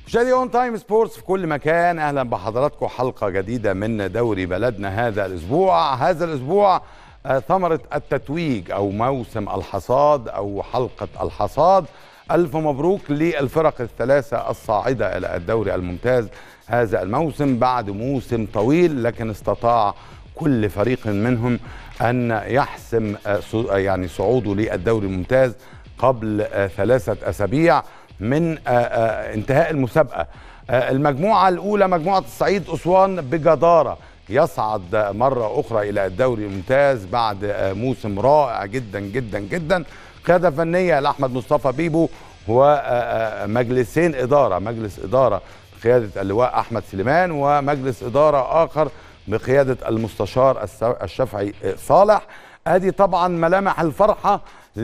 مشاهدي اون تايم سبورتس في كل مكان، اهلا بحضراتكم حلقه جديده من دوري بلدنا. هذا الاسبوع ثمره التتويج او موسم الحصاد او حلقه الحصاد. الف مبروك للفرق الثلاثه الصاعده الى الدوري الممتاز هذا الموسم بعد موسم طويل، لكن استطاع كل فريق منهم ان يحسم صعوده للدوري الممتاز قبل 3 أسابيع من انتهاء المسابقة. المجموعة الأولى مجموعة الصعيد أسوان بجدارة يصعد مرة أخرى إلى الدوري الممتاز بعد موسم رائع جدا جدا جدا. قيادة فنية لأحمد مصطفى بيبو ومجلسين إدارة، مجلس إدارة بقيادة اللواء أحمد سليمان ومجلس إدارة آخر بقيادة المستشار الشافعي صالح. ادي طبعا ملامح الفرحه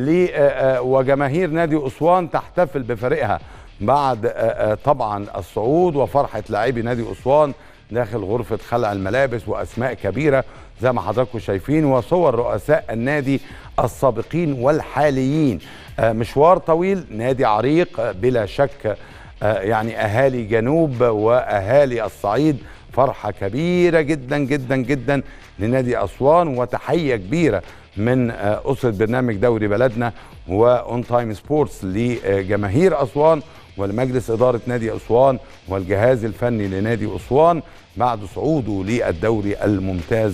وجماهير نادي اسوان تحتفل بفريقها بعد طبعا الصعود، وفرحه لاعبي نادي اسوان داخل غرفه خلع الملابس واسماء كبيره زي ما حضراتكم شايفين، وصور رؤساء النادي السابقين والحاليين. مشوار طويل، نادي عريق بلا شك، يعني اهالي جنوب واهالي الصعيد فرحة كبيرة جدا جدا جدا لنادي أسوان، وتحية كبيرة من أسرة برنامج دوري بلدنا وأون تايم سبورتس لجماهير أسوان ولمجلس إدارة نادي أسوان والجهاز الفني لنادي أسوان بعد صعوده للدوري الممتاز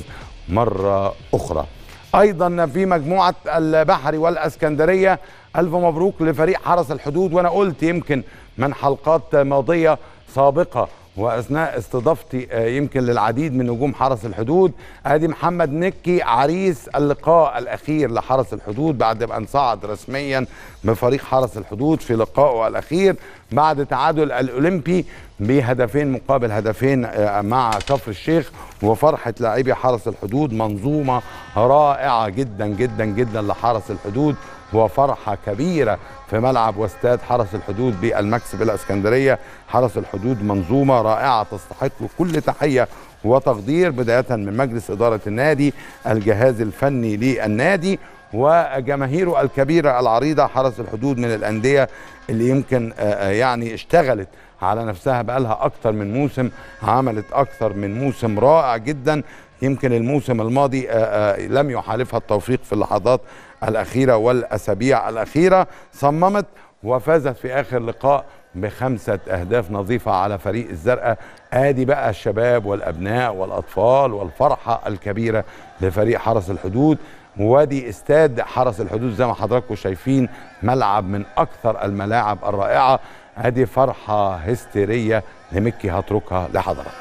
مرة أخرى. أيضا في مجموعة البحري والأسكندرية ألف مبروك لفريق حرس الحدود. وأنا قلت يمكن من حلقات ماضية سابقة واثناء استضافتي يمكن للعديد من نجوم حرس الحدود، ادي محمد مكي عريس اللقاء الاخير لحرس الحدود بعد ما انصعد رسميا بفريق حرس الحدود في لقائه الاخير بعد تعادل الاولمبي بهدفين مقابل هدفين مع كفر الشيخ. وفرحه لاعبي حرس الحدود منظومه رائعه جدا جدا جدا لحرس الحدود، وفرحه كبيره في ملعب واستاد حرس الحدود بالمكس بالاسكندريه. حرس الحدود منظومه رائعه تستحق كل تحيه وتقدير، بدايه من مجلس اداره النادي، الجهاز الفني للنادي، وجماهيره الكبيره العريضه. حرس الحدود من الانديه اللي يمكن يعني اشتغلت على نفسها بقالها اكتر من موسم، عملت اكتر من موسم رائع جدا. يمكن الموسم الماضي لم يحالفها التوفيق في اللحظات الأخيرة والأسابيع الأخيرة، صممت وفازت في آخر لقاء ب5 أهداف نظيفة على فريق الزرقاء. آدي بقى الشباب والأبناء والأطفال والفرحة الكبيرة لفريق حرس الحدود. وادي استاد حرس الحدود زي ما حضراتكم شايفين، ملعب من أكثر الملاعب الرائعة. آدي فرحة هستيرية لمكي هتركها لحضراتكم.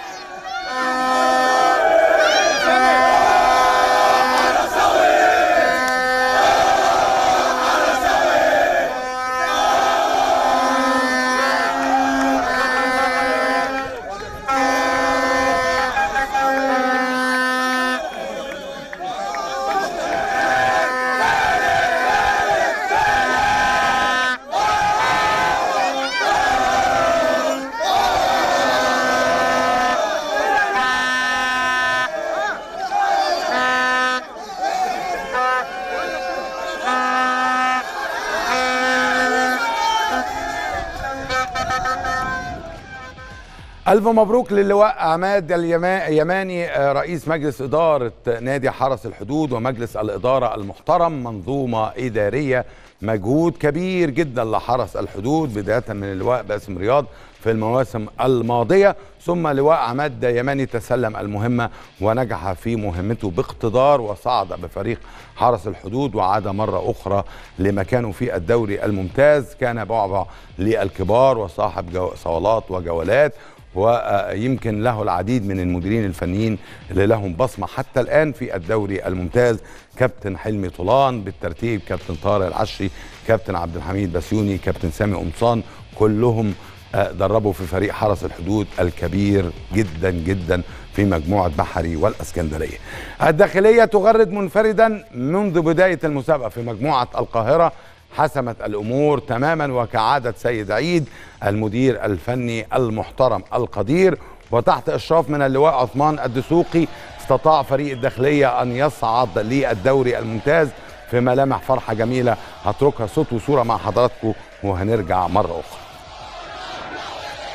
ألف مبروك للواء عماد اليماني رئيس مجلس إدارة نادي حرس الحدود ومجلس الإدارة المحترم. منظومة إدارية، مجهود كبير جدا لحرس الحدود بداية من اللواء باسم رياض في المواسم الماضية، ثم لواء عماد يماني تسلم المهمة ونجح في مهمته باقتدار وصعد بفريق حرس الحدود وعاد مرة أخرى لمكانه في الدوري الممتاز. كان بعبع للكبار وصاحب صولات وجولات، ويمكن له العديد من المديرين الفنيين اللي لهم بصمة حتى الآن في الدوري الممتاز. كابتن حلمي طولان بالترتيب، كابتن طارق العشري، كابتن عبد الحميد بسيوني، كابتن سامي قمصان، كلهم دربوا في فريق حرس الحدود الكبير جدا جدا في مجموعة بحري والأسكندرية. الداخلية تغرد منفردا منذ بداية المسابقة في مجموعة القاهرة، حسمت الأمور تماما وكعادة سيد عيد المدير الفني المحترم القدير، وتحت إشراف من اللواء عثمان الدسوقي استطاع فريق الداخلية أن يصعد للدوري الممتاز في ملامح فرحة جميلة. هتركها صوت وصورة مع حضراتكم وهنرجع مرة أخرى.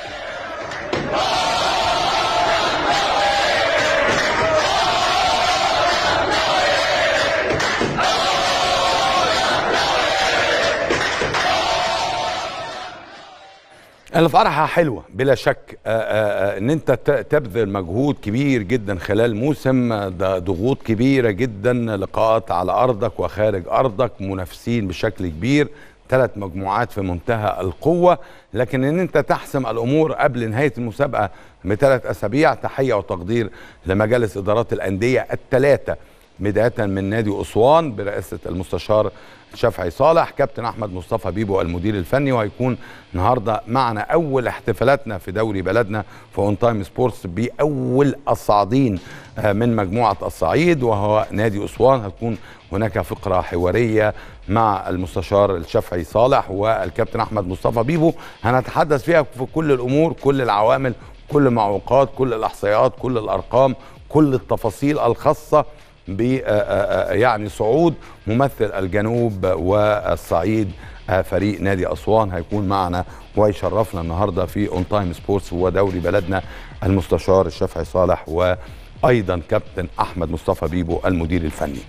الفرحة حلوة بلا شك. ان انت تبذل مجهود كبير جدا خلال موسم، ده ضغوط كبيرة جدا، لقاءات على ارضك وخارج ارضك، منافسين بشكل كبير، 3 مجموعات في منتهى القوة، لكن ان انت تحسم الامور قبل نهاية المسابقة ب3 اسابيع، تحية وتقدير لمجالس ادارات الاندية ال3 بداية من نادي أسوان برئاسة المستشار شفعي صالح، كابتن أحمد مصطفى بيبو المدير الفني، وهيكون النهارده معنا أول احتفالاتنا في دوري بلدنا في اون تايم سبورتس بأول الصاعدين من مجموعة الصعيد وهو نادي أسوان. هتكون هناك فقرة حوارية مع المستشار الشفعي صالح والكابتن أحمد مصطفى بيبو، هنتحدث فيها في كل الأمور، كل العوامل، كل المعوقات، كل الإحصائيات، كل الأرقام، كل التفاصيل الخاصة ب يعني صعود ممثل الجنوب والصعيد فريق نادي أسوان. هيكون معنا ويشرفنا النهارده في اون تايم سبورتس ودوري بلدنا المستشار الشفعي صالح وايضا كابتن احمد مصطفى بيبو المدير الفني.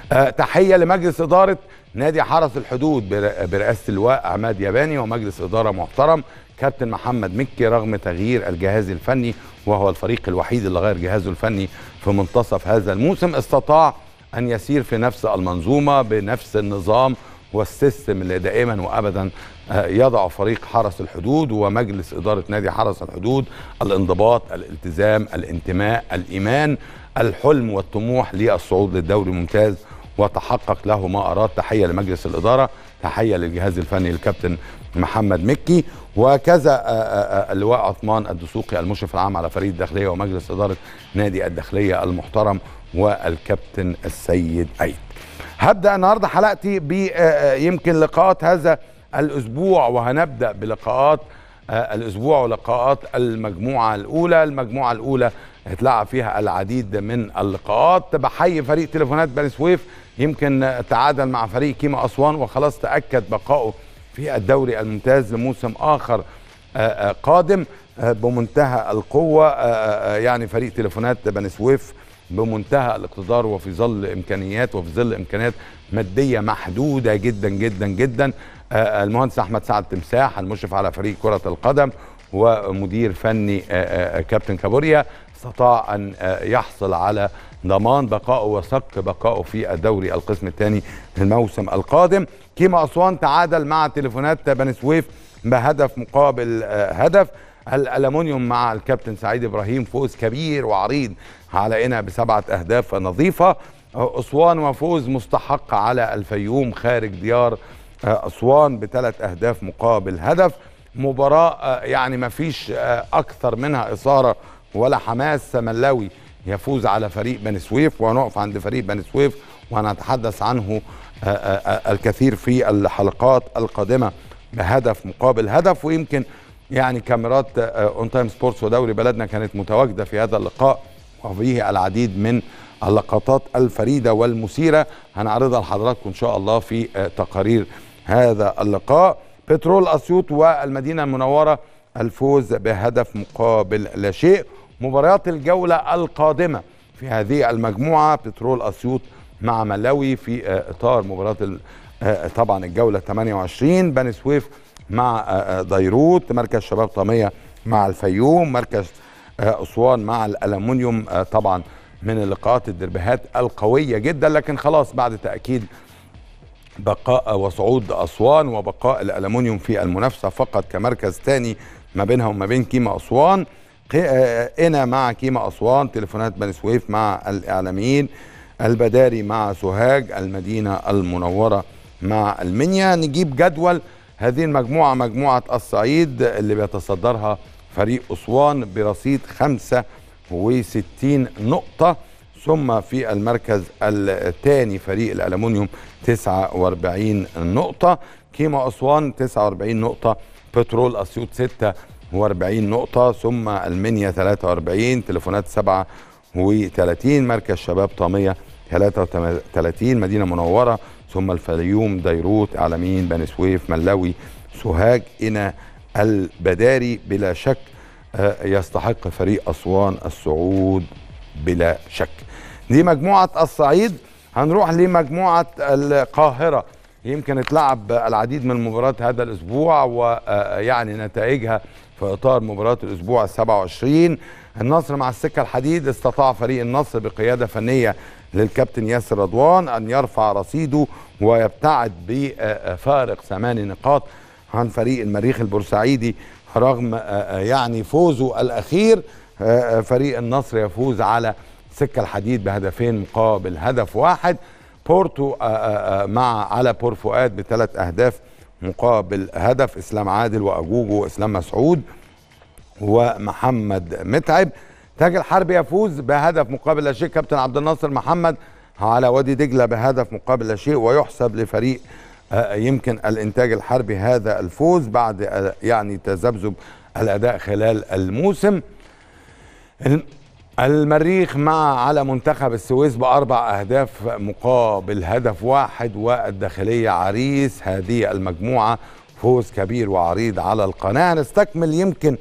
تحيه لمجلس اداره نادي حرس الحدود برئاسه اللواء عماد ياباني ومجلس اداره محترم، كابتن محمد مكي، رغم تغيير الجهاز الفني وهو الفريق الوحيد اللي غير جهازه الفني في منتصف هذا الموسم، استطاع أن يسير في نفس المنظومة بنفس النظام والسيستم اللي دائما وأبدا يضع فريق حرس الحدود ومجلس إدارة نادي حرس الحدود: الانضباط، الالتزام، الانتماء، الإيمان، الحلم والطموح للصعود للدوري الممتاز، وتحقق له ما أراد. تحية لمجلس الإدارة، تحية للجهاز الفني الكابتن محمد مكي، وكذا اللواء عثمان الدسوقي المشرف العام على فريق الداخلية ومجلس إدارة نادي الداخلية المحترم، والكابتن السيد أيد. هبدأ النهاردة حلقتي يمكن لقاءات هذا الأسبوع، وهنبدأ بلقاءات الأسبوع ولقاءات المجموعة الأولى. المجموعة الأولى هتلعب فيها العديد من اللقاءات. بحيي فريق تليفونات بني سويف، يمكن تعادل مع فريق كيما أسوان وخلاص تأكد بقائه في الدوري الممتاز لموسم آخر قادم بمنتهى القوة. يعني فريق تليفونات بني سويف بمنتهى الاقتدار وفي ظل إمكانيات مادية محدودة جدا جدا جدا. المهندس أحمد سعد تمساح المشرف على فريق كرة القدم ومدير فني كابتن كابوريا استطاع أن يحصل على ضمان بقائه وصك بقائه في الدوري القسم الثاني الموسم القادم. كيما أسوان تعادل مع تليفونات بني سويف بهدف مقابل هدف. الألمونيوم مع الكابتن سعيد إبراهيم فوز كبير وعريض علينا ب7 أهداف نظيفة. أسوان وفوز مستحق على الفيوم خارج ديار أسوان ب3 أهداف مقابل هدف. مباراة يعني ما فيش أكثر منها إثارة ولا حماس. ملاوي يفوز على فريق بني سويف، ونقف عند فريق بني سويف وهنتحدث عنه الكثير في الحلقات القادمة بهدف مقابل هدف. ويمكن يعني كاميرات اون تايم سبورتس ودوري بلدنا كانت متواجدة في هذا اللقاء وفيه العديد من اللقطات الفريدة والمثيرة هنعرضها لحضراتكم إن شاء الله في تقارير هذا اللقاء. بترول أسيوط والمدينة المنورة الفوز بهدف مقابل لا شيء. مباريات الجولة القادمة في هذه المجموعة: بترول أسيوط مع ملاوي في إطار مباراة طبعا الجولة 28، بني سويف مع ديروت، مركز شباب طامية مع الفيوم، مركز أسوان مع الألمونيوم. طبعا من اللقاءات الدربيهات القوية جدا، لكن خلاص بعد تأكيد بقاء وصعود أسوان وبقاء الألمونيوم في المنافسة فقط كمركز ثاني ما بينها وما بين كيما أسوان. هنا مع كيما أسوان، تليفونات بني سويف مع الإعلاميين، البداري مع سوهاج، المدينة المنورة مع المنيا. نجيب جدول هذه المجموعة، مجموعة الصعيد اللي بيتصدرها فريق أسوان برصيد 65 نقطة، ثم في المركز الثاني فريق الألمونيوم 49 نقطة، كيما أسوان 49 نقطة، بترول أسيوط 46 نقطة، ثم المنيا 43، تليفونات 37، مركز شباب طامية 33، مدينة منورة، ثم الفيوم، ديروت، إعلاميين، بني سويف، ملاوي، سوهاج، إنا، البداري. بلا شك يستحق فريق أسوان الصعود بلا شك. دي مجموعة الصعيد. هنروح لمجموعة القاهرة. يمكن اتلعب العديد من المباريات هذا الاسبوع، ويعني نتائجها في اطار مباراه الاسبوع ال27. النصر مع السكه الحديد استطاع فريق النصر بقياده فنيه للكابتن ياسر رضوان ان يرفع رصيده ويبتعد بفارق 8 نقاط عن فريق المريخ البورسعيدي، رغم يعني فوزه الاخير. فريق النصر يفوز على سكة الحديد بهدفين مقابل هدف واحد. بورتو على بور فؤاد ب3 أهداف مقابل هدف، اسلام عادل واجوجو واسلام مسعود ومحمد متعب. تاج الحرب يفوز بهدف مقابل لا شيء، كابتن عبد الناصر محمد على وادي دجله بهدف مقابل لا شيء، ويحسب لفريق يمكن الانتاج الحربي هذا الفوز بعد يعني تذبذب الاداء خلال الموسم. المريخ على منتخب السويس ب4 أهداف مقابل هدف واحد، والداخليه عريس هذه المجموعه فوز كبير وعريض على القناه. نستكمل يمكن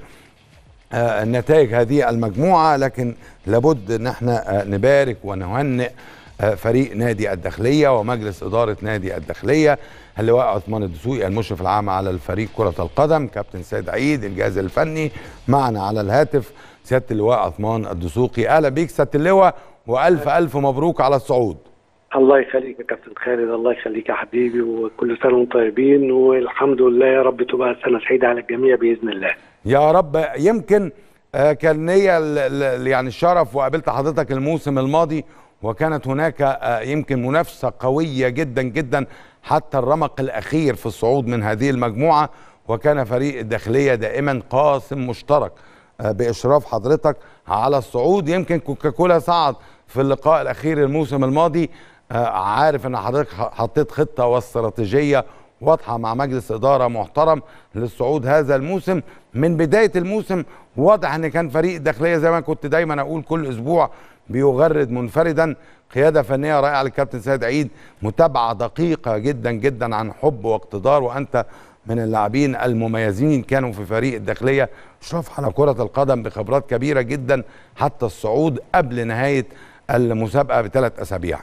نتائج هذه المجموعه، لكن لابد ان احنا نبارك ونهنئ فريق نادي الداخليه ومجلس اداره نادي الداخليه، اللواء عثمان الدسوقي المشرف العام على الفريق كره القدم، كابتن سيد عيد الجهاز الفني. معنا على الهاتف سياده اللواء عثمان الدسوقي. اهلا بيك سياده اللواء، والف الف مبروك على الصعود. الله يخليك يا كابتن خالد، الله يخليك يا حبيبي، وكل سنه وانتم طيبين، والحمد لله يا رب تبقى سنه سعيده على الجميع باذن الله يا رب. يمكن كان ليا يعني الشرف وقابلت حضرتك الموسم الماضي، وكانت هناك يمكن منافسه قويه جدا جدا حتى الرمق الاخير في الصعود من هذه المجموعه، وكان فريق الداخليه دائما قاسم مشترك باشراف حضرتك على الصعود. يمكن كوكاكولا صعد في اللقاء الاخير الموسم الماضي. عارف ان حضرتك حطيت خطه واستراتيجيه واضحه مع مجلس اداره محترم للصعود هذا الموسم. من بدايه الموسم واضح ان كان فريق الداخليه زي ما كنت دايما اقول كل اسبوع بيغرد منفردا، قياده فنيه رائعه للكابتن سيد عيد، متابعه دقيقه جدا جدا عن حب واقتدار، وانت من اللاعبين المميزين كانوا في فريق الداخليه، اشراف على كره القدم بخبرات كبيره جدا حتى الصعود قبل نهايه المسابقه ب3 أسابيع.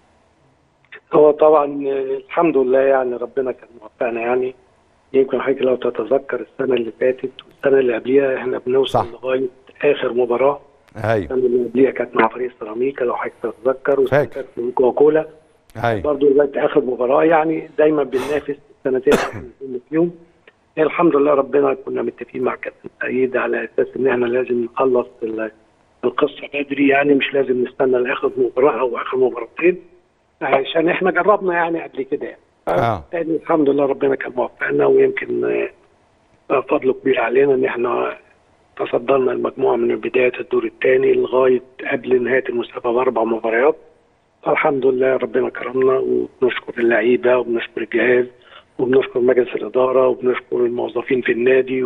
هو طبعا الحمد لله يعني ربنا كان موفقنا. يعني يمكن حضرتك لو تتذكر السنه اللي فاتت والسنه اللي قبليها احنا بنوصل لغايه اخر مباراه. ايوه السنه اللي قبليها كانت مع فريق سيراميكا لو حضرتك تتذكر، والسنه كانت في كوكاكولا برضه لغايه اخر مباراه. يعني دايما بننافس السنتين اللي فيهم. الحمد لله ربنا كنا متفقين مع كابتن سعيد على اساس ان احنا لازم نخلص القصه بدري، يعني مش لازم نستنى لاخر مباراه او اخر مباراتين، عشان احنا جربنا يعني قبل كده يعني. الحمد لله ربنا كان موفقنا، ويمكن فضل كبير علينا ان احنا تصدرنا المجموعه من بدايه الدور الثاني لغايه قبل نهايه المسابقه ب4 مباريات. فالحمد لله ربنا كرمنا، وبنشكر اللعيبه وبنشكر الجهاز وبنشكر مجلس الاداره وبنشكر الموظفين في النادي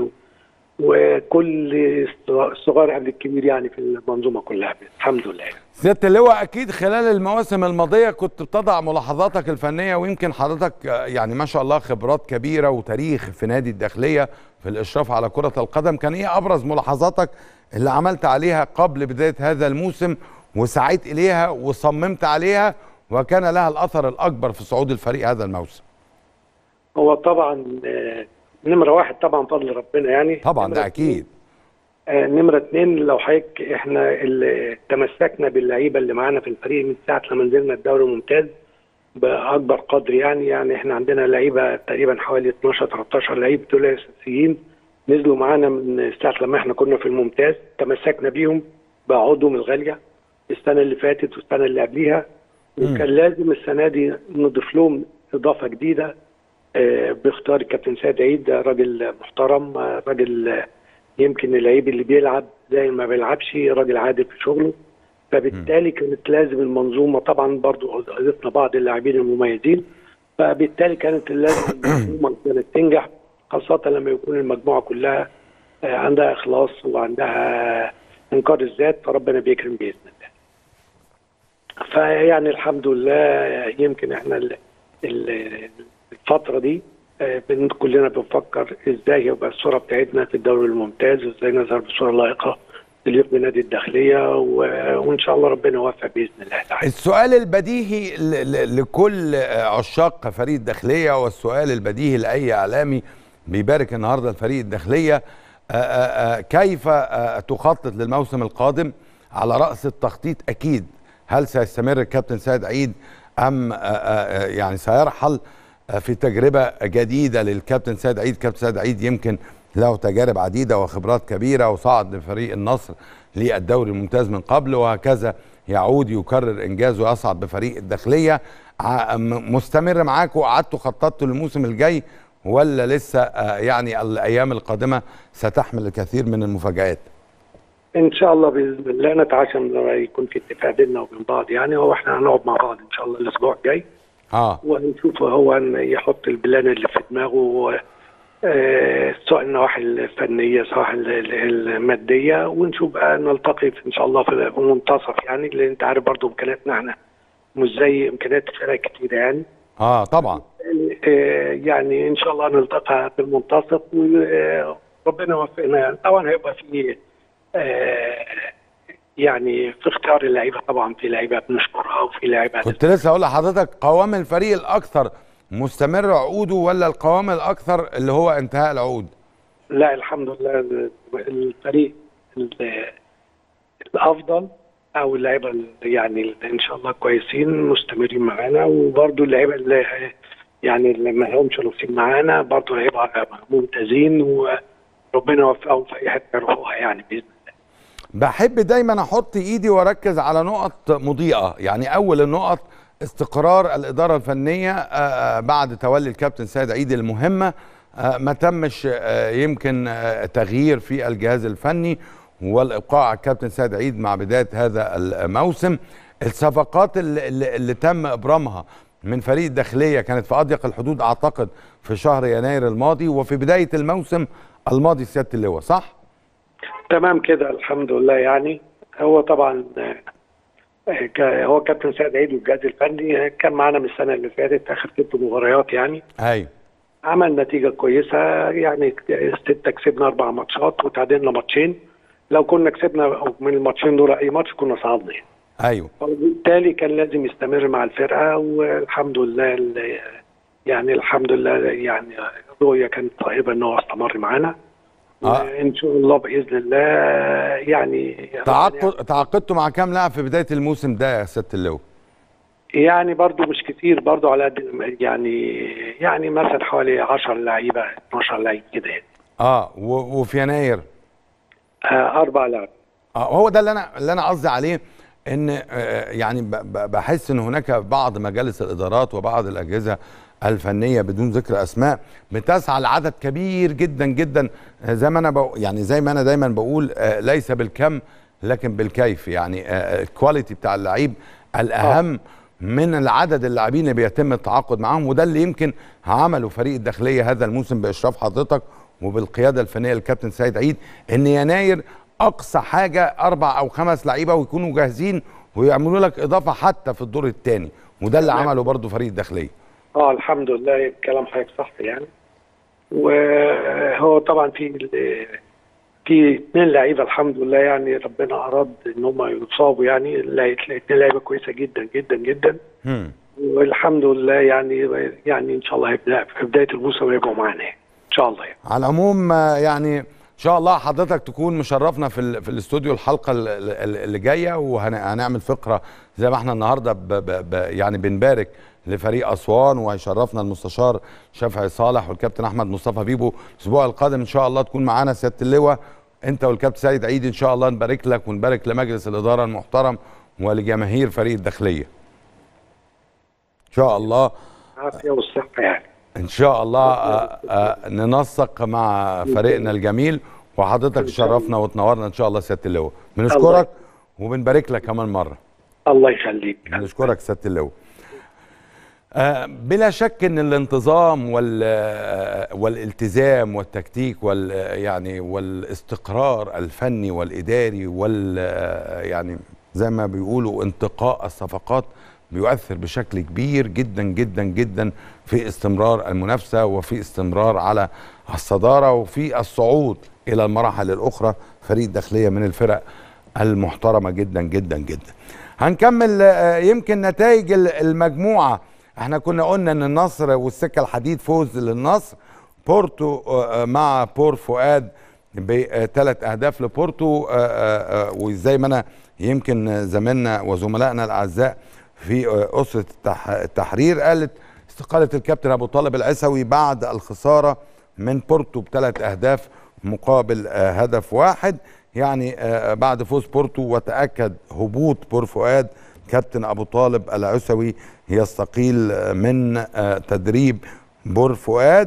وكل الصغار قبل الكبير يعني في المنظومه كلها. الحمد لله. سياده اللواء، اكيد خلال المواسم الماضيه كنت بتضع ملاحظاتك الفنيه، ويمكن حضرتك يعني ما شاء الله خبرات كبيره وتاريخ في نادي الداخليه في الاشراف على كره القدم. كان ايه ابرز ملاحظاتك اللي عملت عليها قبل بدايه هذا الموسم وسعيت اليها وصممت عليها وكان لها الاثر الاكبر في صعود الفريق هذا الموسم؟ هو طبعا نمره واحد طبعا فضل ربنا يعني طبعا ده اكيد. نمره 2 لو حضرتك احنا اللي تمسكنا باللعيبه اللي معانا في الفريق من ساعه لما نزلنا الدوري الممتاز باكبر قدر. يعني احنا عندنا لعيبه تقريبا حوالي 12 13 لعيب دول اساسيين نزلوا معانا من ساعه لما احنا كنا في الممتاز، تمسكنا بيهم بعقودهم الغاليه السنه اللي فاتت والسنه اللي قبليها، وكان لازم السنه دي نضيف لهم اضافه جديده باختيار الكابتن سيد عيد. ده راجل محترم، راجل يمكن اللعيب اللي بيلعب زي ما بيلعبش، راجل عادل في شغله. فبالتالي كانت لازم المنظومه، طبعا برضو اضفنا بعض اللاعبين المميزين، فبالتالي كانت لازم المنظومه كانت تنجح، خاصه لما يكون المجموعه كلها عندها اخلاص وعندها انكار الذات، فربنا بيكرم باذن الله. فيعني الحمد لله يمكن احنا الفتره دي كلنا بنفكر ازاي يبقى الصوره بتاعتنا في الدوري الممتاز وازاي نظهر بصوره لائقه تليق بنادي الداخليه وان شاء الله ربنا يوفق باذن الله تعالى. السؤال البديهي لكل عشاق فريق الداخليه، والسؤال البديهي لاي اعلامي بيبارك النهارده الفريق الداخليه، كيف تخطط للموسم القادم؟ على راس التخطيط اكيد هل سيستمر الكابتن سيد عيد ام يعني سيرحل في تجربه جديده للكابتن سيد عيد؟ كابتن سيد عيد يمكن له تجارب عديده وخبرات كبيره، وصعد بفريق النصر للدوري الممتاز من قبل، وهكذا يعود يكرر انجازه ويصعد بفريق الداخليه. مستمر معاك وقعدتوا خططتوا للموسم الجاي، ولا لسه يعني الايام القادمه ستحمل الكثير من المفاجآت؟ ان شاء الله باذن الله نتعشى يكون في اتفاق بيننا وبين بعض يعني، هو احنا هنقعد مع بعض ان شاء الله الاسبوع الجاي وهنشوف هو يحط البلان اللي في دماغه، سواء النواحي الفنيه سواء الماديه، ونشوف بقى نلتقي ان شاء الله في منتصف يعني، لان انت عارف برضه امكانياتنا احنا مش زي امكانيات فرق كتير يعني. طبعا. يعني ان شاء الله نلتقي في المنتصف وربنا يوفقنا يعني. طبعا هيبقى في يعني في اختيار اللعيبه، طبعا في لعيبه بنشكرها وفي لعيبه كنت لسه هقول لحضرتك قوام الفريق الاكثر مستمر عقوده، ولا القوام الاكثر اللي هو انتهاء العقود؟ لا الحمد لله الفريق الافضل او اللعيبه يعني ان شاء الله كويسين مستمرين معانا، وبرده اللعيبه اللي يعني اللي ما لهمش نصيب معانا برده هيبقى ممتازين، وربنا يوفقهم في اي حته يروحوها يعني باذن الله. بحب دايما احط ايدي واركز على نقط مضيئه، يعني اول النقط استقرار الاداره الفنيه بعد تولي الكابتن سيد عيد المهمه، ما تمش يمكن تغيير في الجهاز الفني، والابقاء على الكابتن سيد عيد مع بدايه هذا الموسم. الصفقات اللي تم ابرامها من فريق الداخليه كانت في اضيق الحدود اعتقد في شهر يناير الماضي وفي بدايه الموسم الماضي سياده اللواء، صح؟ تمام كده الحمد لله يعني. هو طبعا هو كابتن سيد عيد والجهاز الفني كان معانا من السنه اللي فاتت اخر 6 مباريات يعني. ايوه. عمل نتيجه كويسه يعني 6 كسبنا 4 ماتشات وتعادلنا ماتشين. لو كنا كسبنا من الماتشين دول اي ماتش كنا صعدنا يعني. ايوه. وبالتالي كان لازم يستمر مع الفرقه، والحمد لله يعني الحمد لله يعني الرؤيه كانت طيبه ان هو استمر معانا. ان شاء الله باذن الله يعني. تعاقدتوا مع كام لاعب في بدايه الموسم ده يا سياده اللواء؟ يعني برضو مش كتير، برضو على قد يعني مثلا حوالي 10 لعيبه 12 لعيب كده يعني. وفي يناير 4 لاعب. هو ده اللي انا قصدي عليه، ان يعني بحس ان هناك بعض مجالس الادارات وبعض الاجهزه الفنيه بدون ذكر اسماء بتسعى لعدد كبير جدا جدا، زي ما انا يعني زي ما انا دايما بقول ليس بالكم لكن بالكيف، يعني الكواليتي بتاع اللعيب الاهم من العدد اللاعبين اللي بيتم التعاقد معاهم، وده اللي يمكن عمله فريق الداخليه هذا الموسم باشراف حضرتك وبالقياده الفنيه للكابتن سيد عيد، ان يناير اقصى حاجه 4 أو 5 لعيبه ويكونوا جاهزين ويعملوا لك اضافه حتى في الدور الثاني، وده اللي عمله برضو فريق الداخليه. الحمد لله كلام حضرتك صح يعني. وهو طبعا في 2 لعيبه الحمد لله يعني ربنا اراد ان هم يصابوا يعني، 2 لعيبه كويسه جدا جدا جدا. والحمد لله يعني ان شاء الله هيبدا في بدايه الموسم هيبقوا معانا ان شاء الله يعني. على العموم يعني ان شاء الله حضرتك تكون مشرفنا في الاستوديو الحلقه اللي جايه، وهنعمل فقره زي ما احنا النهارده يعني بنبارك لفريق اسوان، وهيشرفنا المستشار شفعي صالح والكابتن احمد مصطفى بيبو. الاسبوع القادم ان شاء الله تكون معانا سياده اللواء انت والكابتن سيد عيد، ان شاء الله نبارك لك ونبارك لمجلس الاداره المحترم ولجماهير فريق الداخليه ان شاء الله. العافيه والصحه يعني ان شاء الله ننسق مع فريقنا الجميل، وحضرتك تشرفنا وتنورنا ان شاء الله سياده اللواء. بنشكرك وبنبارك لك كمان مره. الله يخليك. بنشكرك سياده اللواء. بلا شك ان الانتظام والالتزام والتكتيك يعني والاستقرار الفني والاداري يعني زي ما بيقولوا انتقاء الصفقات بيؤثر بشكل كبير جدا جدا جدا في استمرار المنافسه وفي استمرار على الصداره وفي الصعود الى المراحل الاخرى. فريق الداخليه من الفرق المحترمه جدا جدا جدا. هنكمل يمكن نتائج المجموعه. احنا كنا قلنا ان النصر والسكه الحديد فوز للنصر، بورتو مع بور فؤاد ب3 اهداف لبورتو، وزي ما انا يمكن زميلنا وزملائنا الاعزاء في اسره التحرير قالت استقاله الكابتن ابو طالب العسوي بعد الخساره من بورتو ب3 اهداف مقابل هدف واحد. يعني بعد فوز بورتو وتاكد هبوط بور فؤاد، كابتن ابو طالب العسوي يستقيل من تدريب بور فؤاد.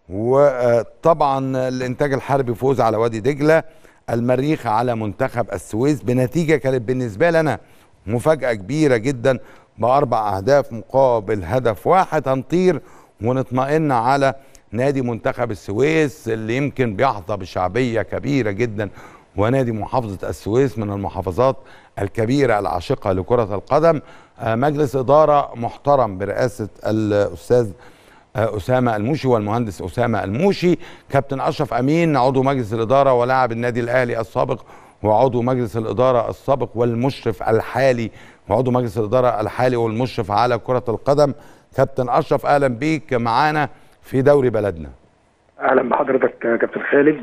وطبعا الانتاج الحربي فوز على وادي دجله، المريخ على منتخب السويس بنتيجه كانت بالنسبه لنا مفاجاه كبيره جدا ب4 اهداف مقابل هدف واحد. هنطير ونطمئن على نادي منتخب السويس اللي يمكن بيحظى بشعبيه كبيره جدا، ونادي محافظه السويس من المحافظات الكبيره العاشقه لكره القدم. مجلس اداره محترم برئاسه الاستاذ أسامة الموشي والمهندس أسامة الموشي، كابتن أشرف أمين عضو مجلس الإدارة ولاعب النادي الأهلي السابق وعضو مجلس الإدارة السابق والمشرف الحالي وعضو مجلس الإدارة الحالي والمشرف على كرة القدم. كابتن أشرف أهلا بيك معانا في دوري بلدنا. أهلا بحضرتك كابتن خالد،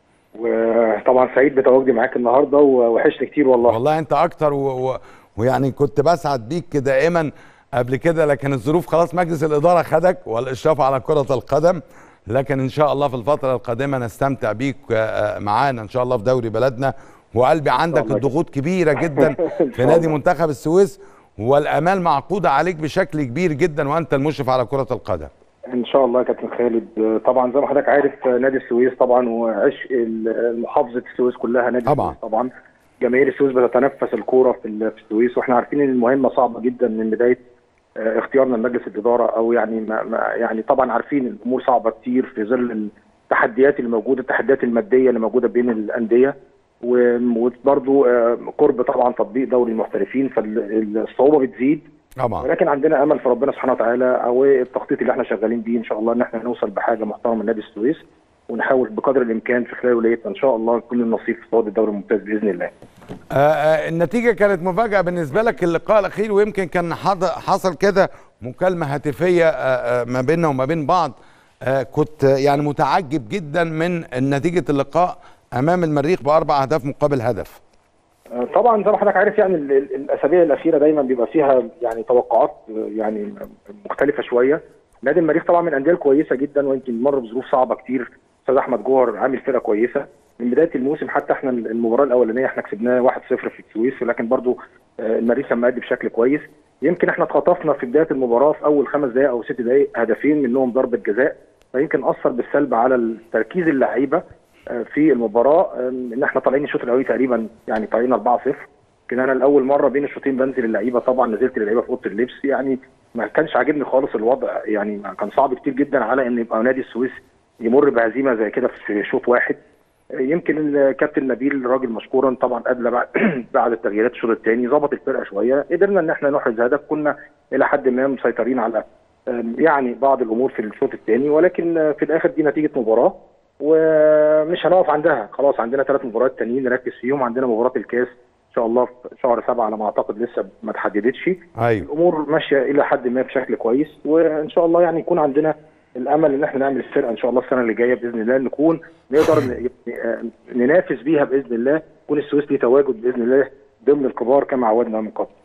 وطبعا سعيد بتواجدي معاك النهارده ووحشني كتير والله أنت أكتر ويعني كنت بسعد بيك دائما قبل كده، لكن الظروف خلاص مجلس الإدارة خدك والإشراف على كرة القدم، لكن إن شاء الله في الفترة القادمة نستمتع بيك معانا إن شاء الله في دوري بلدنا. وقلبي عندك الضغوط كبيرة جدا في نادي منتخب السويس، والآمال معقودة عليك بشكل كبير جدا وأنت المشرف على كرة القدم. ان شاء الله يا كابتن خالد. طبعا زي ما حضرتك عارف نادي السويس طبعا وعشق محافظة السويس كلها نادي طبعا. السويس طبعا. جماهير السويس بتتنفس الكورة في السويس، واحنا عارفين ان المهمة صعبة جدا من بداية اختيارنا لمجلس الاداره، او يعني يعني طبعا عارفين الامور صعبه كتير في ظل التحديات اللي موجوده، التحديات الماديه اللي موجوده بين الانديه، وبرضه قرب طبعا تطبيق دوري المحترفين، فالصعوبه بتزيد طبعا. ولكن عندنا امل في ربنا سبحانه وتعالى، او التخطيط اللي احنا شغالين بيه ان شاء الله ان احنا نوصل بحاجه محترمه لنادي السويس، ونحاول بقدر الامكان في خلال ولايتنا ان شاء الله كل النصيب في صعود الدوري الممتاز باذن الله. النتيجه كانت مفاجاه بالنسبه لك اللقاء الاخير، ويمكن كان حصل كده مكالمه هاتفيه ما بيننا وما بين بعض. كنت يعني متعجب جدا من نتيجه اللقاء امام المريخ ب4 اهداف مقابل هدف. طبعا زي ما حضرتك عارف يعني الاسابيع الاخيره دايما بيبقى فيها يعني توقعات يعني مختلفه شويه. نادي المريخ طبعا من الانديه الكويسه جدا، ويمكن مر بظروف صعبه كتير. استاذ احمد جوهر عامل فرقه كويسه من بدايه الموسم، حتى احنا المباراه الاولانيه احنا كسبناها 1-0 في السويس، ولكن برضو المريخ كان مادي بشكل كويس. يمكن احنا اتخطفنا في بدايه المباراه في اول 5 دقائق او 6 دقائق هدفين منهم ضربه جزاء، فيمكن اثر بالسلب على تركيز اللعيبه في المباراه. ان احنا طالعين الشوط الاولاني تقريبا يعني طالعين 4-0. كان انا الاول مره بين الشوطين بنزل اللعيبه، طبعا نزلت اللعيبه في اوضه اللبس، يعني ما كانش عاجبني خالص الوضع، يعني كان صعب كتير جدا على ان يبقى نادي السويس يمر بهزيمه زي كده في شوط واحد. يمكن الكابتن نبيل راجل مشكورا طبعا قبل بعد التغييرات الشوط الثاني ظبط الفرقه شويه، قدرنا ان احنا نحرز هدف. كنا الى حد ما مسيطرين على يعني بعض الامور في الشوط الثاني، ولكن في الاخر دي نتيجه مباراه ومش هنقف عندها. خلاص عندنا 3 مباريات تانيين نركز فيهم. عندنا مباراه الكاس ان شاء الله في شهر 7 على ما اعتقد، لسه ما اتحددتش. أيوة. الامور ماشيه الى حد ما بشكل كويس، وان شاء الله يعني يكون عندنا الامل ان احنا نعمل الفرقه ان شاء الله السنه اللي جايه باذن الله، نكون نقدر ننافس بيها باذن الله، يكون السويس ليه تواجد باذن الله ضمن الكبار كما عودنا من قبل.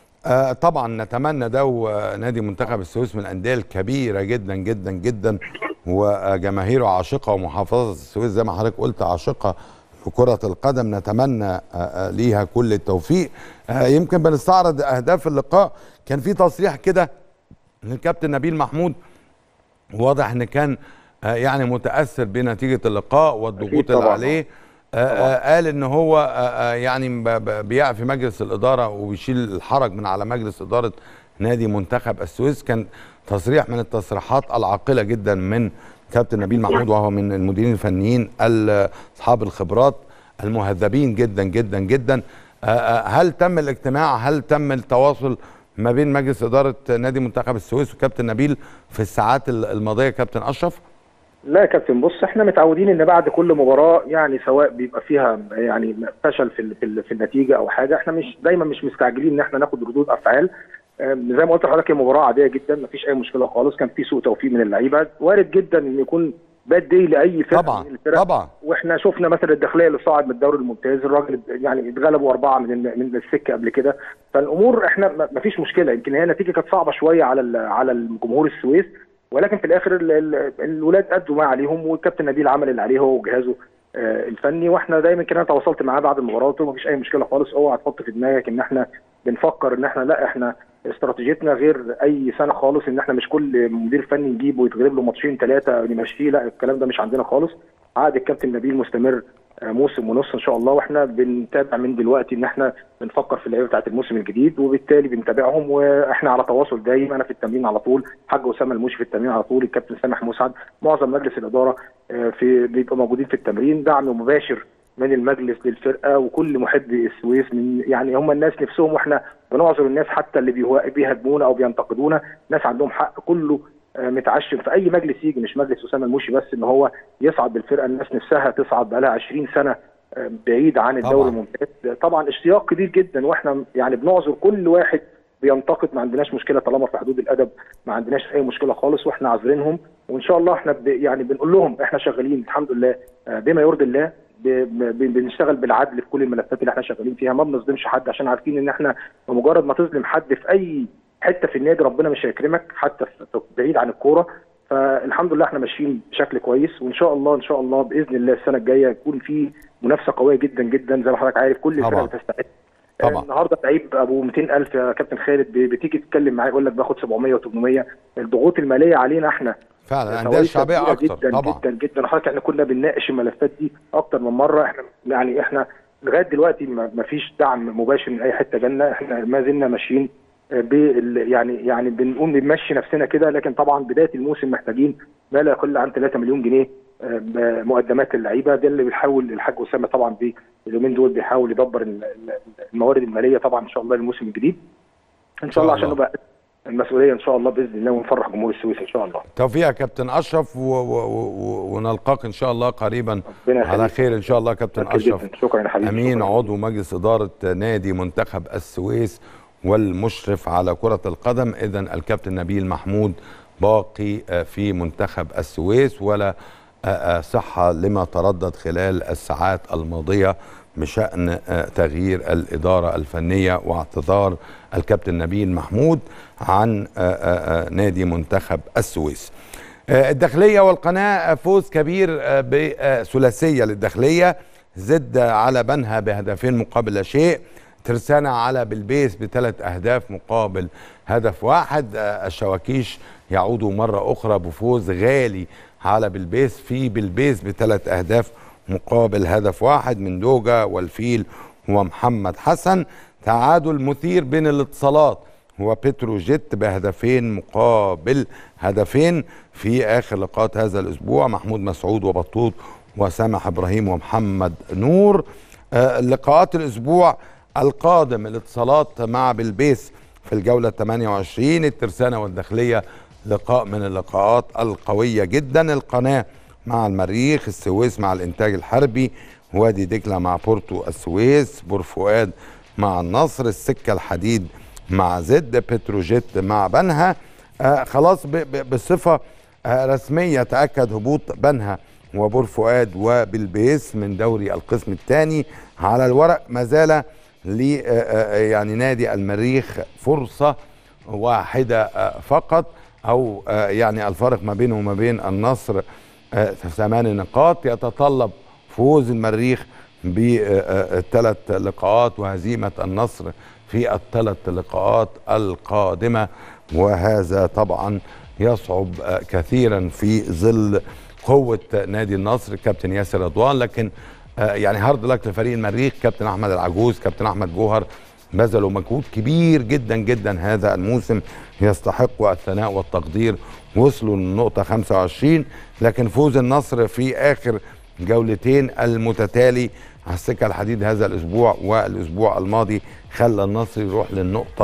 طبعا نتمنى ده، ونادي منتخب السويس من الانديه الكبيره جدا جدا جدا، وجماهيره عاشقه، ومحافظه السويس زي ما حضرتك قلت عاشقه في كره القدم، نتمنى ليها كل التوفيق. يمكن بنستعرض اهداف اللقاء. كان في تصريح كده للكابتن نبيل محمود، واضح ان كان يعني متاثر بنتيجه اللقاء والضغوط اللي عليه. قال ان هو يعني بيعفي مجلس الاداره وبيشيل الحرج من على مجلس اداره نادي منتخب السويس. كان تصريح من التصريحات العاقله جدا من كابتن نبيل محمود، وهو من المديرين الفنيين اصحاب الخبرات المهذبين جدا جدا جدا. هل تم الاجتماع، هل تم التواصل ما بين مجلس اداره نادي منتخب السويس وكابتن نبيل في الساعات الماضيه كابتن اشرف؟ لا يا كابتن، بص احنا متعودين ان بعد كل مباراه يعني سواء بيبقى فيها يعني فشل في النتيجه او حاجه، احنا مش دايما مش مستعجلين ان احنا ناخد ردود افعال. زي ما قلت لحضرتك هي مباراه عاديه جدا، مفيش اي مشكله خالص. كان في سوء توفيق من اللعيبه، وارد جدا ان يكون باد داي لاي فرقه طبعا من الفرق. طبعا. واحنا شفنا مثلا الداخليه اللي صعد من الدوري الممتاز، الراجل يعني اتغلبوا 4 من السكه قبل كده. فالامور احنا مفيش مشكله، يمكن هي النتيجه كانت صعبه شويه على الجمهور السويس، ولكن في الاخر الولاد ادوا ما عليهم، والكابتن نبيل عمل اللي عليه هو وجهازه الفني. واحنا دايما كده تواصلت معاه بعد المباراه قلت له مفيش اي مشكله خالص، اوعى تحط في دماغك ان احنا بنفكر ان احنا لا، احنا استراتيجيتنا غير اي سنه خالص، ان احنا مش كل مدير فني نجيبه ويتغلب له ماتشين 3 نمشيه، لا الكلام ده مش عندنا خالص. عقد الكابتن نبيل مستمر موسم ونص ان شاء الله، واحنا بنتابع من دلوقتي ان احنا بنفكر في اللعيبه بتاعت الموسم الجديد، وبالتالي بنتابعهم واحنا على تواصل دايم. انا في التمرين على طول، حاج اسامه الموشي في التمرين على طول، الكابتن سامح مسعد، معظم مجلس الاداره بيبقوا موجودين في التمرين، دعم مباشر من المجلس للفرقه وكل محبي السويس. من يعني هم الناس نفسهم، واحنا بنعذر الناس حتى اللي بيهاجمونا او بينتقدونا، ناس عندهم حق. كله متعشم في اي مجلس يجي، مش مجلس اسامه الموشي بس، ان هو يصعد بالفرقه. الناس نفسها تصعد، بقى لها 20 سنه بعيد عن الدوري الممتاز. طبعا اشتياق كبير جدا، واحنا يعني بنعذر كل واحد بينتقد، ما عندناش مشكله طالما في حدود الادب، ما عندناش اي مشكله خالص، واحنا عذرينهم. وان شاء الله احنا يعني بنقول لهم احنا شغالين الحمد لله بما يرضي الله، بنشتغل بالعدل في كل الملفات اللي احنا شغالين فيها، ما بنظلمش حد، عشان عارفين ان احنا بمجرد ما تظلم حد في اي حته في النادي ربنا مش هيكرمك حتى بعيد عن الكوره. فالحمد لله احنا ماشيين بشكل كويس، وان شاء الله ان شاء الله باذن الله السنه الجايه يكون في منافسه قويه جدا جدا. زي ما حضرتك عارف كل الفرق بتستعد. النهارده لعيب ابو 200,000 يا كابتن خالد بتيجي تتكلم معاه يقول لك باخد 700 و800. الضغوط الماليه علينا احنا فعلا الانديه الشعبيه اكتر جدا طبعا جدا جدا. حضرتك احنا كنا بنناقش الملفات دي اكتر من مره. احنا لغايه دلوقتي ما فيش دعم مباشر من اي حته جالنا، احنا ما زلنا ماشيين يعني بنقوم بنمشي نفسنا كده. لكن طبعا بدايه الموسم محتاجين ما لا يقل عن 3 مليون جنيه مقدمات اللعيبه. ده اللي بيحاول الحاج اسامه طبعا اليومين دول بيحاول يدبر الموارد الماليه طبعا ان شاء الله للموسم الجديد ان شاء الله، عشان نبقى المسؤوليه ان شاء الله باذن الله ونفرح جمهور السويس ان شاء الله. توفيق يا كابتن اشرف، ونلقاك ان شاء الله قريبا على خير ان شاء الله. كابتن اشرف شكرا يا حبيبي، امين عضو مجلس اداره نادي منتخب السويس والمشرف على كره القدم. اذا الكابتن نبيل محمود باقي في منتخب السويس، ولا صحه لما تردد خلال الساعات الماضيه بشأن تغيير الإدارة الفنية واعتذار الكابتن نبيل محمود عن نادي منتخب السويس. الداخلية والقناة فوز كبير بثلاثية للداخلية، زد على بنها بهدفين مقابل لا شيء، ترسانة على بلبيس ب3 أهداف مقابل هدف واحد. الشواكيش يعودوا مرة أخرى بفوز غالي على بلبيس في بلبيس ب3 أهداف مقابل هدف واحد من دوجا والفيل ومحمد حسن. تعادل مثير بين الاتصالات وبتروجيت بهدفين مقابل هدفين في آخر لقاءات هذا الأسبوع، محمود مسعود وبطوط وسامح إبراهيم ومحمد نور. لقاءات الأسبوع القادم الاتصالات مع بلبيس في الجولة 28، الترسانة والداخلية لقاء من اللقاءات القوية جدا، القناة مع المريخ، السويس مع الإنتاج الحربي، وادي دجلة مع بورتو السويس، بورفؤاد مع النصر، السكة الحديد مع زد، بتروجيت مع بنها. خلاص بصفة رسمية تأكد هبوط بنها وبورفؤاد وبلبيس من دوري القسم الثاني. على الورق ما زال يعني نادي المريخ فرصة واحدة فقط، أو يعني الفارق ما بينه وما بين النصر 8 نقاط. يتطلب فوز المريخ ب3 لقاءات وهزيمة النصر في ال3 لقاءات القادمة، وهذا طبعا يصعب كثيرا في ظل قوة نادي النصر كابتن ياسر رضوان. لكن يعني هارد لك لفريق المريخ، كابتن أحمد العجوز، كابتن أحمد جوهر بذلوا مجهود كبير جدا جدا هذا الموسم، يستحقوا الثناء والتقدير، وصلوا للنقطة 25. لكن فوز النصر في آخر جولتين المتتالي على السكة الحديد هذا الأسبوع والأسبوع الماضي خلى النصر يروح للنقطة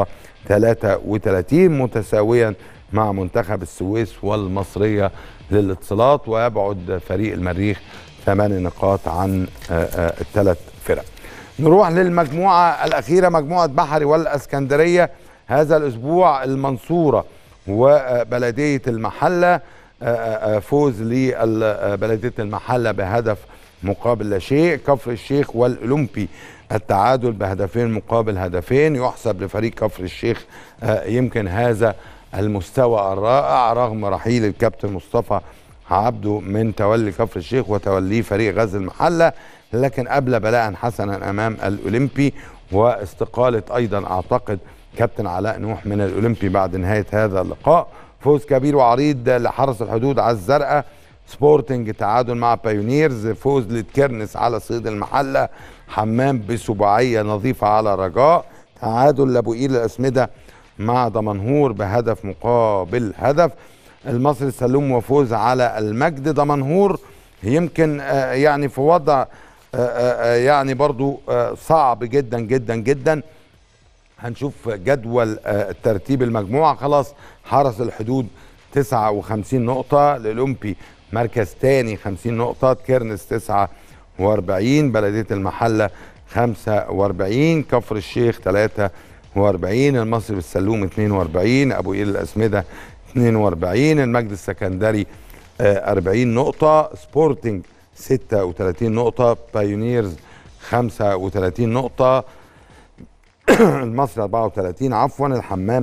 33 متساويا مع منتخب السويس والمصرية للاتصالات، ويبعد فريق المريخ 8 نقاط عن الثلاث فرق. نروح للمجموعة الأخيرة، مجموعة بحري والأسكندرية. هذا الأسبوع المنصورة وبلدية المحلة، فوز لبلدية المحلة بهدف مقابل لا شيء. كفر الشيخ والأولمبي التعادل بهدفين مقابل هدفين. يحسب لفريق كفر الشيخ يمكن هذا المستوى الرائع رغم رحيل الكابتن مصطفى عبده من تولي كفر الشيخ وتوليه فريق غزل المحلة، لكن قبل بلاء حسنا أمام الأولمبي، واستقالة أيضا أعتقد كابتن علاء نوح من الأولمبي بعد نهاية هذا اللقاء. فوز كبير وعريض لحرس الحدود على الزرقاء. سبورتنج تعادل مع بايونيرز. فوز للكرنس على صيد المحلة. حمام بسباعية نظيفة على رجاء. تعادل لأبو قير الأسمدة مع دمنهور بهدف مقابل هدف. المصري السلوم وفوز على المجد. دمنهور يمكن يعني في وضع يعني برضو صعب جدا جدا جدا. هنشوف جدول ترتيب المجموعة. خلاص حرس الحدود 59 نقطة. الأولمبي مركز تاني 50 نقطة. كيرنس 49. بلدية المحلة 45. كفر الشيخ 43. المصري بالسلوم 42. أبو قير الأسمدة 42. المجد السكندري 40 نقطة. سبورتنج 36 نقطة. بايونيرز 35 نقطة. المصري 34 عفوا. الحمام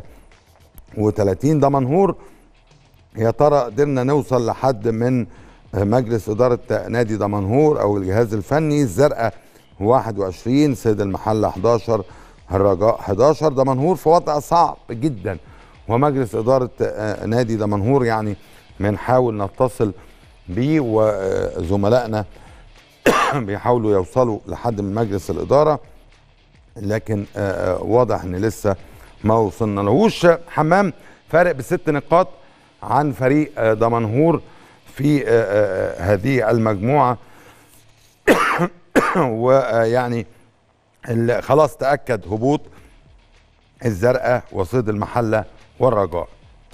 33. دمنهور يا ترى قدرنا نوصل لحد من مجلس إدارة نادي دمنهور أو الجهاز الفني. الزرقاء 21. صيد المحلة 11. الرجاء 11. دمنهور في وضع صعب جدا، ومجلس إدارة نادي دمنهور يعني بنحاول نتصل بيه وزملائنا بيحاولوا يوصلوا لحد من مجلس الإدارة، لكن واضح ان لسه ما وصلنا لهوش. حمام فارق ب6 نقاط عن فريق دمنهور في هذه المجموعة ويعني خلاص تأكد هبوط الزرقاء وصيد المحلة والرجاء.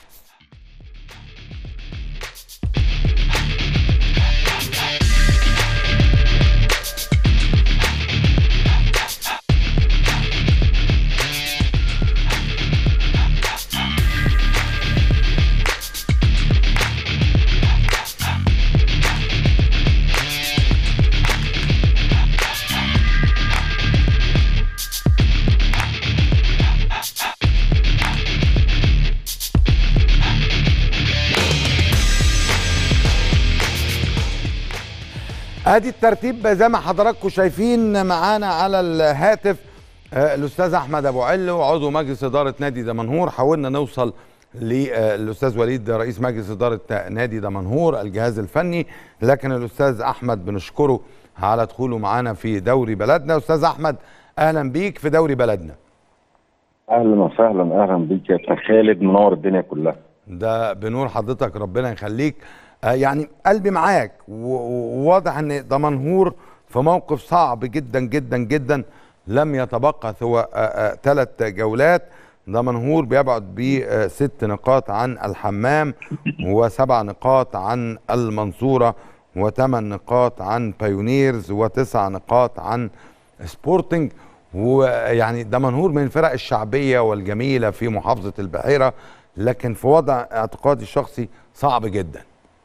ادي الترتيب زي ما حضراتكم شايفين معانا على الهاتف. الاستاذ احمد ابو علو عضو مجلس اداره نادي دمنهور. حاولنا نوصل للاستاذ وليد رئيس مجلس اداره نادي دمنهور الجهاز الفني، لكن الاستاذ احمد بنشكره على دخوله معانا في دوري بلدنا. استاذ احمد اهلا بيك في دوري بلدنا. اهلا وسهلا. اهلا بيك يا خالد، منور الدنيا كلها. ده بنور حضرتك ربنا يخليك. يعني قلبي معاك، وواضح ان دمنهور في موقف صعب جدا جدا جدا. لم يتبقى سوى 3 جولات. دمنهور بيبعد ب6 نقاط عن الحمام، و7 نقاط عن المنصورة، و8 نقاط عن بايونيرز، و9 نقاط عن سبورتنج. ويعني دمنهور من الفرق الشعبية والجميلة في محافظة البحيرة، لكن في وضع اعتقادي الشخصي صعب جدا.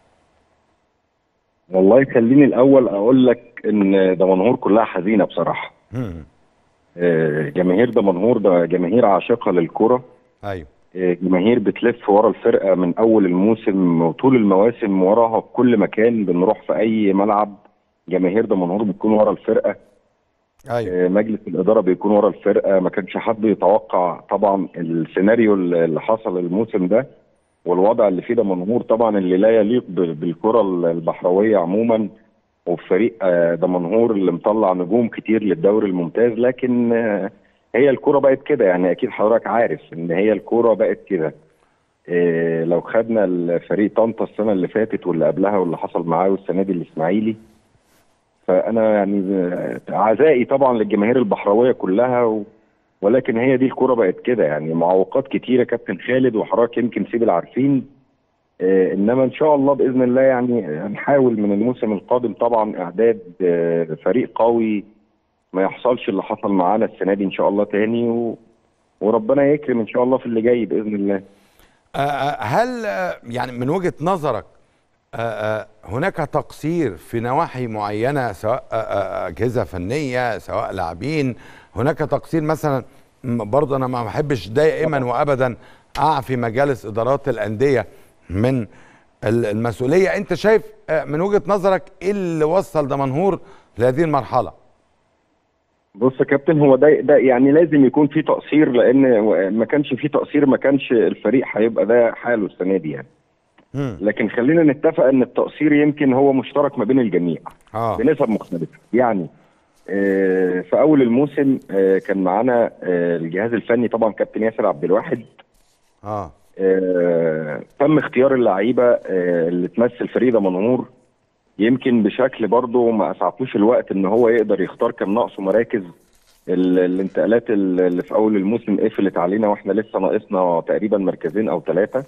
والله خليني الاول اقول لك ان دمنهور كلها حزينه بصراحه. جماهير دمنهور ده جماهير عاشقه للكره. ايوه. جماهير بتلف ورا الفرقه من اول الموسم وطول المواسم وراها في كل مكان. بنروح في اي ملعب جماهير دمنهور بتكون ورا الفرقه. ايوه. مجلس الاداره بيكون ورا الفرقه. ما كانش حد يتوقع طبعا السيناريو اللي حصل الموسم ده والوضع اللي فيه دمنهور، طبعا اللي لا يليق بالكره البحراويه عموما، وفريق دمنهور اللي مطلع نجوم كتير للدوري الممتاز. لكن هي الكره بقت كده، يعني اكيد حضرتك عارف ان هي الكره بقت كده. لو خدنا الفريق طنطا السنه اللي فاتت واللي قبلها واللي حصل معاه والسنه دي الاسماعيلي، فانا يعني عزائي طبعا للجماهير البحراويه كلها ولكن هي دي الكوره بقت كده، يعني معوقات كتيره كابتن خالد وحضرتك يمكن سيب العارفين. انما ان شاء الله باذن الله يعني هنحاول من الموسم القادم طبعا اعداد فريق قوي، ما يحصلش اللي حصل معانا السنه دي ان شاء الله تاني، وربنا يكرم ان شاء الله في اللي جاي باذن الله. هل يعني من وجهة نظرك هناك تقصير في نواحي معينة، سواء أجهزة فنية سواء لاعبين؟ هناك تقصير مثلا، برضه أنا ما بحبش دائما وأبدا أعفي مجالس إدارات الأندية من المسؤولية. أنت شايف من وجهة نظرك إيه اللي وصل دمنهور لهذه المرحلة؟ بص يا كابتن، هو ده يعني لازم يكون في تقصير، لأن ما كانش في تقصير ما كانش الفريق هيبقى ده حاله السنة دي يعني. لكن خلينا نتفق ان التقصير يمكن هو مشترك ما بين الجميع بنسب مختلفه. يعني في اول الموسم كان معانا الجهاز الفني طبعا كابتن ياسر عبد الواحد. تم اختيار اللعيبه اللي تمثل فريق دمنهور، يمكن بشكل برضه ما اسعفوش الوقت ان هو يقدر يختار، كان ناقصه مراكز. الانتقالات اللي في اول الموسم قفلت علينا واحنا لسه ناقصنا تقريبا مركزين او 3.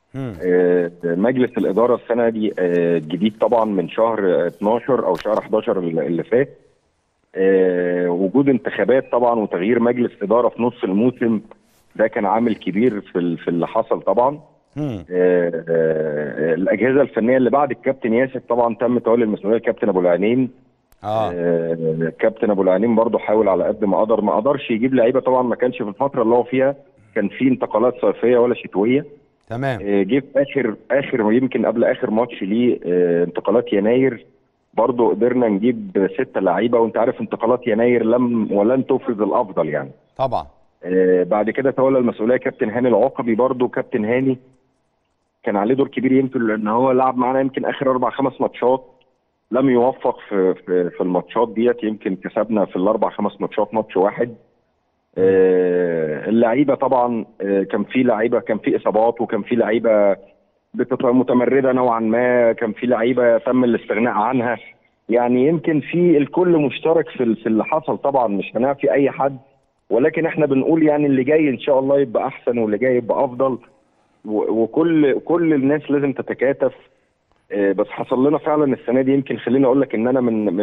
مجلس الإدارة السنة دي جديد طبعا من شهر 12 أو شهر 11 اللي فات. وجود انتخابات طبعا وتغيير مجلس إدارة في نص الموسم ده كان عامل كبير في اللي حصل طبعا. الأجهزة الفنية اللي بعد الكابتن ياسر طبعا تم تولي المسؤولية الكابتن أبو العينين. كابتن أبو العينين برضه حاول على قد ما قدر، ما قدرش يجيب لعيبة طبعا، ما كانش في الفترة اللي هو فيها كان في انتقالات صيفية ولا شتوية. تمام. جه في اخر يمكن قبل اخر ماتش ليه انتقالات يناير، برضه قدرنا نجيب 6 لعيبه، وانت عارف انتقالات يناير ولن تفرز الافضل يعني. طبعا. بعد كده تولى المسؤوليه كابتن هاني العقبي. برضه كابتن هاني كان عليه دور كبير يمكن، لان هو لعب معانا يمكن اخر 4-5 ماتشات، لم يوفق في الماتشات ديت. يمكن كسبنا في ال4-5 ماتشات ماتش واحد. اللعيبه طبعا كان في لعيبه، كان في اصابات، وكان في لعيبه متمرده نوعا ما، كان في لعيبه تم الاستغناء عنها. يعني يمكن في الكل مشترك في اللي حصل طبعا، مش هنعفي اي حد، ولكن احنا بنقول يعني اللي جاي ان شاء الله يبقى احسن، واللي جاي يبقى افضل، وكل الناس لازم تتكاتف. بس حصل لنا فعلا السنه دي، يمكن خليني اقول لك ان انا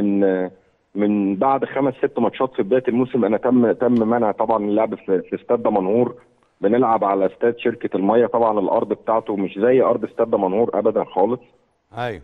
من بعد 5-6 ماتشات في بدايه الموسم انا تم منع طبعا اللعب في استاد دمنهور. بنلعب على استاد شركه الميه، طبعا الارض بتاعته مش زي ارض استاد دمنهور ابدا خالص. ايوه.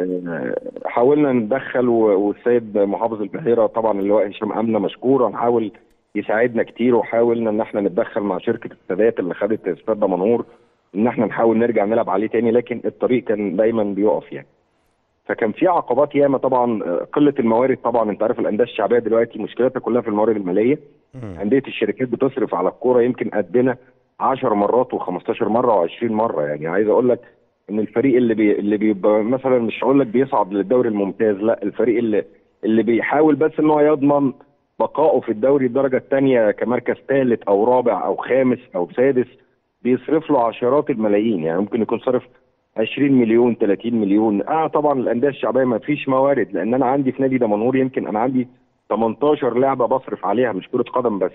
حاولنا نتدخل، والسيد محافظ البحيره طبعا اللواء هشام امنه مشكور، هنحاول يساعدنا كتير، وحاولنا ان احنا نتدخل مع شركه السادات اللي خدت استاد دمنهور ان احنا نحاول نرجع نلعب عليه تاني، لكن الطريق كان دايما بيقف يعني. فكان في عقبات ياما طبعا، قله الموارد طبعا. انت عارف الانديه الشعبيه دلوقتي مشكلتها كلها في الموارد الماليه. انديه الشركات بتصرف على الكوره يمكن قدنا 10 مرات و15 مره و20 مره. يعني عايز اقول لك ان الفريق اللي بيبقى مثلا، مش هقول لك بيصعد للدوري الممتاز، لا، الفريق اللي بيحاول بس ان هو يضمن بقائه في الدوري الدرجه الثانيه كمركز ثالث او رابع او خامس او سادس، بيصرف له عشرات الملايين. يعني ممكن يكون صرف 20 مليون 30 مليون. طبعا الانديه الشعبيه ما فيش موارد، لان انا عندي في نادي دمنهور يمكن انا عندي 18 لعبه بصرف عليها، مش كره قدم بس.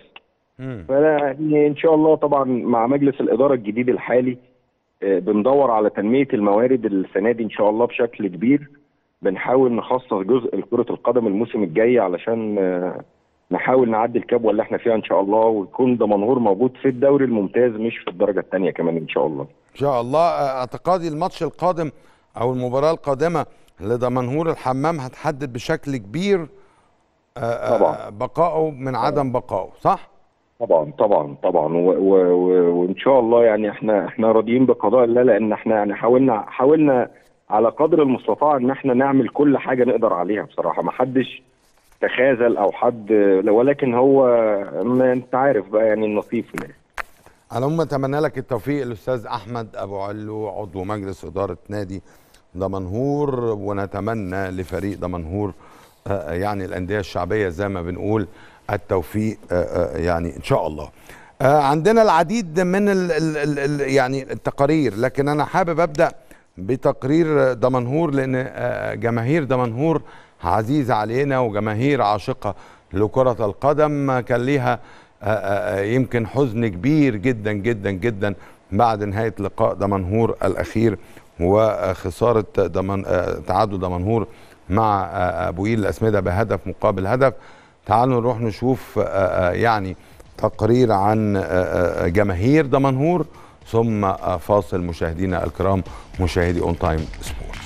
فان شاء الله طبعا مع مجلس الاداره الجديد الحالي بندور على تنميه الموارد السنه دي ان شاء الله بشكل كبير. بنحاول نخصص جزء لكره القدم الموسم الجاي علشان نحاول نعدي الكبوه اللي احنا فيها ان شاء الله، ويكون دمنهور موجود في الدوري الممتاز مش في الدرجه الثانيه كمان ان شاء الله. ان شاء الله. اعتقادي الماتش القادم او المباراه القادمه لدمنهور الحمام هتحدد بشكل كبير طبعا بقائه من عدم بقائه، صح؟ طبعا وان شاء الله يعني احنا راضيين بقضاء الله، لان احنا يعني حاولنا على قدر المستطاع ان احنا نعمل كل حاجه نقدر عليها بصراحه. ما حدش تخاذل او حد، ولكن هو ما انت عارف بقى يعني النصيب في الاخر. على العموم اتمنى لك التوفيق الاستاذ احمد ابو علو عضو مجلس اداره نادي دمنهور، ونتمنى لفريق دمنهور يعني الانديه الشعبيه زي ما بنقول التوفيق يعني ان شاء الله. عندنا العديد من يعني التقارير، لكن انا حابب ابدا بتقرير دمنهور لان جماهير دمنهور عزيزه علينا وجماهير عاشقه لكره القدم. كان ليها يمكن حزن كبير جدا جدا جدا بعد نهاية لقاء دمنهور الأخير وخسارة تعادل دمنهور مع أبويل الأسمدة بهدف مقابل هدف. تعالوا نروح نشوف يعني تقرير عن جماهير دمنهور ثم فاصل مشاهدينا الكرام مشاهدي اون تايم سبورتس.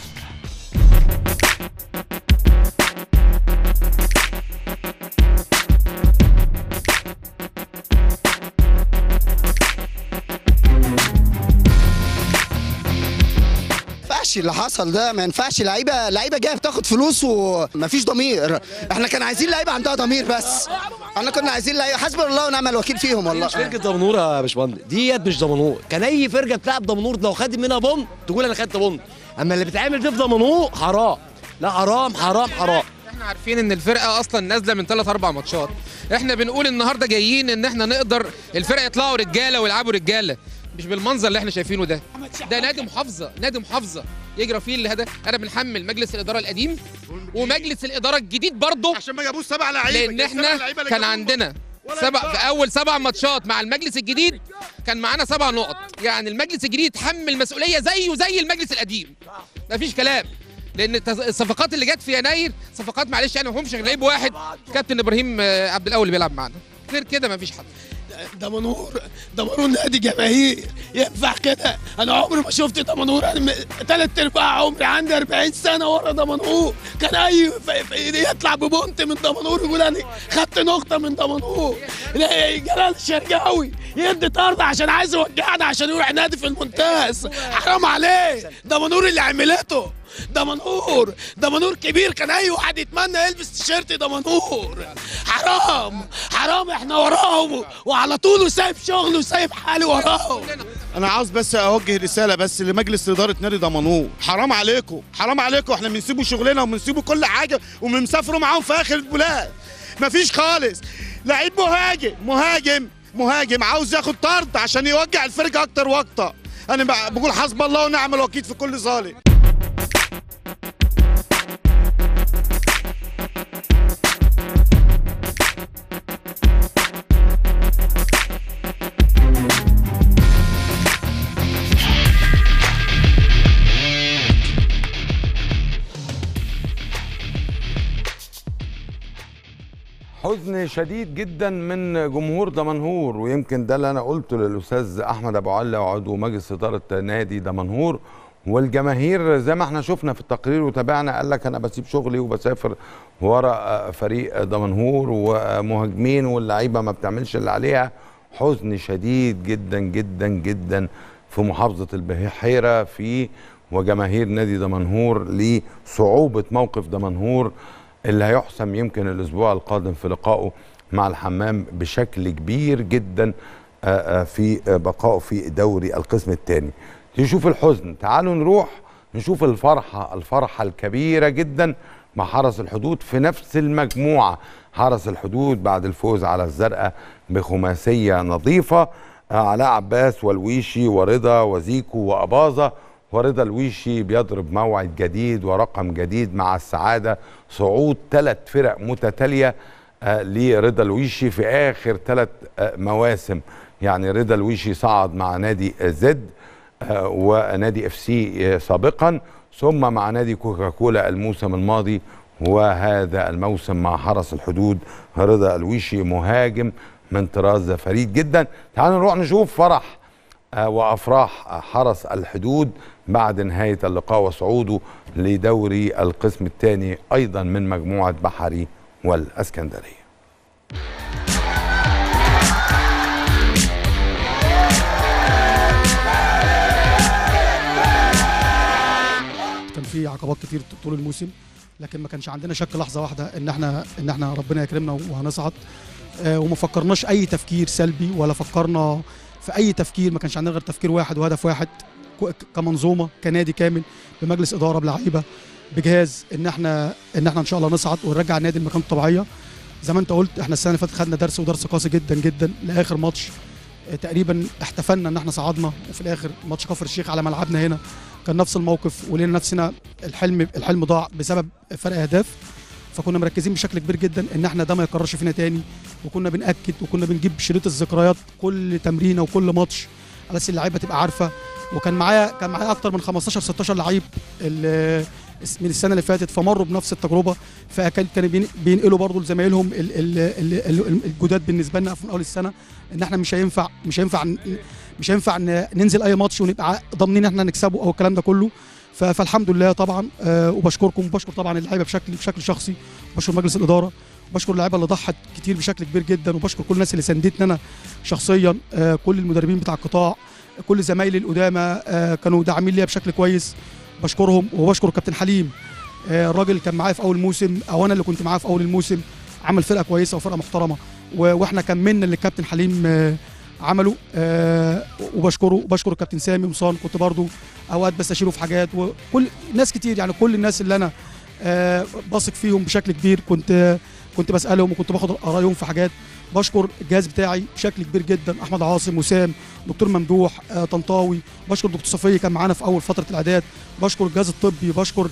اللي حصل ده ما ينفعش. لعيبه جايه بتاخد فلوس ومفيش ضمير. احنا كان عايزين لعيبه عندها ضمير، بس احنا كنا عايزين لعيبه حسبنا الله ونعم الوكيل فيهم والله. مش فرقه دمنهور يا باشمهندس، ديت مش دمنهور. كان اي فرقه بتلعب دمنهور لو خدت منها بونت تقول انا خدت بونت، اما اللي بيتعمل ده في دمنهور حرام. لا حرام حرام حرام. احنا عارفين ان الفرقه اصلا نازله من 3-4 ماتشات. احنا بنقول النهارده جايين ان احنا نقدر الفرقه يطلعوا رجاله ويلعبوا رجاله، مش بالمنظر اللي احنا شايفينه ده. ده نادي محافظه، نادي محافظه يجرى فيه اللي هذا. انا بنحمل مجلس الاداره القديم ومجلس الاداره الجديد برضه عشان ما جابوش 7 لعيبه، لان احنا كان عندنا في اول 7 ماتشات مع المجلس الجديد كان معانا 7 نقط. يعني المجلس الجديد تحمل مسؤوليه زيه زي المجلس القديم، مفيش كلام. لان الصفقات اللي جت في يناير صفقات معلش يعني ما همش غير لعيب واحد، كابتن ابراهيم عبد الاول اللي بيلعب معانا، غير كده مفيش حد. دمنهور نادي جماهير، ينفع كده؟ انا عمري ما شفت دمنهور. انا 3/4 عمري عندي 40 سنه ورا دمنهور. كان اي يطلع ببونت من دمنهور يقول انا خدت نقطه من دمنهور. جلال الشرقاوي يدي طرد عشان عايز يوجعنا عشان يروح نادي في الممتاز. حرام عليه. دمنهور اللي عملته دمنهور كبير، كان اي واحد يتمنى يلبس تيشيرت دمنهور. حرام احنا وراهم وعلى طول، وسايب شغله وسايب حالي وراهم. انا عاوز بس اوجه رساله بس لمجلس اداره نادي دمنهور، حرام عليكم احنا بنسيبوا شغلنا وبنسيبوا كل حاجه وبنسافروا معاهم في اخر البلاد. مفيش خالص. لعيب مهاجم عاوز ياخد طرد عشان يوجع الفرقه اكتر واكتر. انا بقول حسب الله ونعم الوكيل في كل ظالم. حزن شديد جدا من جمهور دمنهور، ويمكن ده اللي انا قلته للاستاذ احمد ابو علا وعضو مجلس اداره نادي دمنهور. والجماهير زي ما احنا شفنا في التقرير وتابعنا قال لك انا بسيب شغلي وبسافر ورا فريق دمنهور ومهاجمين واللعيبه ما بتعملش اللي عليها. حزن شديد جدا جدا جدا في محافظه البحيره وجماهير نادي دمنهور لصعوبه موقف دمنهور اللي هيحسم يمكن الاسبوع القادم في لقائه مع الحمام بشكل كبير جدا في بقائه في دوري القسم الثاني. تشوف الحزن، تعالوا نروح نشوف الفرحة الكبيرة جدا مع حرس الحدود في نفس المجموعة. حرس الحدود بعد الفوز على الزرقاء بخماسية نظيفة، علاء عباس والويشي ورضا وزيكو وأباظة، ورضا الويشي بيضرب موعد جديد ورقم جديد مع السعادة، صعود 3 فرق متتالية لرضا الويشي في آخر 3 مواسم. يعني رضا الويشي صعد مع نادي زد ونادي اف سي سابقا، ثم مع نادي كوكاكولا الموسم الماضي، وهذا الموسم مع حرس الحدود رضا الويشي مهاجم من طراز فريد جدا. تعالوا نروح نشوف فرح وافراح حرس الحدود بعد نهايه اللقاء وصعوده لدوري القسم الثاني ايضا من مجموعه بحري والاسكندريه. كان في عقبات كتير طول الموسم، لكن ما كانش عندنا شك لحظه واحده ان احنا ربنا يكرمنا وهنصعد. وما فكرناش اي تفكير سلبي ولا فكرنا في اي تفكير. ما كانش عندنا غير تفكير واحد وهدف واحد كمنظومه كنادي كامل بمجلس اداره بلعيبه بجهاز ان احنا ان شاء الله نصعد ونرجع النادي لمكانه الطبيعيه. زي ما انت قلت احنا السنه اللي فاتت خدنا درس قاسي جدا جدا لاخر ماتش. تقريبا احتفلنا ان احنا صعدنا، وفي الاخر ماتش كفر الشيخ على ملعبنا هنا كان نفس الموقف، ولقينا نفسنا الحلم ضاع بسبب فرق اهداف. فكنا مركزين بشكل كبير جدا ان احنا ده ما يكررش فينا تاني، وكنا بنأكد وكنا بنجيب شريط الذكريات كل تمرينه وكل ماتش على اساس اللعيبه تبقى عارفه. وكان معايا اكتر من 15 16 لعيب من السنه اللي فاتت، فمروا بنفس التجربه، كانوا بينقلوا برضه لزمايلهم الجداد بالنسبه لنا في اول السنه ان احنا مش هينفع ننزل اي ماتش ونبقى ضامنين ان احنا نكسبه او الكلام ده كله. فالحمد لله طبعا، وبشكركم وبشكر طبعا اللعيبه بشكل شخصي، وبشكر مجلس الاداره، وبشكر اللعيبه اللي ضحت كتير بشكل كبير جدا، وبشكر كل الناس اللي ساندتني انا شخصيا، كل المدربين بتاع القطاع، كل زمايلي القدامى كانوا داعمين ليا بشكل كويس، بشكرهم. وبشكر كابتن حليم، الراجل كان معايا في اول موسم او انا اللي كنت معاه في اول الموسم، عمل فرقه كويسه وفرقه محترمه، واحنا كملنا اللي الكابتن حليم عمله. وبشكره، وبشكر الكابتن سامي مصان، كنت برضو اوقات بستشيره في حاجات، وكل ناس كتير يعني كل الناس اللي انا بثق فيهم بشكل كبير كنت بسالهم وكنت باخد رايهم في حاجات. بشكر الجهاز بتاعي بشكل كبير جدا، احمد عاصم، وسام، دكتور ممدوح، طنطاوي، بشكر دكتور صفيه كان معانا في اول فتره الاعداد، بشكر الجهاز الطبي، بشكر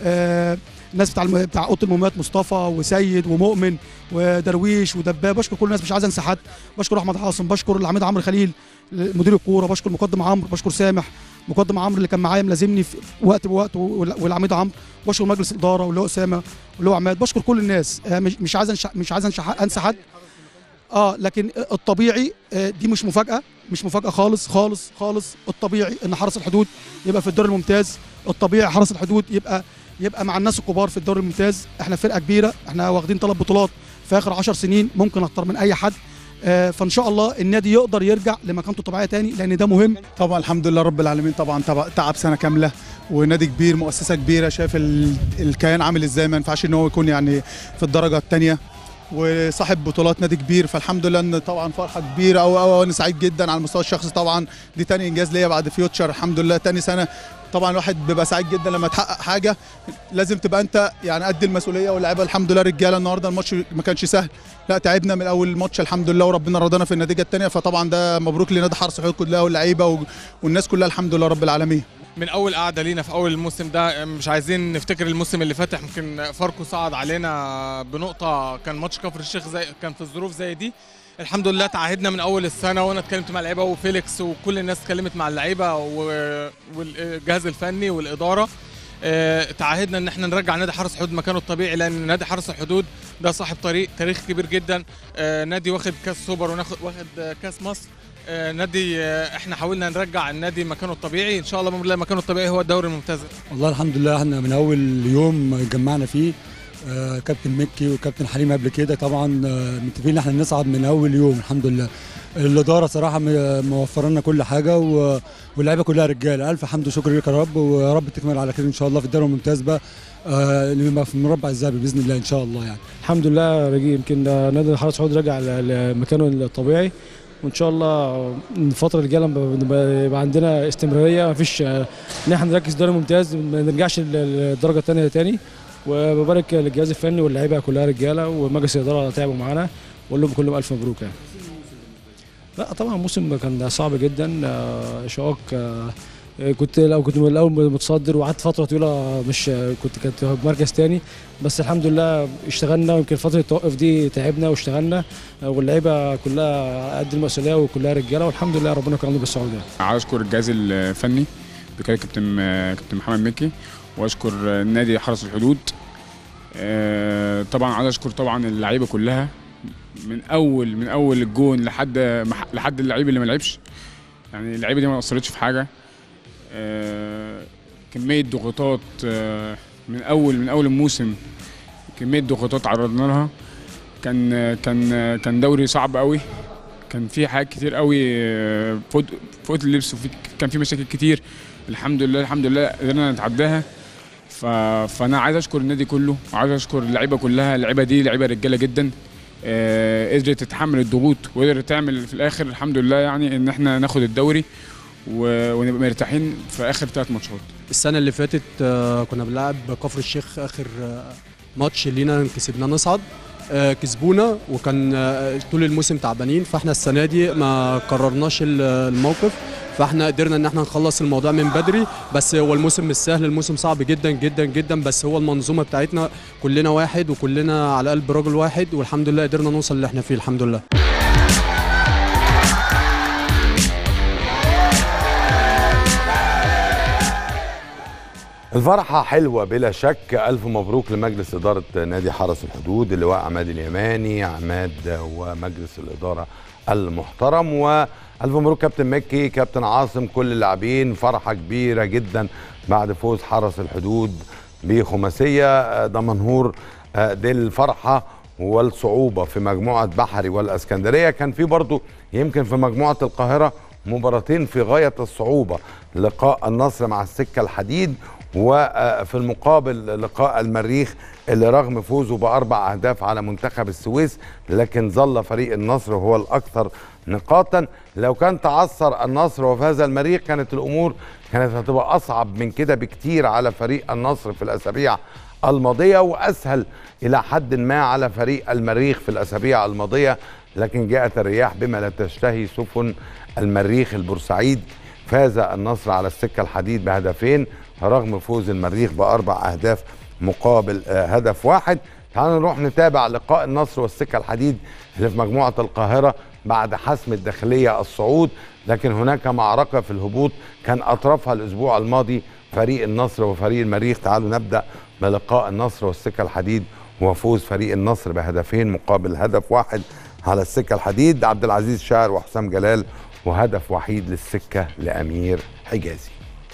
الناس بتاع اوضه المهمات مصطفى وسيد ومؤمن ودرويش ودباب، بشكر كل الناس مش عايز انسى حد. بشكر احمد عاصم، بشكر العميد عمرو خليل مدير الكوره، بشكر مقدم عمرو، بشكر سامح مقدم عمرو اللي كان معايا ملازمني في وقت بوقت، والعميد عمرو، بشكر مجلس الاداره واللي هو اسامه واللي هو عماد، بشكر كل الناس، مش عايز انسى حد. لكن الطبيعي دي مش مفاجاه خالص خالص خالص. الطبيعي ان حرس الحدود يبقى في الدوري الممتاز، الطبيعي حرس الحدود يبقى مع الناس الكبار في الدوري الممتاز. احنا فرقه كبيره، احنا واخدين 3 بطولات في اخر 10 سنين، ممكن اكتر من اي حد. فان شاء الله النادي يقدر يرجع لمكانته الطبيعيه تاني، لان ده مهم. طبعا الحمد لله رب العالمين، طبعا تعب سنه كامله ونادي كبير، مؤسسه كبيره، شايف الكيان عامل ازاي، ما ينفعش ان هو يكون يعني في الدرجه الثانيه وصاحب بطولات نادي كبير. فالحمد لله ان طبعا فرحه كبيره او انا سعيد جدا على المستوى الشخصي. طبعا دي تاني انجاز ليا بعد فيوتشر، الحمد لله تاني سنه. طبعا الواحد بيبقى سعيد جدا لما تحقق حاجه، لازم تبقى انت يعني قد المسؤوليه. واللعيبه الحمد لله رجاله، النهارده الماتش ما كانش سهل، لا تعبنا من اول الماتش الحمد لله، وربنا رضانا في النتيجه الثانيه. فطبعا ده مبروك لنادي حرس الحدود كلها واللعيبه والناس كلها الحمد لله رب العالمين. من اول قعده لينا في اول الموسم ده، مش عايزين نفتكر الموسم اللي فات، يمكن فاركو صعد علينا بنقطه، كان ماتش كفر الشيخ كان في الظروف زي دي. الحمد لله تعهدنا من اول السنه، وانا اتكلمت مع اللعيبه وفيليكس وكل الناس اتكلمت مع اللعيبه والجهاز الفني والاداره، تعهدنا ان احنا نرجع نادي حرس الحدود مكانه الطبيعي، لان نادي حرس الحدود ده صاحب تاريخ كبير جدا، نادي واخد كاس سوبر واخد كاس مصر، نادي احنا حاولنا نرجع النادي مكانه الطبيعي. ان شاء الله بامر الله مكانه الطبيعي هو الدوري الممتاز. والله الحمد لله احنا من اول يوم جمعنا فيه كابتن مكي وكابتن حليم قبل كده، طبعا متفقين ان احنا نصعد من اول يوم الحمد لله. الاداره صراحه موفر لنا كل حاجه، واللعيبه كلها رجاله. الف حمد وشكر لك يا رب، ويا رب تكمل على كده ان شاء الله في الدوري الممتاز بقى، اللي في المربع الذهبي باذن الله ان شاء الله. يعني الحمد لله يمكن نادي حرس الحدود رجع لمكانه الطبيعي، وان شاء الله الفتره اللي جايه يبقى عندنا استمراريه، مفيش ان احنا نركز الدوري الممتاز، ما نرجعش للدرجه الثانيه تاني. وببارك للجهاز الفني واللعيبه كلها رجاله، ومجلس الاداره تعبوا معانا، واقول لهم كلهم الف مبروك. يعني لا طبعا الموسم كان صعب جدا، اشواق، كنت من الاول متصدر، وقعدت فتره طويله مش كنت في مركز ثاني، بس الحمد لله اشتغلنا، ويمكن فتره التوقف دي تعبنا واشتغلنا، واللعيبه كلها قد المسؤوليه وكلها رجاله، والحمد لله ربنا كرمنا بالصعود. عايز اشكر الجهاز الفني بقياده كابتن محمد مكي، واشكر نادي حرس الحدود. طبعا عايز اشكر طبعا اللعيبه كلها من اول الجون لحد اللعيب اللي ما لعبش، يعني اللعيبه دي ما قصرتش في حاجه. كميه ضغوطات من اول الموسم، كميه ضغوطات عرضنا لها. كان دوري صعب قوي، كان في حاجات كتير قوي فوق اللبس، كان في مشاكل كتير. الحمد لله قدرنا نتعداها. فانا عايز اشكر النادي كله، وعايز اشكر اللعيبه كلها. اللعيبه دي لعيبه رجاله جدا، قدرت تتحمل الضغوط وقدرت تعمل في الاخر الحمد لله يعني ان احنا ناخد الدوري ونبقى مرتاحين في اخر 3 ماتشات. السنه اللي فاتت كنا بنلعب كفر الشيخ اخر ماتش لينا، كسبنا نصعد، كسبونا، وكان طول الموسم تعبانين. فاحنا السنه دي ما قررناش الموقف، فاحنا قدرنا ان احنا نخلص الموضوع من بدري. بس هو الموسم مش سهل، الموسم صعب جدا جدا جدا، بس هو المنظومه بتاعتنا كلنا واحد وكلنا على قلب رجل واحد، والحمد لله قدرنا نوصل اللي احنا فيه الحمد لله. الفرحة حلوة بلا شك. ألف مبروك لمجلس إدارة نادي حرس الحدود، اللواء عماد اليماني عماد ومجلس الإدارة المحترم، وألف مبروك كابتن مكي كابتن عاصم كل اللاعبين. فرحة كبيرة جدا بعد فوز حرس الحدود بخماسية. دمنهور دي الفرحة والصعوبة في مجموعة بحري والإسكندرية. كان في برضو يمكن في مجموعة القاهرة مباراتين في غاية الصعوبة، لقاء النصر مع السكة الحديد، وفي المقابل لقاء المريخ اللي رغم فوزه ب4 أهداف على منتخب السويس لكن ظل فريق النصر هو الأكثر نقاطا. لو كان تعثر النصر وفاز المريخ كانت الأمور هتبقى أصعب من كده بكتير على فريق النصر في الأسابيع الماضية، وأسهل إلى حد ما على فريق المريخ في الأسابيع الماضية، لكن جاءت الرياح بما لا تشتهي سفن المريخ البورسعيد. فاز النصر على السكة الحديد بهدفين رغم فوز المريخ ب4 أهداف مقابل هدف واحد. تعالوا نروح نتابع لقاء النصر والسكة الحديد اللي في مجموعة القاهرة بعد حسم الداخلية الصعود، لكن هناك معركة في الهبوط كان أطرفها الأسبوع الماضي فريق النصر وفريق المريخ. تعالوا نبدأ بلقاء النصر والسكة الحديد وفوز فريق النصر بهدفين مقابل هدف واحد على السكة الحديد. عبد العزيز شاعر وحسام جلال، وهدف وحيد للسكة لأمير حجازي.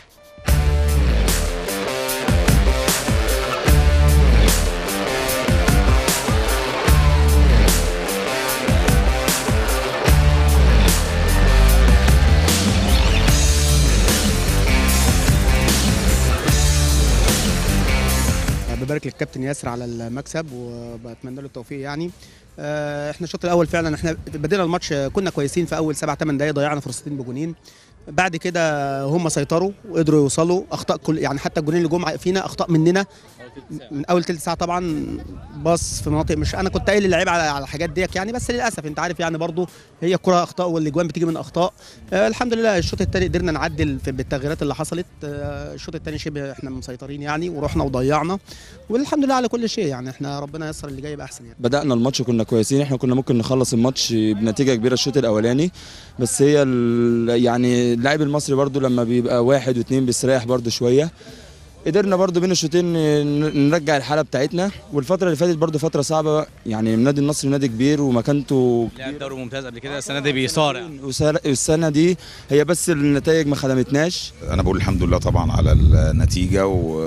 ببارك للكابتن ياسر على المكسب وبتمنى له التوفيق يعني. احنا الشوط الاول فعلا احنا بدينا الماتش كنا كويسين، في اول 7-8 دقايق ضيعنا فرصتين بجونين، بعد كده هم سيطروا وقدروا يوصلوا. اخطاء كل يعني حتى الجونين اللي جم فينا اخطاء مننا من اول ثلث ساعه طبعا، باص في مناطق مش انا كنت قايل للعيبه على الحاجات ديت يعني، بس للاسف انت عارف يعني برضو هي الكره اخطاء والاجوان بتيجي من اخطاء. الحمد لله الشوط الثاني قدرنا نعدل بالتغييرات اللي حصلت. الشوط الثاني شبه احنا مسيطرين يعني، ورحنا وضيعنا، والحمد لله على كل شيء يعني. احنا ربنا ييسر اللي جاي يبقى احسن يعني. بدأنا الماتش كنا كويسين، احنا كنا ممكن نخلص الماتش بنتيجه كبيره الشوط الاولاني، بس هي يعني اللاعب المصري برضو لما بيبقى 1 و2 بيستريح برضو شويه. قدرنا برضو بين الشوطين نرجع الحاله بتاعتنا، والفتره اللي فاتت برضو فتره صعبه يعني. نادي النصر نادي كبير ومكانته لعب دوري ممتاز قبل كده، السنه دي بيصارع، والسنه دي هي بس النتائج ما خدمتناش. انا بقول الحمد لله طبعا على النتيجه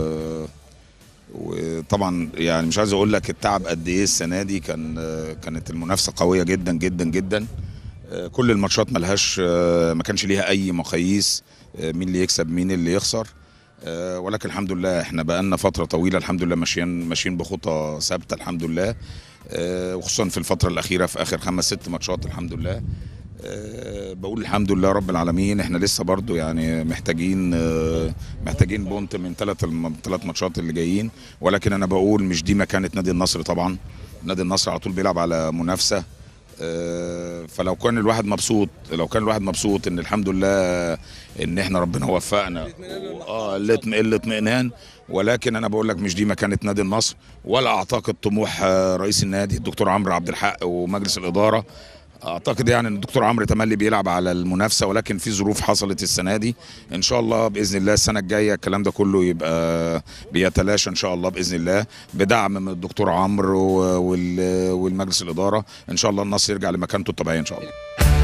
وطبعا يعني مش عايز اقول لك التعب قد ايه السنه دي. كانت المنافسه قويه جدا جدا جدا. كل الماتشات ما كانش ليها اي مقاييس مين اللي يكسب مين اللي يخسر، ولكن الحمد لله احنا بقالنا فتره طويله الحمد لله ماشيين بخطى ثابته الحمد لله، وخصوصا في الفتره الاخيره في اخر 5-6 ماتشات الحمد لله. بقول الحمد لله رب العالمين. احنا لسه برضو يعني محتاجين بونت من 3 ماتشات اللي جايين، ولكن انا بقول مش دي مكانه نادي النصر طبعا. نادي النصر على طول بيلعب على منافسه، فلو كان الواحد مبسوط ان الحمد لله ان احنا ربنا وفقنا الاطمئنان، ولكن انا بقول لك مش دي مكانه نادي النصر، ولا اعتقد طموح رئيس النادي الدكتور عمرو عبد الحق ومجلس الاداره. اعتقد يعني ان الدكتور عمرو تملي بيلعب على المنافسه، ولكن في ظروف حصلت السنه دي. ان شاء الله باذن الله السنه الجايه الكلام ده كله يبقى بيتلاشى ان شاء الله باذن الله، بدعم من الدكتور عمرو والمجلس الاداره. ان شاء الله النصر يرجع لمكانته الطبيعيه ان شاء الله.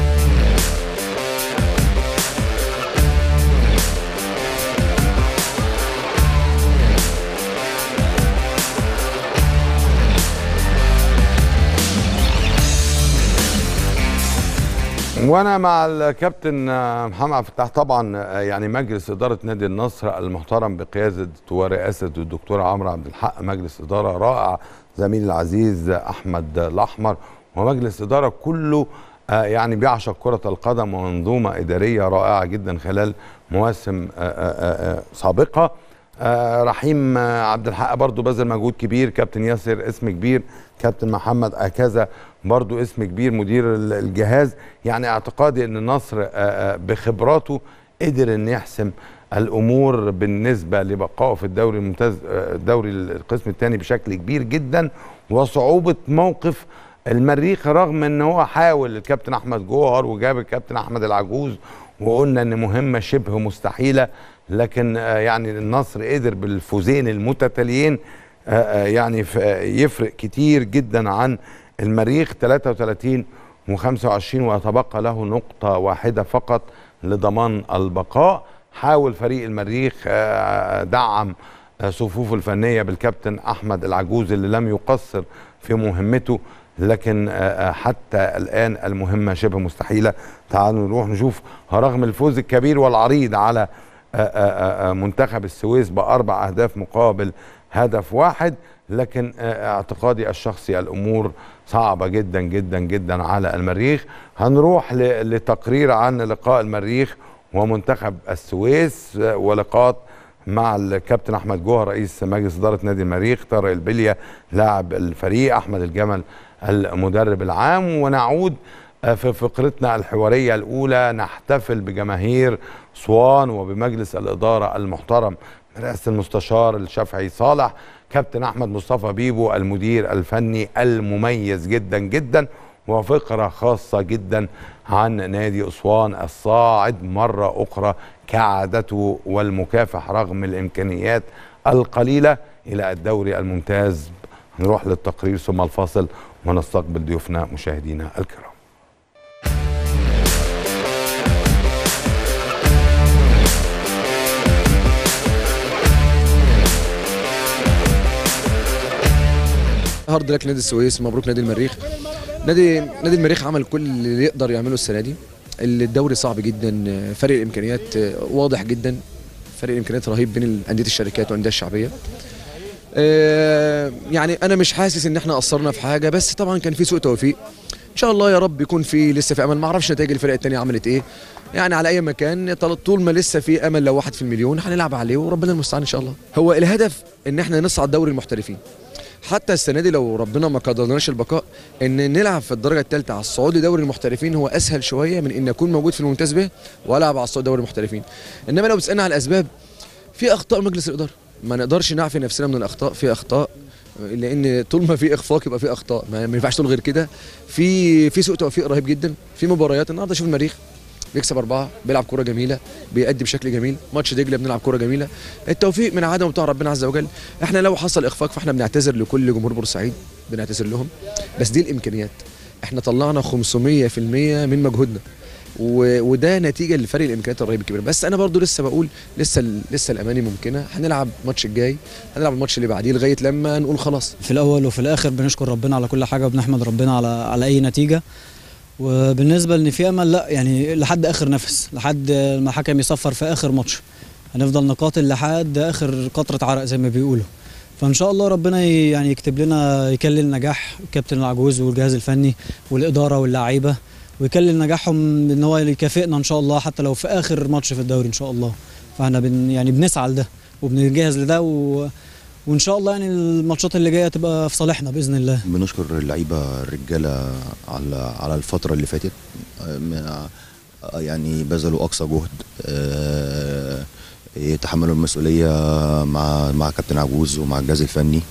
وانا مع الكابتن محمد عبد الفتاح طبعا يعني مجلس اداره نادي النصر المحترم بقياده ورئاسه الدكتور عمرو عبد الحق، مجلس اداره رائع، زميلي العزيز احمد الاحمر، ومجلس اداره كله يعني بيعشق كره القدم، ومنظومه اداريه رائعه جدا خلال مواسم سابقه. رحيم عبد الحق برضو بذل مجهود كبير، كابتن ياسر اسم كبير، كابتن محمد أكازا برضو اسم كبير، مدير الجهاز. يعني اعتقادي ان النصر بخبراته قدر ان يحسم الامور بالنسبه لبقائه في الدوري الممتاز، الدوري القسم الثاني بشكل كبير جدا. وصعوبه موقف المريخ رغم ان هو حاول الكابتن احمد جوهر وجاب الكابتن احمد العجوز وقلنا ان مهمه شبه مستحيله، لكن يعني النصر قدر بالفوزين المتتاليين يعني يفرق كتير جدا عن المريخ 33 و25 ويتبقى له نقطه واحده فقط لضمان البقاء. حاول فريق المريخ دعم صفوفه الفنيه بالكابتن احمد العجوز اللي لم يقصر في مهمته، لكن حتى الآن المهمة شبه مستحيلة. تعالوا نروح نشوف رغم الفوز الكبير والعريض على منتخب السويس ب4 أهداف مقابل هدف واحد، لكن اعتقادي الشخصي الأمور صعبة جدا جدا جدا على المريخ. هنروح لتقرير عن لقاء المريخ ومنتخب السويس ولقاءات مع الكابتن احمد جوهر رئيس مجلس اداره نادي المريخ، طارق البليه لاعب الفريق، احمد الجمل المدرب العام. ونعود في فقرتنا الحواريه الاولى نحتفل بجماهير اسوان وبمجلس الاداره المحترم برئاسه المستشار الشافعي صالح، كابتن احمد مصطفى بيبو المدير الفني المميز جدا جدا، وفقره خاصه جدا عن نادي اسوان الصاعد مره اخرى كعادته والمكافح رغم الامكانيات القليله الى الدوري الممتاز. هنروح للتقرير ثم الفاصل ونستقبل ضيوفنا مشاهدينا الكرام. هارد لك نادي السويس، مبروك نادي المريخ. نادي المريخ عمل كل اللي يقدر يعمله السنه دي. الدوري صعب جدا، فرق الامكانيات واضح جدا، فرق الامكانيات رهيب بين انديه الشركات والانديه الشعبيه. يعني انا مش حاسس ان احنا قصرنا في حاجه، بس طبعا كان في سوء توفيق. ان شاء الله يا رب يكون في لسه في امل. ما اعرفش نتائج الفرق الثانيه عملت ايه، يعني على اي مكان طول ما لسه في امل، لو 1 في المليون هنلعب عليه وربنا المستعان ان شاء الله. هو الهدف ان احنا نصعد دوري المحترفين. حتى السنه دي لو ربنا ما قدرناش البقاء، ان نلعب في الدرجه الثالثه على الصعود لدوري المحترفين هو اسهل شويه من ان اكون موجود في الممتاز به والعب على الصعود دوري المحترفين. انما لو بتسالنا على الاسباب، في اخطاء مجلس الاداره، ما نقدرش نعفي نفسنا من الاخطاء، في اخطاء لان طول ما في اخفاق يبقى في اخطاء، ما ينفعش تقول غير كده. في سوء توفيق رهيب جدا في مباريات. النهارده شوف المريخ بيكسب 4، بيلعب كوره جميله، بيأدي بشكل جميل. ماتش دجله بنلعب كوره جميله. التوفيق من عدم بتاع ربنا عز وجل. احنا لو حصل اخفاق فاحنا بنعتذر لكل جمهور بورسعيد، بنعتذر لهم، بس دي الامكانيات. احنا طلعنا 500% من مجهودنا، وده نتيجه لفرق الامكانيات الرهيب الكبير. بس انا برضو لسه بقول لسه الاماني ممكنه. هنلعب الماتش الجاي، هنلعب الماتش اللي بعديه لغايه لما نقول خلاص. في الاول وفي الاخر بنشكر ربنا على كل حاجه وبنحمد ربنا على اي نتيجه. وبالنسبه ان في امل، لا يعني لحد اخر نفس، لحد ما الحكم يصفر في اخر ماتش هنفضل نقاتل لحد اخر قطره عرق زي ما بيقولوا. فان شاء الله ربنا يعني يكتب لنا، يكلل نجاح الكابتن العجوز والجهاز الفني والاداره واللاعيبه، ويكلل نجاحهم ان هو يكافئنا ان شاء الله حتى لو في اخر ماتش في الدوري ان شاء الله. فاحنا يعني بنسعى لده وبنجهز لده وان شاء الله يعني الماتشات اللي جايه تبقى في صالحنا باذن الله. بنشكر اللعيبه الرجاله على الفتره اللي فاتت، يعني بذلوا اقصى جهد، يتحملوا المسؤوليه مع كابتن عجوز ومع الجهاز الفني.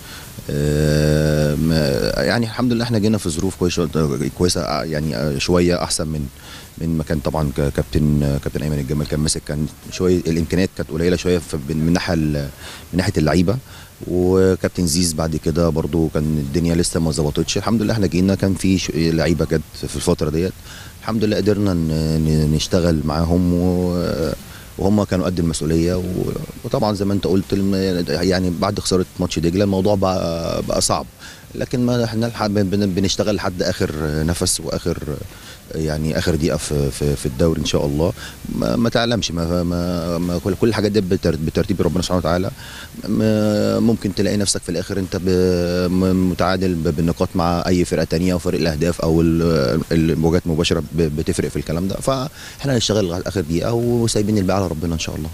يعني الحمد لله احنا جينا في ظروف كويسه، يعني شويه احسن من ما كان. طبعا كابتن ايمن الجمال كان ماسك، كان شويه الامكانيات كانت قليله شويه من ناحيه اللعيبه، وكابتن زيز بعد كده برضو كان الدنيا لسه ما ظبطتش. الحمد لله احنا جينا كان في لعيبه جت في الفتره ديت، الحمد لله قدرنا نشتغل معاهم وهم كانوا قد المسؤوليه. وطبعا زي ما انت قلت يعني بعد خساره ماتش دجله الموضوع بقى صعب، لكن ما احنا بنشتغل لحد اخر نفس واخر يعني اخر دقيقه في الدوري ان شاء الله. ما تعلمش، ما كل الحاجات دي بترتيب ربنا سبحانه وتعالى. ممكن تلاقي نفسك في الاخر انت متعادل بالنقاط مع اي فرقه تانية، وفرق الاهداف او المواجهات المباشره بتفرق في الكلام ده. فاحنا هنشتغل لغايه اخر دقيقه وسايبين الباقي على ربنا ان شاء الله.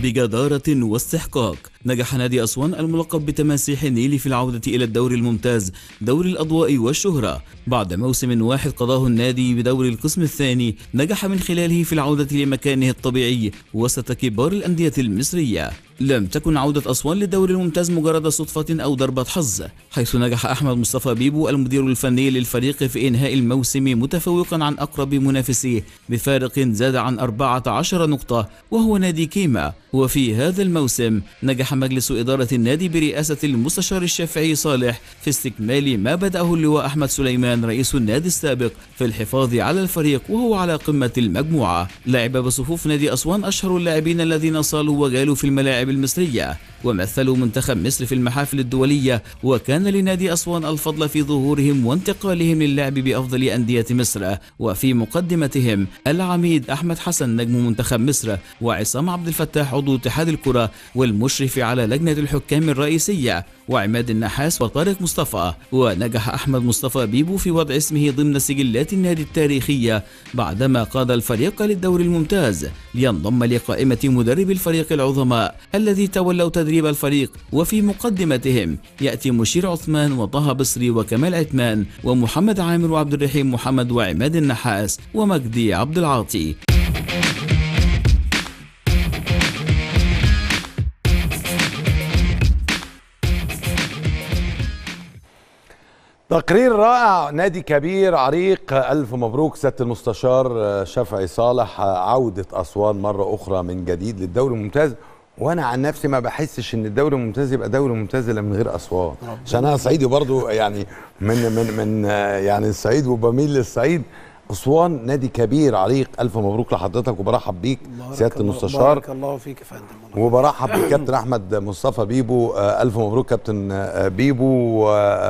بجدارة واستحقاق. نجح نادي أسوان الملقب بتماسيح النيل في العودة إلى الدوري الممتاز دوري الأضواء والشهرة بعد موسم واحد قضاه النادي بدوري القسم الثاني، نجح من خلاله في العودة لمكانه الطبيعي وسط كبار الأندية المصرية. لم تكن عودة أسوان للدوري الممتاز مجرد صدفة أو ضربة حظ، حيث نجح أحمد مصطفى بيبو المدير الفني للفريق في إنهاء الموسم متفوقا عن أقرب منافسيه بفارق زاد عن 14 نقطة وهو نادي كيما. وفي هذا الموسم نجح مجلس إدارة النادي برئاسة المستشار الشافعي صالح في استكمال ما بدأه اللواء أحمد سليمان رئيس النادي السابق في الحفاظ على الفريق وهو على قمة المجموعة. لعب بصفوف نادي أسوان أشهر اللاعبين الذين صالوا وجالوا في الملاعب المصرية ومثلوا منتخب مصر في المحافل الدولية، وكان لنادي أسوان الفضل في ظهورهم وانتقالهم للعب بأفضل أندية مصر، وفي مقدمتهم العميد أحمد حسن نجم منتخب مصر، وعصام عبد الفتاح عضو اتحاد الكرة والمشرف على لجنة الحكام الرئيسية، وعماد النحاس وطارق مصطفى. ونجح أحمد مصطفى بيبو في وضع اسمه ضمن سجلات النادي التاريخية بعدما قاد الفريق للدوري الممتاز لينضم لقائمة مدرب الفريق العظماء الذي تولوا تدريب الفريق، وفي مقدمتهم يأتي مشير عثمان وطه بصري وكمال عثمان ومحمد عامر وعبد الرحيم محمد وعماد النحاس ومجدي عبد العاطي. تقرير رائع، نادي كبير عريق. ألف مبروك سيادة المستشار شافعي صالح، عودة أسوان مرة أخرى من جديد للدوري الممتاز. وأنا عن نفسي ما بحسش إن الدوري الممتاز يبقى دوري ممتاز إلا من غير أسوان، عشان أنا صعيدي برضو، يعني من يعني الصعيد وبميل للصعيد. أسوان نادي كبير عريق، ألف مبروك لحضرتك وبرحب بيك سيادة المستشار. بارك الله فيك يا فندم. وبرحب بالكابتن أحمد مصطفى بيبو. ألف مبروك كابتن بيبو،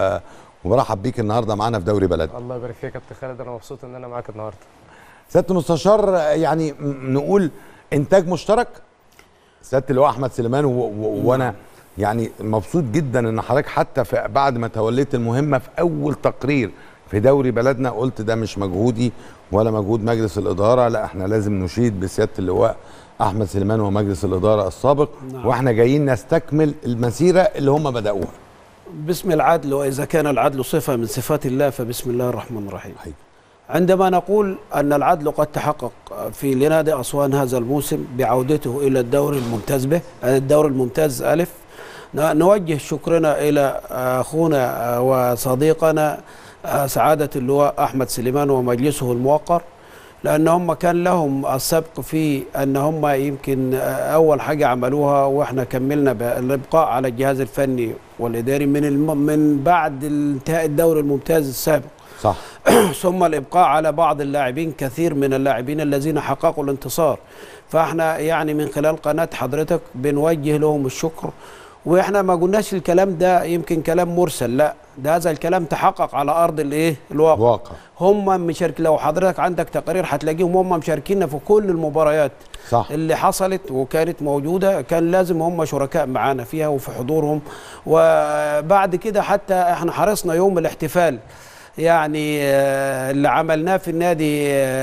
وبرحب بيك النهارده معانا في دوري بلد. الله يبارك فيك يا كابتن خالد، انا مبسوط ان انا معاك النهارده. سياده المستشار، يعني نقول انتاج مشترك سياده اللواء احمد سليمان وانا يعني مبسوط جدا ان حضرتك حتى بعد ما توليت المهمه في اول تقرير في دوري بلدنا قلت ده مش مجهودي ولا مجهود مجلس الاداره، لا احنا لازم نشيد بسياده اللواء احمد سليمان ومجلس الاداره السابق. نعم. واحنا جايين نستكمل المسيره اللي هم بداوها. باسم العدل، وإذا كان العدل صفة من صفات الله فبسم الله الرحمن الرحيم. عندما نقول أن العدل قد تحقق في لنادي أسوان هذا الموسم بعودته إلى الدوري الممتاز به، الدوري الممتاز ألف، نوجه شكرنا إلى أخونا وصديقنا سعادة اللواء أحمد سليمان ومجلسه الموقر، لأن هم كان لهم السبق في أن هم يمكن أول حاجة عملوها وإحنا كملنا بالإبقاء على الجهاز الفني والإداري من بعد انتهاء الدوري الممتاز السابق. صح. ثم الإبقاء على بعض اللاعبين، كثير من اللاعبين الذين حققوا الانتصار. فإحنا يعني من خلال قناة حضرتك بنوجه لهم الشكر. واحنا ما قلناش الكلام ده يمكن كلام مرسل، لا ده هذا الكلام تحقق على ارض الايه الواقع. هم مشارك، لو حضرتك عندك تقارير هتلاقيهم هم مشاركين في كل المباريات. صح. اللي حصلت وكانت موجوده، كان لازم هم شركاء معانا فيها وفي حضورهم. وبعد كده حتى احنا حرصنا يوم الاحتفال يعني اللي عملناه في النادي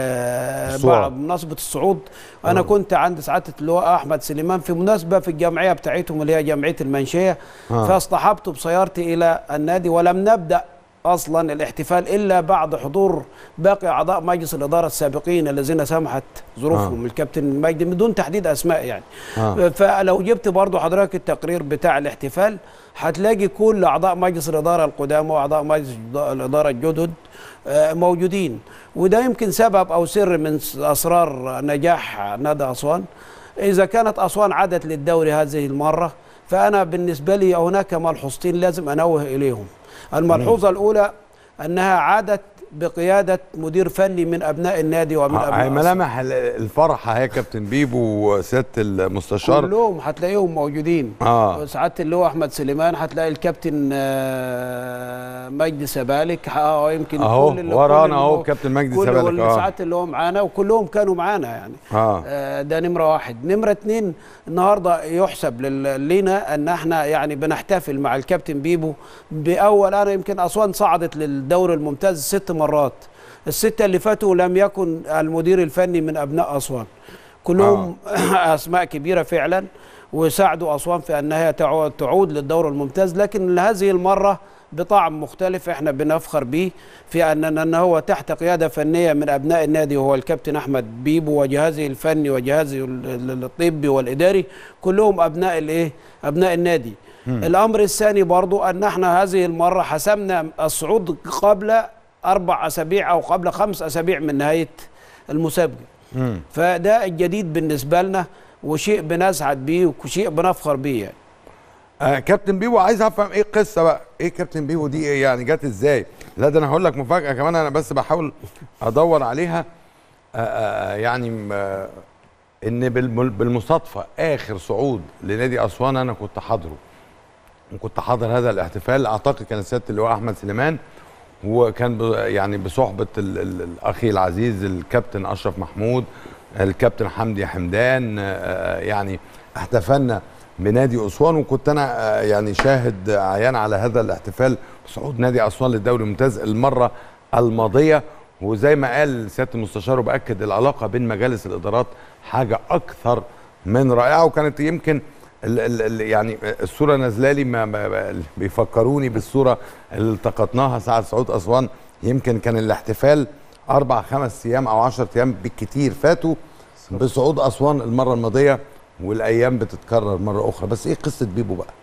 بمناسبة الصعود. أنا كنت عند سعادة اللواء أحمد سليمان في مناسبة في الجمعية بتاعتهم اللي هي جمعية المنشية، فاصطحبت بسيارتي إلى النادي، ولم نبدأ أصلا الاحتفال إلا بعد حضور باقي أعضاء مجلس الإدارة السابقين الذين سمحت ظروفهم، الكابتن مجدي بدون تحديد أسماء يعني. فلو جبت برضو حضرتك التقرير بتاع الاحتفال هتلاقي كل أعضاء مجلس الإدارة القدامى وأعضاء مجلس الإدارة الجدد موجودين. وده يمكن سبب أو سر من أسرار نجاح نادي أسوان. إذا كانت أسوان عادت للدوري هذه المرة، فأنا بالنسبة لي هناك ملحوظتين لازم أنوه إليهم. الملحوظة الأولى أنها عادت بقيادة مدير فني من أبناء النادي ومن أبناء ملامح الفرحة هي كابتن بيبو وسيادة المستشار كلهم هتلاقيهم موجودين. سعادة اللواء أحمد سليمان، هتلاقي الكابتن مجدي سبالك، يمكن أهو ورانا أهو كابتن مجدي سبالك، سعادة اللواء معانا وكلهم كانوا معانا يعني. ده نمرة واحد. نمرة اتنين، النهارده يحسب لنا أن احنا يعني بنحتفل مع الكابتن بيبو بأول، أنا يمكن أسوان صعدت للدوري الممتاز 6 مرات، ال6 اللي فاتوا لم يكن المدير الفني من أبناء أسوان. كلهم اسماء كبيره فعلا، وساعدوا اسوان في انها تعود للدور الممتاز، لكن هذه المره بطعم مختلف احنا بنفخر به في ان هو تحت قياده فنيه من ابناء النادي، وهو الكابتن احمد بيبو وجهازه الفني وجهازه الطبي والاداري، كلهم ابناء الايه؟ ابناء النادي. الامر الثاني برضو ان احنا هذه المره حسمنا الصعود قبل 4 أسابيع او قبل 5 أسابيع من نهايه المسابقه. فده الجديد بالنسبه لنا، وشيء بنسعد بيه وشيء بنفخر بيه يعني. كابتن بيبو، عايز افهم ايه القصه بقى؟ ايه كابتن بيبو دي؟ إيه يعني جت ازاي؟ لا ده انا هقول لك مفاجاه كمان، انا بس بحاول ادور عليها. يعني ان بالمصادفه اخر صعود لنادي اسوان انا كنت حاضره، وكنت حاضر هذا الاحتفال. اعتقد كان سياده اللواء احمد سليمان، وكان يعني بصحبه الاخي العزيز الكابتن اشرف محمود، الكابتن حمدي حمدان. يعني احتفلنا بنادي اسوان، وكنت انا يعني شاهد عيان على هذا الاحتفال بصعود نادي اسوان للدوري الممتاز المره الماضيه. وزي ما قال سياده المستشار وباكد، العلاقه بين مجالس الادارات حاجه اكثر من رائعه، وكانت يمكن يعني الصوره نازله لي ما بيفكروني بالصوره اللي التقطناها ساعه صعود اسوان. يمكن كان الاحتفال 4 5 ايام او 10 ايام بالكثير فاتوا بصعود اسوان المره الماضيه، والايام بتتكرر مره اخرى. بس ايه قصه بيبو بقى؟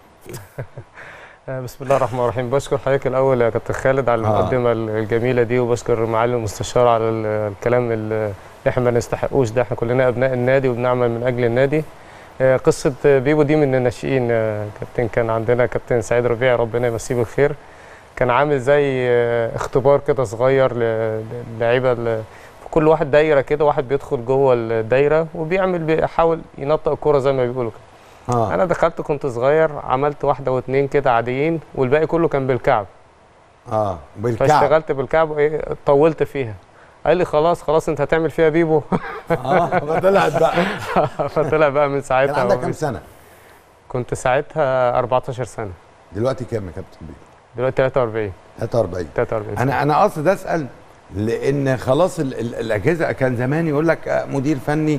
بسم الله الرحمن الرحيم. بشكر حضرتك الاول يا كابتن خالد على المقدمه الجميله دي، وبشكر معالي المستشار على الكلام اللي احنا ما نستحقوش ده. احنا كلنا ابناء النادي وبنعمل من اجل النادي. قصه بيبو دي من الناشئين كابتن. كان عندنا كابتن سعيد ربيع ربنا يمسيه بالخير، كان عامل زي اختبار كده صغير للعيبه، كل واحد دايره كده، واحد بيدخل جوه الدايره بيحاول ينطق الكوره زي ما بيقولوا كده. انا دخلت كنت صغير، عملت 1 و2 كده عاديين، والباقي كله كان بالكعب. بالكعب. فاشتغلت بالكعب وايه، طولت فيها. قال لي خلاص انت هتعمل فيها بيبو. فطلعت بقى. فطلع بقى من ساعتها. كان عندك كام سنه؟ كنت ساعتها 14 سنه. دلوقتي كام يا كابتن بيبو؟ دلوقتي 43. 43 انا قصدي اسال، لان خلاص الاجهزه كان زمان يقول لك مدير فني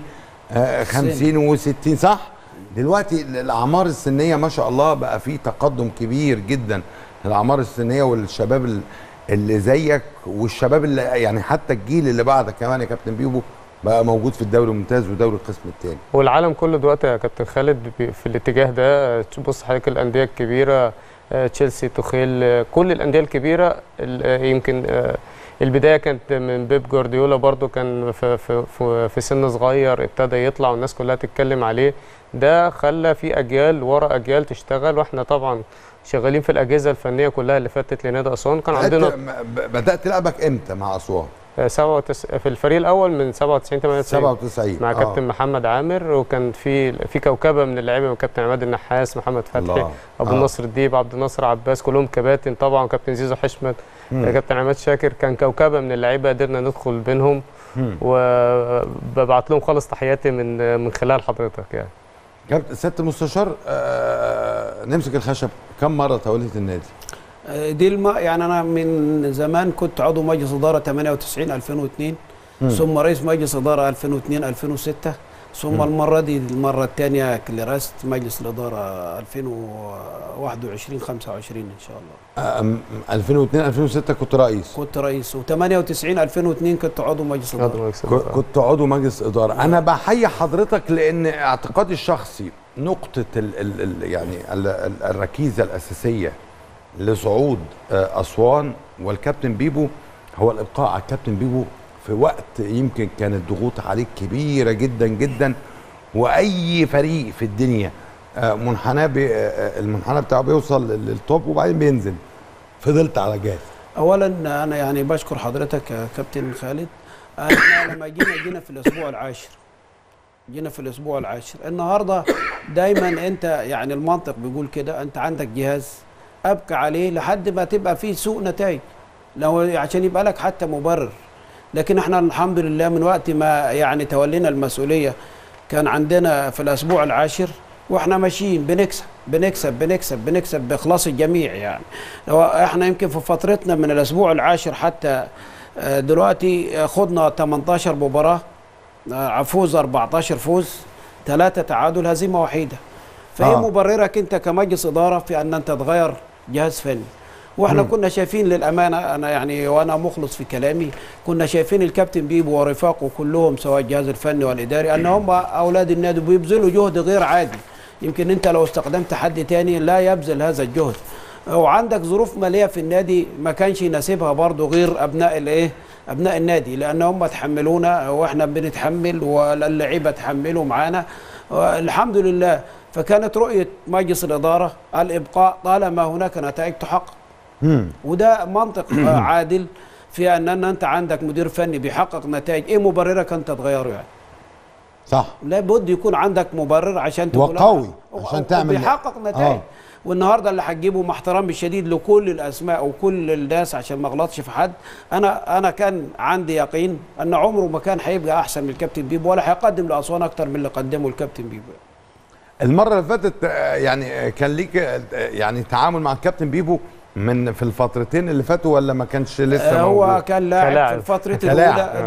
50 و60 صح؟ دلوقتي الاعمار السنيه ما شاء الله بقى في تقدم كبير جدا، الاعمار السنيه والشباب اللي زيك والشباب اللي يعني حتى الجيل اللي بعدك كمان يا كابتن بيبو بقى موجود في الدوري الممتاز ودوري القسم الثاني. والعالم كله دلوقتي يا كابتن خالد في الاتجاه ده. تبص حضرتك الانديه الكبيره، تشيلسي، توخيل، كل الانديه الكبيره. يمكن البدايه كانت من بيب جوارديولا، برضو كان في سن صغير ابتدى يطلع والناس كلها تتكلم عليه. ده خلى في اجيال ورا اجيال تشتغل، واحنا طبعا شغالين في الاجهزه الفنيه كلها اللي فاتت لنادي اسوان. كان عندنا بدات لعبك امتى مع اسوان؟ في الفريق الاول من 97 98 مع كابتن محمد عامر، وكان في كوكبه من اللعيبه، كابتن عماد النحاس، محمد فتحي، ابو النصر الديب، عبد الناصر عباس، كلهم كباتن طبعا، كابتن زيزو حشمت، كابتن عماد شاكر. كان كوكبه من اللعيبه قدرنا ندخل بينهم، وببعت لهم خالص تحياتي من خلال حضرتك يعني. كابتن سياده المستشار، نمسك الخشب، كم مره توليت النادي؟ دي يعني انا من زمان كنت عضو مجلس اداره 98 2002 ثم رئيس مجلس اداره 2002 2006 ثم المره الثانيه اللي رئست مجلس الاداره 2021 25 ان شاء الله. 2002 2006 كنت رئيس؟ كنت رئيس، و98 2002 كنت عضو مجلس اداره. كنت عضو مجلس اداره. انا بحيي حضرتك لان اعتقادي الشخصي نقطه يعني الركيزه الاساسيه لصعود اسوان والكابتن بيبو هو الابقاء على الكابتن بيبو في وقت يمكن كانت الضغوط عليك كبيره جدا جدا، واي فريق في الدنيا المنحنى بتاعه بيوصل للتوب وبعدين بينزل. فضلت على جاهز. اولا انا يعني بشكر حضرتك يا كابتن خالد. احنا لما جينا في الاسبوع العاشر، النهارده دايما انت يعني المنطق بيقول كده، انت عندك جهاز ابقى عليه لحد ما تبقى فيه سوء نتائج، لو عشان يبقى لك حتى مبرر. لكن احنا الحمد لله من وقت ما يعني تولينا المسؤوليه كان عندنا في الاسبوع العاشر واحنا ماشيين بنكسب باخلاص الجميع. يعني لو احنا يمكن في فترتنا من الاسبوع العاشر حتى دلوقتي خدنا 18 مباراه فوز 14 فوز 3 تعادل هزيمه وحيده. فهي مبررك انت كمجلس اداره في ان انت تغير جهاز فني. واحنا كنا شايفين للامانه، انا يعني وانا مخلص في كلامي، كنا شايفين الكابتن بيبو ورفاقه كلهم سواء الجهاز الفني والاداري ان هم اولاد النادي بيبذلوا جهد غير عادي. يمكن انت لو استخدمت حد تاني لا يبذل هذا الجهد. وعندك ظروف ماليه في النادي ما كانش يناسبها برضه غير ابناء النادي، لان هم تحملونا واحنا بنتحمل واللعيبه تحملوا معانا الحمد لله. فكانت رؤيه مجلس الاداره الابقاء طالما هناك نتائج تحقق. وده منطق عادل في ان انت عندك مدير فني بيحقق نتائج. ايه مبررك انت تغيره يعني؟ صح، لابد يكون عندك مبرر عشان تكون وقوي عشان تعمل بيحقق نتائج. والنهارده اللي هتجيبه مع احترامي الشديد لكل الاسماء وكل الناس عشان ما اغلطش في حد، انا كان عندي يقين ان عمره ما كان هيبقى احسن من الكابتن بيبو ولا هيقدم لاسوان اكتر من اللي قدمه الكابتن بيبو. المره اللي فاتت يعني كان ليك يعني تعامل مع الكابتن بيبو في الفترتين اللي فاتوا ولا ما كانش لسه موجود؟ هو كان لاعب في الفتره الاولى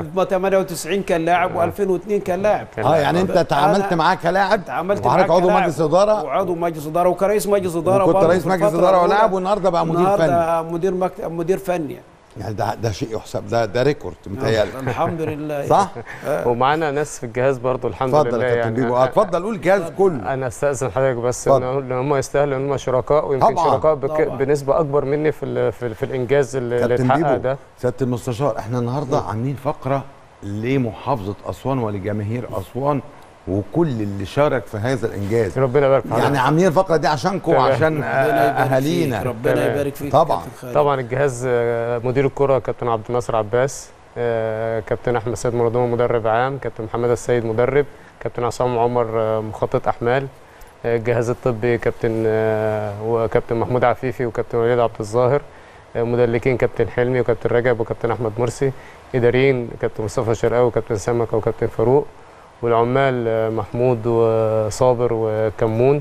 98 كان لاعب و2002 كان لاعب. يعني انت تعاملت معاه كلاعب وحضرتك عضو مجلس اداره وعضو مجلس اداره وكرئيس مجلس اداره وكنت رئيس مجلس اداره ولاعب والنهارده بقى مدير فني. النهارده مدير فني يعني ده شيء يحسب، ده ريكورد متهيألي. الحمد لله. صح؟ ومعانا ناس في الجهاز برضو الحمد لله. اتفضل يا كابتن بيبو. اتفضل قول الجهاز كله. انا استاذن حضرتك بس ان هم يستاهلوا ان هم شركاء، ويمكن شركاء بنسبه اكبر مني في الانجاز اللي اتحقق ده. سياده المستشار، احنا النهارده عاملين فقره لمحافظه اسوان ولجماهير اسوان وكل اللي شارك في هذا الانجاز. ربنا يبارك فيك. يعني عاملين الفقره دي عشانكم وعشان اهالينا. ربنا يبارك فيك. طبعا الجهاز مدير الكره كابتن عبد الناصر عباس، كابتن احمد سيد مرادومه مدرب عام، كابتن محمد السيد مدرب، كابتن عصام عمر مخطط احمال، الجهاز الطبي كابتن وكابتن محمود عفيفي وكابتن وليد عبد الظاهر، مدلكين كابتن حلمي وكابتن رجب وكابتن احمد مرسي، اداريين كابتن مصطفى شرقاوي وكابتن سمكه وكابتن فاروق، والعمال محمود وصابر وكمون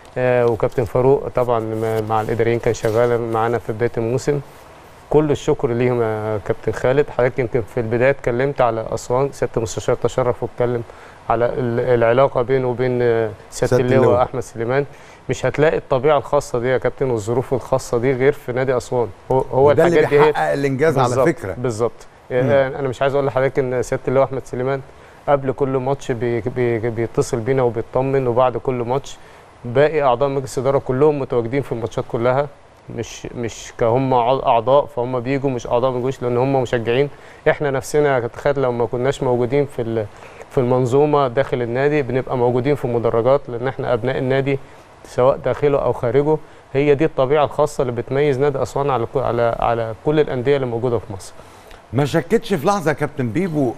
وكابتن فاروق طبعا مع الاداريين كان شغال معانا في بدايه الموسم. كل الشكر ليهم يا كابتن خالد. حضرتك يمكن في البدايه اتكلمت على اسوان، سياده المستشار تشرف واتكلم على العلاقه بينه وبين سياده اللواء احمد سليمان. مش هتلاقي الطبيعه الخاصه دي يا كابتن والظروف الخاصه دي غير في نادي اسوان. هو ده الحاجات اللي بيحقق الانجاز على فكره. بالظبط. انا مش عايز اقول لحضرتك ان سياده اللواء احمد سليمان قبل كل ماتش بيتصل بينا وبيطمن، وبعد كل ماتش باقي اعضاء مجلس الاداره كلهم متواجدين في الماتشات كلها، مش كهم اعضاء فهم بيجوا، مش اعضاء ما بيجوش لان هم مشجعين. احنا نفسنا تخيل لو ما كناش موجودين في المنظومه داخل النادي بنبقى موجودين في المدرجات، لان احنا ابناء النادي سواء داخله او خارجه. هي دي الطبيعه الخاصه اللي بتميز نادي اسوان على كل الانديه اللي موجوده في مصر. ما شكتش في لحظه يا كابتن بيبو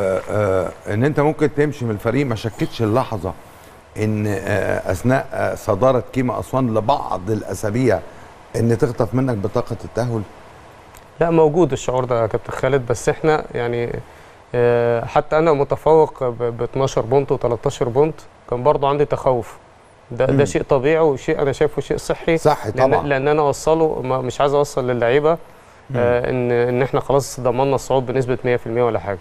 ان انت ممكن تمشي من الفريق؟ ما شكتش اللحظه ان اثناء صداره كيما اسوان لبعض الاسابيع ان تخطف منك بطاقه التاهل؟ لا، موجود الشعور ده يا كابتن خالد، بس احنا يعني حتى انا متفوق ب 12 بونت و13 بونت كان برضه عندي تخوف. ده شيء طبيعي وشيء انا شايفه شيء صحي طبعا، لان انا اوصله مش عايز اوصل للعيبه ان احنا خلاص ضمننا الصعود بنسبه 100% ولا حاجه.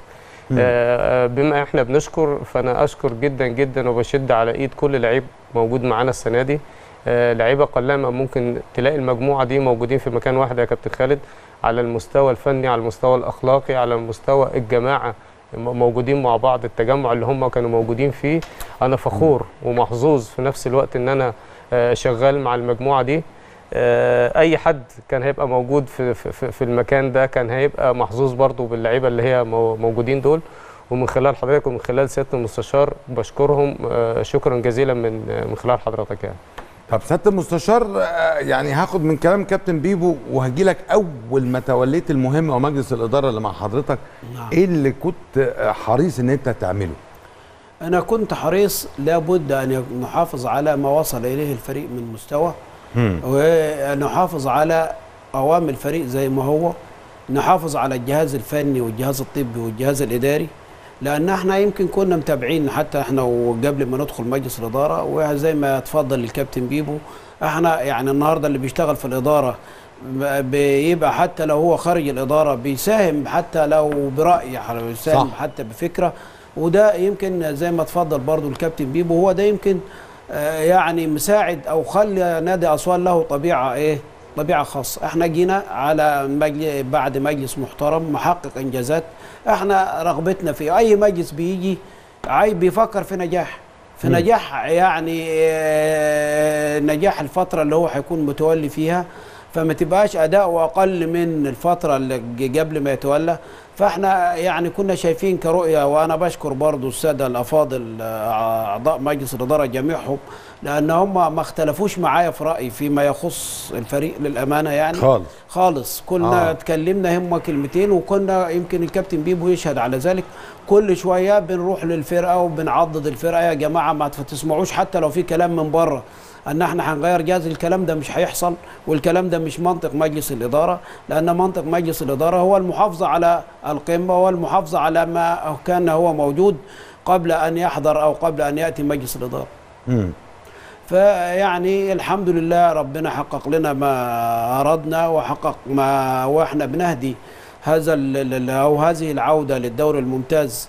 بما احنا بنشكر، فانا اشكر جدا جدا وبشد على ايد كل لعيب موجود معانا السنه دي. لعيبه قلما ممكن تلاقي المجموعه دي موجودين في مكان واحد يا كابتن خالد، على المستوى الفني، على المستوى الاخلاقي، على المستوى الجماعه موجودين مع بعض. التجمع اللي هم كانوا موجودين فيه انا فخور ومحظوظ في نفس الوقت ان انا شغال مع المجموعه دي. اي حد كان هيبقى موجود في المكان ده كان هيبقى محظوظ برضو باللعيبه اللي هي موجودين دول. ومن خلال حضرتك ومن خلال سياده المستشار بشكرهم شكرا جزيلا من خلال حضرتك يعني. طب سياده المستشار، يعني هاخد من كلام كابتن بيبو وهجي لك اول ما توليت المهمه ومجلس الاداره اللي مع حضرتك. ايه اللي كنت حريص ان انت تعمله؟ انا كنت حريص لابد ان نحافظ على ما وصل اليه الفريق من مستوى، ونحافظ على قوام الفريق زي ما هو، نحافظ على الجهاز الفني والجهاز الطبي والجهاز الاداري، لان احنا يمكن كنا متابعين حتى احنا وقبل ما ندخل مجلس الاداره، وزي ما تفضل الكابتن بيبو احنا يعني النهارده اللي بيشتغل في الاداره بيبقى حتى لو هو خارج الاداره بيساهم، حتى لو براي بيساهم حتى بفكره. وده يمكن زي ما اتفضل برضو الكابتن بيبو، هو ده يمكن يعني مساعد او خلى نادي اسوان له طبيعه طبيعه خاصه. احنا جينا على بعد مجلس محترم محقق انجازات، احنا رغبتنا في اي مجلس بيجي بيفكر في نجاح، في نجاح يعني نجاح الفتره اللي هو هيكون متولي فيها، فما تبقاش اداؤه اقل من الفتره اللي قبل ما يتولى. فاحنا يعني كنا شايفين كرؤيه، وانا بشكر برضو الساده الافاضل اعضاء مجلس الاداره جميعهم، لان هم ما اختلفوش معايا في رايي فيما يخص الفريق للامانه يعني خالص. كنا اتكلمنا هم كلمتين، وكنا يمكن الكابتن بيبو يشهد على ذلك، كل شويه بنروح للفرقه وبنعضد الفرقه، يا جماعه ما تسمعوش حتى لو في كلام من بره ان احنا هنغير جهاز، الكلام ده مش هيحصل، والكلام ده مش منطق مجلس الاداره، لان منطق مجلس الاداره هو المحافظه على القمه والمحافظه على ما كان هو موجود قبل ان يحضر او قبل ان ياتي مجلس الاداره. فيعني الحمد لله ربنا حقق لنا ما اردنا، وحقق ما، واحنا بنهدي هذا او هذه العوده للدوري الممتاز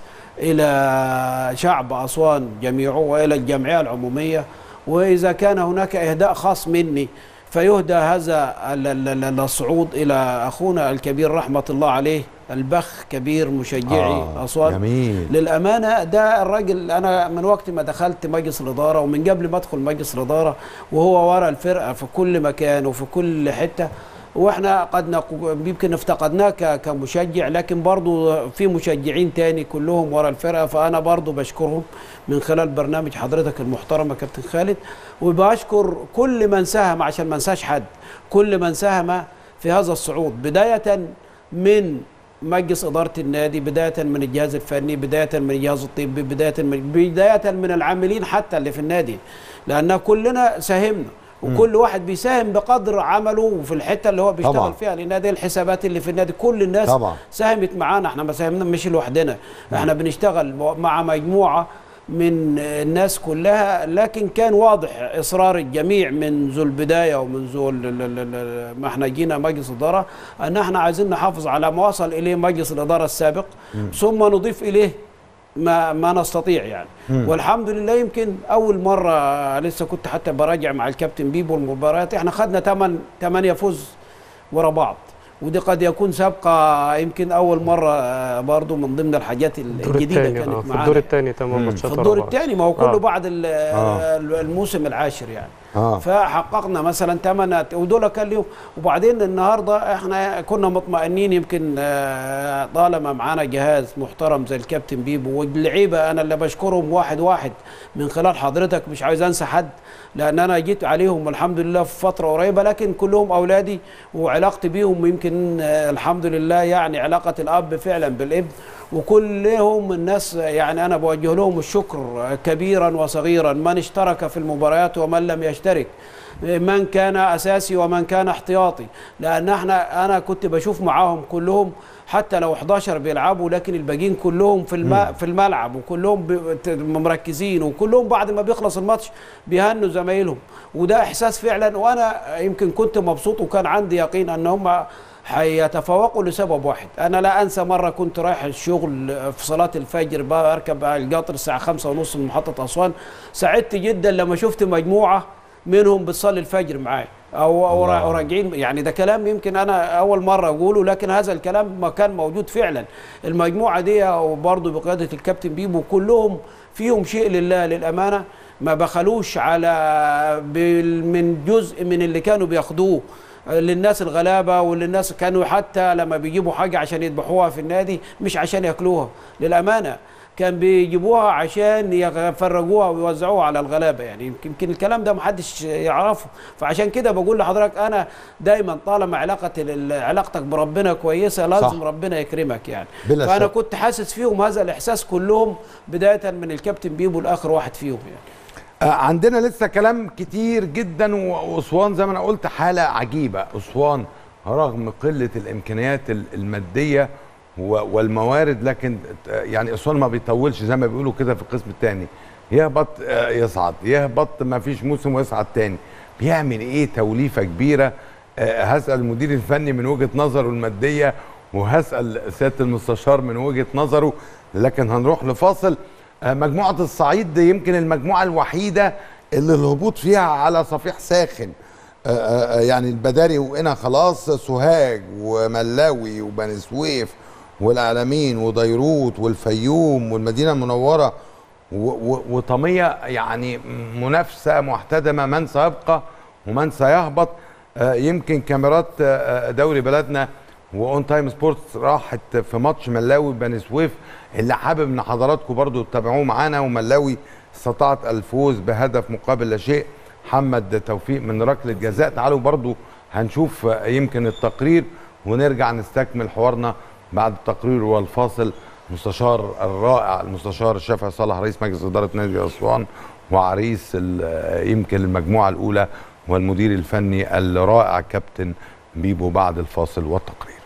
الى شعب اسوان جميعه والى الجمعيه العموميه. وإذا كان هناك إهداء خاص مني فيهدى هذا الصعود إلى أخونا الكبير رحمة الله عليه البخ، كبير مشجعي أسوان. جميل. للأمانة ده الراجل أنا من وقت ما دخلت مجلس الإدارة ومن قبل ما أدخل مجلس الإدارة وهو ورا الفرقة في كل مكان وفي كل حتة، واحنا قد يمكن افتقدناه كمشجع، لكن برضو في مشجعين تاني كلهم ورا الفرقه، فانا برضو بشكرهم من خلال برنامج حضرتك المحترم يا كابتن خالد، وبشكر كل من ساهم عشان ما انساش حد، كل من ساهم في هذا الصعود، بدايه من مجلس اداره النادي، بدايه من الجهاز الفني، بدايه من الجهاز الطبي، بدايه من العاملين حتى اللي في النادي، لان كلنا ساهمنا وكل واحد بيساهم بقدر عمله وفي الحته اللي هو بيشتغل فيها، لان دي الحسابات اللي في النادي كل الناس ساهمت معانا، احنا ما ساهمنا مش لوحدنا، احنا بنشتغل مع مجموعه من الناس كلها، لكن كان واضح اصرار الجميع منذ البدايه ومنذ ما احنا جينا مجلس اداره ان احنا عايزين نحافظ على ما وصل اليه مجلس الاداره السابق، ثم نضيف اليه ما نستطيع يعني. والحمد لله يمكن اول مره لسه كنت حتى براجع مع الكابتن بيبو المباريات، احنا خدنا 8 فوز ورا بعض، ودي قد يكون سابقه يمكن اول مره برضو من ضمن الحاجات الجديده كانت معانا. في الدور الثاني 8 ماتشات، في الدور الثاني ما هو كله بعد الموسم العاشر يعني. فحققنا مثلا 8 ودول كان ليهم، وبعدين النهارده احنا كنا مطمئنين، يمكن طالما معانا جهاز محترم زي الكابتن بيبو واللعيبه، انا اللي بشكرهم واحد واحد من خلال حضرتك، مش عايز انسى حد لان انا جيت عليهم الحمد لله في فتره قريبه، لكن كلهم اولادي وعلاقتي بيهم يمكن الحمد لله يعني علاقه الاب فعلا بالابن، وكلهم الناس يعني انا بوجه لهم الشكر كبيرا وصغيرا، من اشترك في المباريات ومن لم يشترك، من كان اساسي ومن كان احتياطي، لان انا كنت بشوف معاهم كلهم حتى لو 11 بيلعبوا، لكن الباقيين كلهم في الملعب وكلهم مركزين، وكلهم بعد ما بيخلص الماتش بيهنوا زمايلهم، وده احساس فعلا، وانا يمكن كنت مبسوط وكان عندي يقين ان هم هيتفوقوا لسبب واحد. انا لا انسى مره كنت رايح الشغل في صلاه الفجر، بركب القطر الساعه 5:30 من محطه اسوان، سعدت جدا لما شفت مجموعه منهم بتصلي الفجر معايا او راجعين، يعني ده كلام يمكن انا اول مره اقوله، لكن هذا الكلام ما كان موجود فعلا. المجموعه دي وبرضه بقياده الكابتن بيبو كلهم فيهم شيء لله للامانه، ما بخلوش على من جزء من اللي كانوا بياخدوه للناس الغلابه، وللناس كانوا حتى لما بيجيبوا حاجه عشان يذبحوها في النادي مش عشان ياكلوها، للامانه كان بيجيبوها عشان يفرجوها ويوزعوها على الغلابه، يعني يمكن الكلام ده محدش يعرفه، فعشان كده بقول لحضرتك انا دايما طالما علاقتك بربنا كويسه لازم ربنا يكرمك يعني. فانا كنت حاسس فيهم هذا الاحساس كلهم، بدايه من الكابتن بيبو لاخر واحد فيهم يعني. عندنا لسه كلام كتير جدا، واسوان زي ما انا قلت حاله عجيبه، اسوان رغم قله الامكانيات الماديه والموارد، لكن يعني اسوان ما بيطولش زي ما بيقولوا كده في القسم الثاني، يهبط يصعد، يهبط ما فيش موسم ويصعد تاني. بيعمل ايه؟ توليفه كبيره. هسال المدير الفني من وجهه نظره الماديه وهسال سياده المستشار من وجهه نظره، لكن هنروح لفاصل. مجموعه الصعيد يمكن المجموعه الوحيده اللي الهبوط فيها على صفيح ساخن. يعني البداري وقنا خلاص، سوهاج وملاوي وبني سويف والعلمين وديروت والفيوم والمدينه المنوره وطميه، يعني منافسه محتدمه، من سيبقى ومن سيهبط. يمكن كاميرات دوري بلدنا واون تايم سبورتس راحت في ماتش ملاوي بني سويف اللي حابب ان حضراتكم برضو تتابعوه معانا، وملاوي استطاعت الفوز بهدف مقابل لا شيء. محمد توفيق من ركله جزاء. تعالوا برضو هنشوف يمكن التقرير ونرجع نستكمل حوارنا بعد التقرير والفاصل. المستشار الرائع المستشار الشافعي صالح رئيس مجلس اداره نادي اسوان وعريس يمكن المجموعه الاولى، والمدير الفني الرائع كابتن بيبو، بعد الفاصل والتقرير.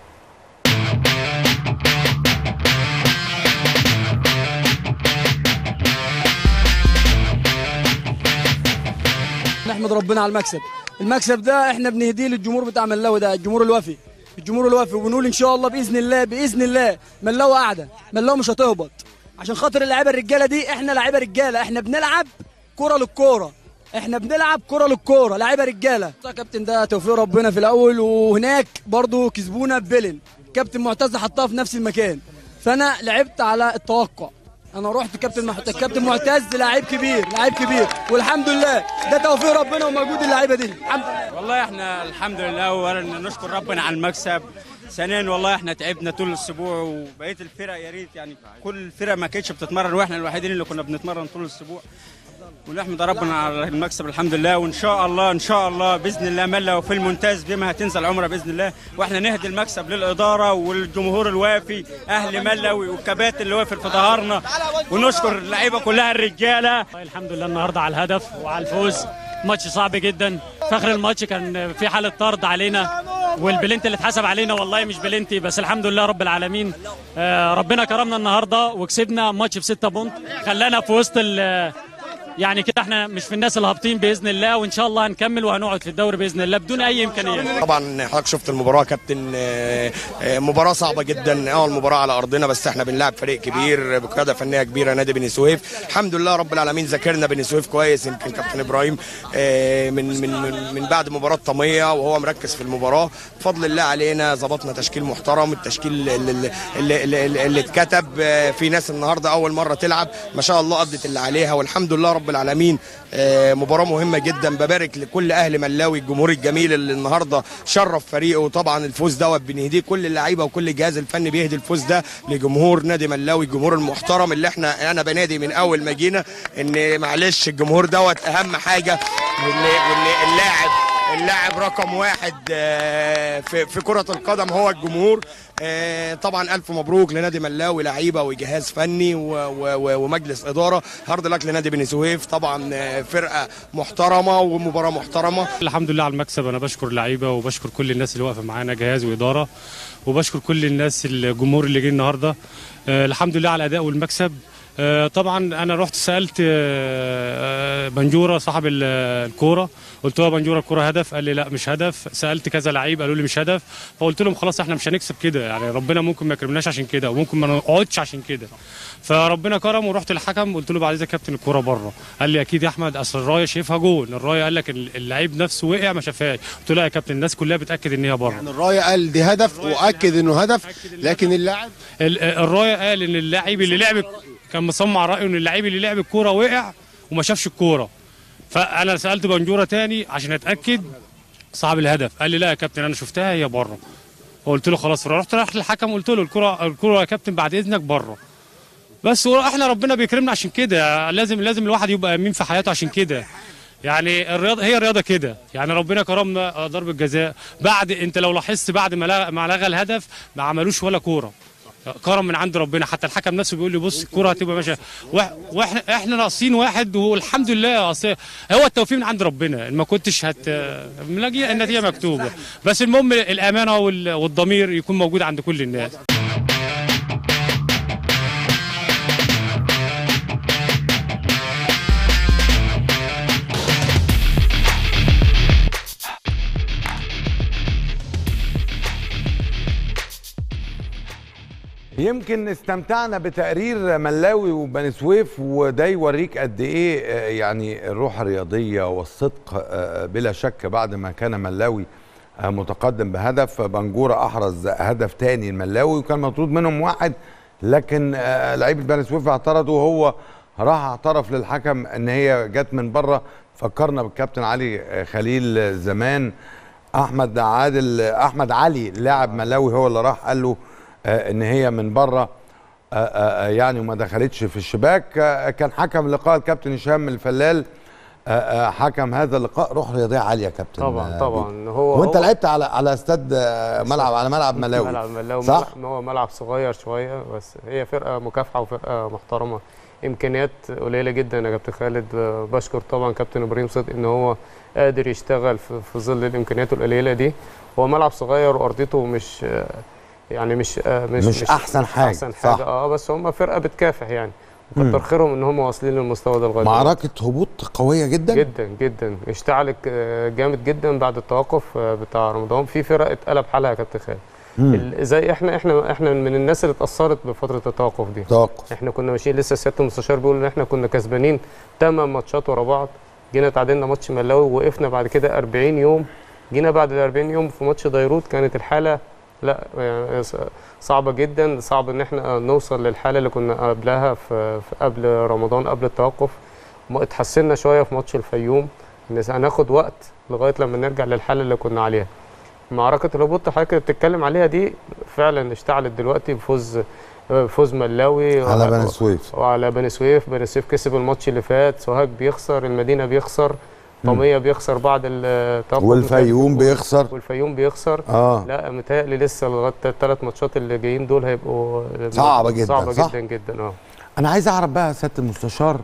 نحمد ربنا على المكسب ده احنا بنهديه للجمهور بتاع ملاوي، ده الجمهور الوفي وبنقول ان شاء الله باذن الله ملاوي قاعده، ملاوي مش هتهبط عشان خاطر اللعيبه الرجاله دي. احنا لعيبه رجاله، احنا بنلعب كره للكوره، لعيبه رجاله. كابتن ده توفيق ربنا في الاول، وهناك برضو كسبونا ببلن، كابتن معتز حطها في نفس المكان، فانا لعبت على التوقع. انا رحت كابتن معتز لعيب كبير والحمد لله ده توفيق ربنا وموجود اللعيبه دي الحمد لله. والله احنا الحمد لله اولا نشكر ربنا على المكسب، ثانيا والله احنا تعبنا طول الاسبوع، وبقيه الفرق يا ريت يعني كل الفرق ما كانتش بتتمرن، واحنا الوحيدين اللي كنا بنتمرن طول الاسبوع، ونحمد ربنا على المكسب الحمد لله. وان شاء الله باذن الله ملاوي في الممتاز بما هتنزل عمره باذن الله، واحنا نهدي المكسب للاداره والجمهور الوافي، اهل ملاوي والكباتن اللي واقف في ظهرنا، ونشكر اللعيبه كلها الرجاله. الحمد لله النهارده على الهدف وعلى الفوز. ماتش صعب جدا، في اخر الماتش كان في حاله طرد علينا، والبلنت اللي اتحسب علينا والله مش بلنتي، بس الحمد لله رب العالمين ربنا كرمنا النهارده وكسبنا ماتش ب6 بونت، خلانا في وسط يعني كده احنا مش في الناس الهابطين باذن الله، وان شاء الله هنكمل وهنقعد في الدوري باذن الله بدون اي امكانيات. طبعا حضرتك شفت المباراه كابتن، مباراه صعبه جدا، اول مباراه على ارضنا، بس احنا بنلعب فريق كبير بقياده فنيه كبيره نادي بني سويف. الحمد لله رب العالمين ذاكرنا بني سويف كويس، يمكن كابتن ابراهيم من بعد مباراه طميه وهو مركز في المباراه، بفضل الله علينا ظبطنا تشكيل محترم، التشكيل اللي اتكتب. في ناس النهارده اول مره تلعب ما شاء الله قضت اللي عليها، والحمد لله رب العالمين. مباراه مهمه جدا، ببارك لكل اهل ملاوي، الجمهور الجميل اللي النهارده شرف فريقه، وطبعا الفوز دوت بنهديه، كل اللعيبه وكل الجهاز الفني بيهدي الفوز ده لجمهور نادي ملاوي، الجمهور المحترم اللي انا بنادي من اول ما جينا ان معلش الجمهور دوت اهم حاجه، وان اللاعب رقم واحد في كرة القدم هو الجمهور. طبعا ألف مبروك لنادي ملاوي، لعيبة وجهاز فني ومجلس إدارة. هارد لك لنادي بني سويف، طبعا فرقة محترمة ومباراة محترمة. الحمد لله على المكسب، أنا بشكر اللعيبة وبشكر كل الناس اللي واقفة معانا جهاز وإدارة، وبشكر كل الناس الجمهور اللي جه النهاردة. الحمد لله على الأداء والمكسب. طبعا انا رحت سالت بنجوره صاحب الكوره، قلت له بنجوره الكوره هدف؟ قال لي لا مش هدف. سالت كذا لعيب قالوا لي مش هدف، فقلت لهم خلاص احنا مش هنكسب كده، يعني ربنا ممكن ما يكرمناش عشان كده، وممكن ما نقعدش عشان كده. فربنا كرم ورحت للحكم قلت له بعد اذنك يا كابتن الكوره بره. قال لي اكيد يا احمد اصل الرايه شايفها جول، الرايه قال لك اللعيب نفسه وقع ما شافهاش. قلت له يا كابتن الناس كلها بتاكد ان هي بره، يعني الرايه قال دي هدف واكد انه هدف، لكن اللاعب الرايه قال ان اللاعب اللي لعب كان مصمم رايه ان اللاعب اللي لعب الكوره وقع وما شافش الكوره. فانا سالت بنجوره تاني عشان اتاكد صاحب الهدف، قال لي لا يا كابتن انا شفتها هي بره. فقلت له خلاص، رحت للحكم قلت له الكوره يا كابتن بعد اذنك بره. بس احنا ربنا بيكرمنا عشان كده، لازم الواحد يبقى امين في حياته عشان كده. يعني الرياضه هي رياضه كده، يعني ربنا كرمنا ضربه جزاء بعد، انت لو لاحظت بعد ما لغى الهدف ما عملوش ولا كوره، كرم من عند ربنا. حتى الحكم نفسه بيقول لي بص الكوره هتبقى ماشيه، واحنا ناقصين واحد، والحمد لله هو التوفيق من عند ربنا، ما كنتش النتيجه مكتوبه، بس المهم الامانه والضمير يكون موجود عند كل الناس. يمكن استمتعنا بتقرير ملاوي وبني سويف، وده يوريك قد ايه يعني الروح الرياضيه والصدق بلا شك. بعد ما كان ملاوي متقدم بهدف، بنجوره احرز هدف تاني الملاوي وكان مطرود منهم واحد، لكن لعيبه بني سويف اعترضوا وهو راح اعترف للحكم ان هي جت من بره. فكرنا بالكابتن علي خليل زمان، احمد علي لاعب ملاوي هو اللي راح قال له ان هي من بره يعني وما دخلتش في الشباك. كان حكم اللقاء الكابتن هشام الفلال، حكم هذا اللقاء. روح رياضيه عاليه يا كابتن. طبعا وانت لعبت على استاد ملعب ملاوي. ملعب ملاوي صح؟ هو ملعب صغير شويه، بس هي فرقه مكافحه وفرقه محترمه، امكانيات قليله جدا يا كابتن خالد. بشكر طبعا كابتن ابراهيم صدقي ان هو قادر يشتغل في ظل الامكانيات القليله دي. هو ملعب صغير وارضيته مش يعني مش احسن حاجه، صح. بس هم فرقه بتكافح يعني، وكتر خيرهم ان هم واصلين للمستوى ده لغايه معركه هبوط قويه جدا جدا جدا، اشتعلت جامد جدا بعد التوقف بتاع رمضان. في فرق اتقلب حالها يا كابتن خالد، زي احنا من الناس اللي اتاثرت بفتره التوقف دي. احنا كنا ماشيين، لسه سياده المستشار بيقول ان احنا كنا كسبانين 8 ماتشات ورا بعض، جينا تعادلنا ماتش ملاوي ووقفنا بعد كده 40 يوم، جينا بعد ال 40 يوم في ماتش ديروت كانت الحاله لا يعني صعبه جدا، صعب ان احنا نوصل للحاله اللي كنا قبلها في قبل رمضان قبل التوقف. اتحسنا شويه في ماتش الفيوم، هناخد وقت لغايه لما نرجع للحاله اللي كنا عليها. معركه الهبوط حضرتك بتتكلم عليها دي فعلا اشتعلت دلوقتي بفوز ملاوي على بني سويف. وعلى بني سويف كسب الماتش اللي فات، سوهاج بيخسر، المدينه بيخسر، طميه بيخسر بعد التوقف، والفيوم بيخسر. لا متهيألي لسه لغايه ال3 ماتشات اللي جايين دول هيبقوا صعبه جدا، صعبه صح؟ جدا جدا. انا عايز اعرف بقى سياده المستشار،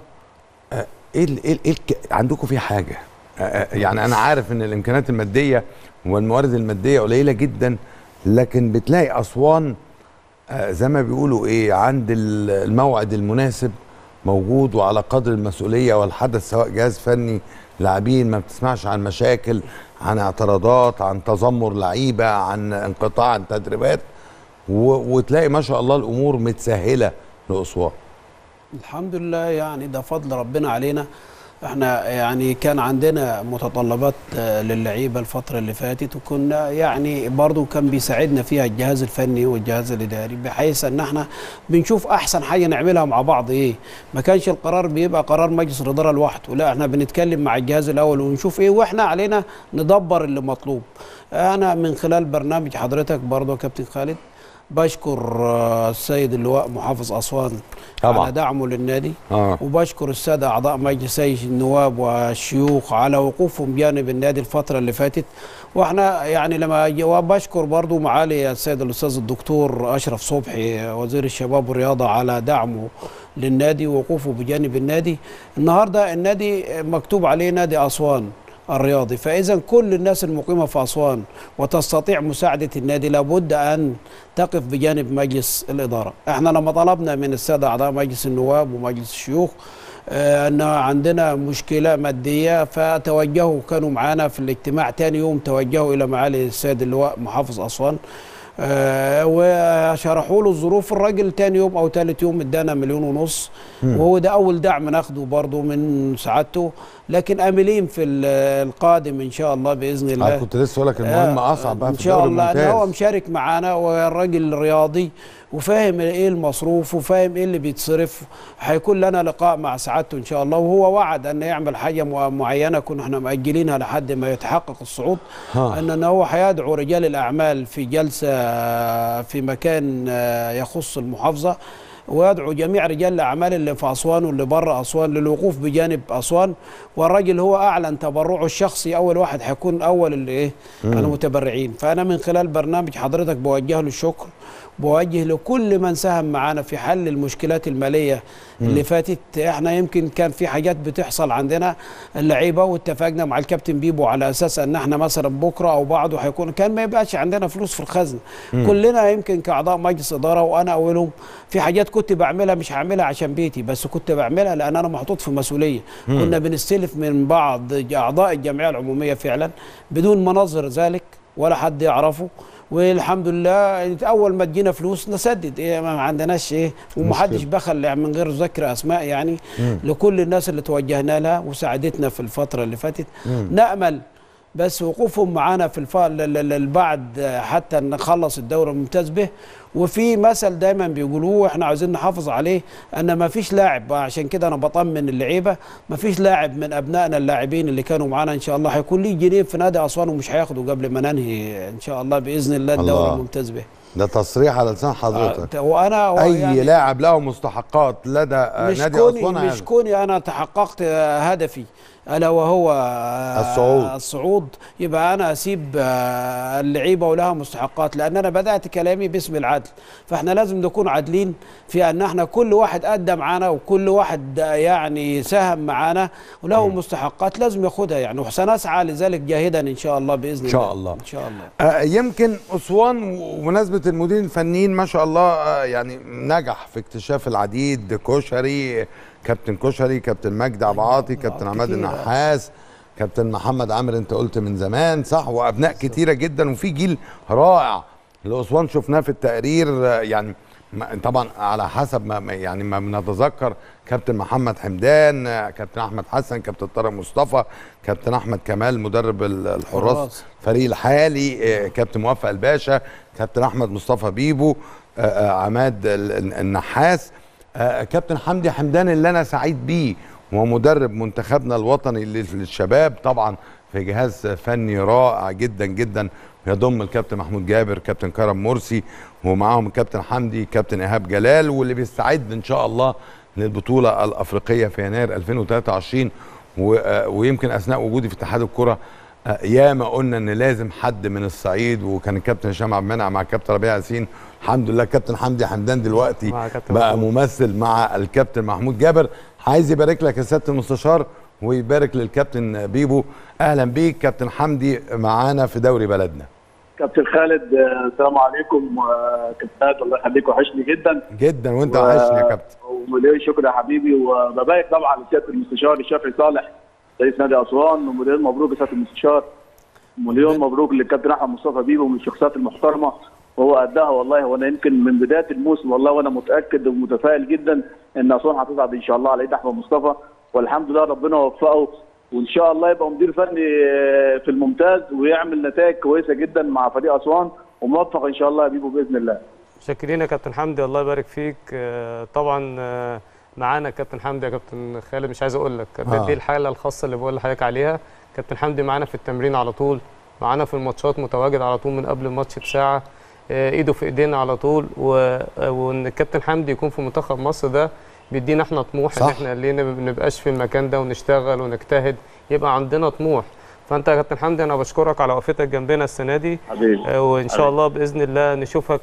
ايه عندكم في حاجه؟ يعني انا عارف ان الامكانيات الماديه والموارد الماديه قليله جدا، لكن بتلاقي اسوان زي ما بيقولوا ايه، عند الموعد المناسب موجود وعلى قدر المسؤوليه والحدث، سواء جهاز فني، لاعبين، ما بتسمعش عن مشاكل، عن اعتراضات، عن تذمر لعيبه، عن انقطاع عن تدريبات، وتلاقي ما شاء الله الامور متسهله لاسوان. الحمد لله، يعني ده فضل ربنا علينا. احنا يعني كان عندنا متطلبات للعيبه الفتره اللي فاتت، وكنا يعني برضو كان بيساعدنا فيها الجهاز الفني والجهاز الاداري، بحيث ان احنا بنشوف احسن حاجه نعملها مع بعض ايه. ما كانش القرار بيبقى قرار مجلس الاداره لوحده، لا احنا بنتكلم مع الجهاز الاول ونشوف ايه، واحنا علينا ندبر اللي مطلوب. انا من خلال برنامج حضرتك برضو يا كابتن خالد بشكر السيد اللواء محافظ أسوان طبعا على دعمه للنادي، وبشكر السادة أعضاء مجلس النواب والشيوخ على وقوفهم بجانب النادي الفترة اللي فاتت. واحنا يعني وبشكر برضو معالي السيد الأستاذ الدكتور أشرف صبحي وزير الشباب والرياضة على دعمه للنادي ووقوفه بجانب النادي. النهاردة النادي مكتوب عليه نادي أسوان الرياضي، فإذا كل الناس المقيمة في أسوان وتستطيع مساعدة النادي لابد أن تقف بجانب مجلس الإدارة. احنا لما طلبنا من السادة أعضاء مجلس النواب ومجلس الشيوخ أن عندنا مشكلة مادية، فتوجهوا كانوا معانا في الاجتماع تاني يوم، توجهوا إلى معالي السيد اللواء محافظ أسوان وشرحوا له الظروف. الراجل تاني يوم او ثالث يوم ادانا 1.5 مليون، وهو ده اول دعم ناخده برضه من سعادته، لكن املين في القادم ان شاء الله باذن الله. كنت لسه اقول لك المهم اصعب بقى ان شاء الله، ان هو مشارك معانا والراجل رياضي وفاهم ايه المصروف وفاهم ايه اللي بيتصرف. هيكون لنا لقاء مع سعادته ان شاء الله، وهو وعد ان يعمل حاجه معينه كنا احنا مأجلينها لحد ما يتحقق الصعود، ان هو هيدعو رجال الاعمال في جلسه في مكان يخص المحافظه، ويدعو جميع رجال الاعمال اللي في اسوان واللي بره اسوان للوقوف بجانب اسوان. والراجل هو اعلن تبرعه الشخصي، اول واحد هيكون اول المتبرعين. فانا من خلال برنامج حضرتك بوجه له الشكر، بوجه لكل من ساهم معانا في حل المشكلات الماليه اللي فاتت. احنا يمكن كان في حاجات بتحصل عندنا اللعيبه، واتفقنا مع الكابتن بيبو على اساس ان احنا مثلا بكره او بعده هيكون كان ما يبقاش عندنا فلوس في الخزنه. كلنا يمكن كاعضاء مجلس اداره وانا اولهم، في حاجات كنت بعملها مش هعملها عشان بيتي، بس كنت بعملها لان انا محطوط في مسؤوليه. كنا بنستلف من بعض اعضاء الجمعيه العموميه فعلا بدون مناظر ذلك ولا حد يعرفه، والحمد لله اول ما تجينا فلوس نسدد، ما عندناش ومحدش بخل يعني من غير ذكر اسماء يعني لكل الناس اللي توجهنا لها وساعدتنا في الفتره اللي فاتت. نامل بس وقوفهم معانا في البعد حتى نخلص الدوري الممتاز به. وفي مثل دايما بيقولوه احنا عايزين نحافظ عليه، ان ما فيش لاعب، عشان كده انا بطمن اللعيبه، ما فيش لاعب من ابنائنا اللاعبين اللي كانوا معانا ان شاء الله هيكون ليه جنيه في نادي اسوان ومش هياخده قبل ما ننهي ان شاء الله باذن الله الدوري الممتاز به. ده تصريح على لسان حضرتك. وانا اي يعني لاعب له مستحقات لدى نادي اسوان مش كوني انا تحققت هدفي الا وهو الصعود يبقى انا اسيب اللعيبه ولها مستحقات، لان انا بدات كلامي باسم العدل. فاحنا لازم نكون عادلين في ان احنا كل واحد ادى معانا وكل واحد يعني ساهم معانا وله مستحقات لازم ياخدها يعني، وسنسعى لذلك جاهدا ان شاء الله باذن الله. ان شاء الله. يمكن اسوان ومناسبه المديرين الفنيين ما شاء الله يعني نجح في اكتشاف العديد، كشري، كابتن كشري، كابتن مجدي عبد العاطي، كابتن عماد النحاس، كابتن محمد عامر انت قلت من زمان صح، وابناء كتيره جدا، وفي جيل رائع لاسوان شفناه في التقرير يعني طبعا على حسب ما يعني ما بنتذكر، كابتن محمد حمدان، كابتن احمد حسن، كابتن طارق مصطفى، كابتن احمد كمال مدرب الحراس الفريق الحالي، كابتن موفق الباشا، كابتن احمد مصطفى بيبو، عماد النحاس، كابتن حمدي حمدان اللي انا سعيد بيه وهو مدرب منتخبنا الوطني للشباب، طبعا في جهاز فني رائع جدا جدا يضم الكابتن محمود جابر، كابتن كرم مرسي، ومعاهم الكابتن حمدي، كابتن ايهاب جلال، واللي بيستعد ان شاء الله للبطوله الافريقيه في يناير 2023. ويمكن اثناء وجودي في اتحاد الكره ياما قلنا ان لازم حد من الصعيد، وكان الكابتن هشام عبد المنعم مع الكابتن ربيع ياسين، الحمد لله كابتن حمدي حمدان دلوقتي بقى ممثل مع الكابتن محمود جابر. عايز يبارك لك يا سياده المستشار ويبارك للكابتن بيبو. اهلا بيك كابتن حمدي معانا في دوري بلدنا. كابتن خالد السلام عليكم. كابتن الله يخليك، وحشني جدا جدا وانت وحشني يا كابتن. ومليون شكر يا حبيبي، وببارك طبعا لسياده المستشار الشافعي صالح رئيس نادي اسوان، ومليون مبروك لسياده المستشار، مليون مبروك للكابتن احمد مصطفى بيبو من الشخصيات المحترمه، وهو قدها والله. وانا يمكن من بدايه الموسم والله وانا متاكد ومتفائل جدا ان اسوان هتصعد ان شاء الله على ايد احمد مصطفى، والحمد لله ربنا وفقه، وان شاء الله يبقى مدير فني في الممتاز ويعمل نتائج كويسه جدا مع فريق اسوان، وموفق ان شاء الله يا بيبو باذن الله. شاكرين يا كابتن حمدي، الله يبارك فيك. طبعا معانا كابتن حمدي يا كابتن خالد، مش عايز اقول لك دي الحاله الخاصه اللي بقول لحضرتك عليها. كابتن حمدي معانا في التمرين على طول، معانا في الماتشات متواجد على طول من قبل الماتش بساعه، ايده في ايدينا على طول. وان الكابتن حمدي يكون في منتخب مصر ده بيدينا احنا طموح، ان احنا ليه ما نبقاش في المكان ده ونشتغل ونجتهد، يبقى عندنا طموح. فانت يا كابتن حمدي انا بشكرك على وقفتك جنبنا السنه دي حبيبي، وان شاء الله باذن الله نشوفك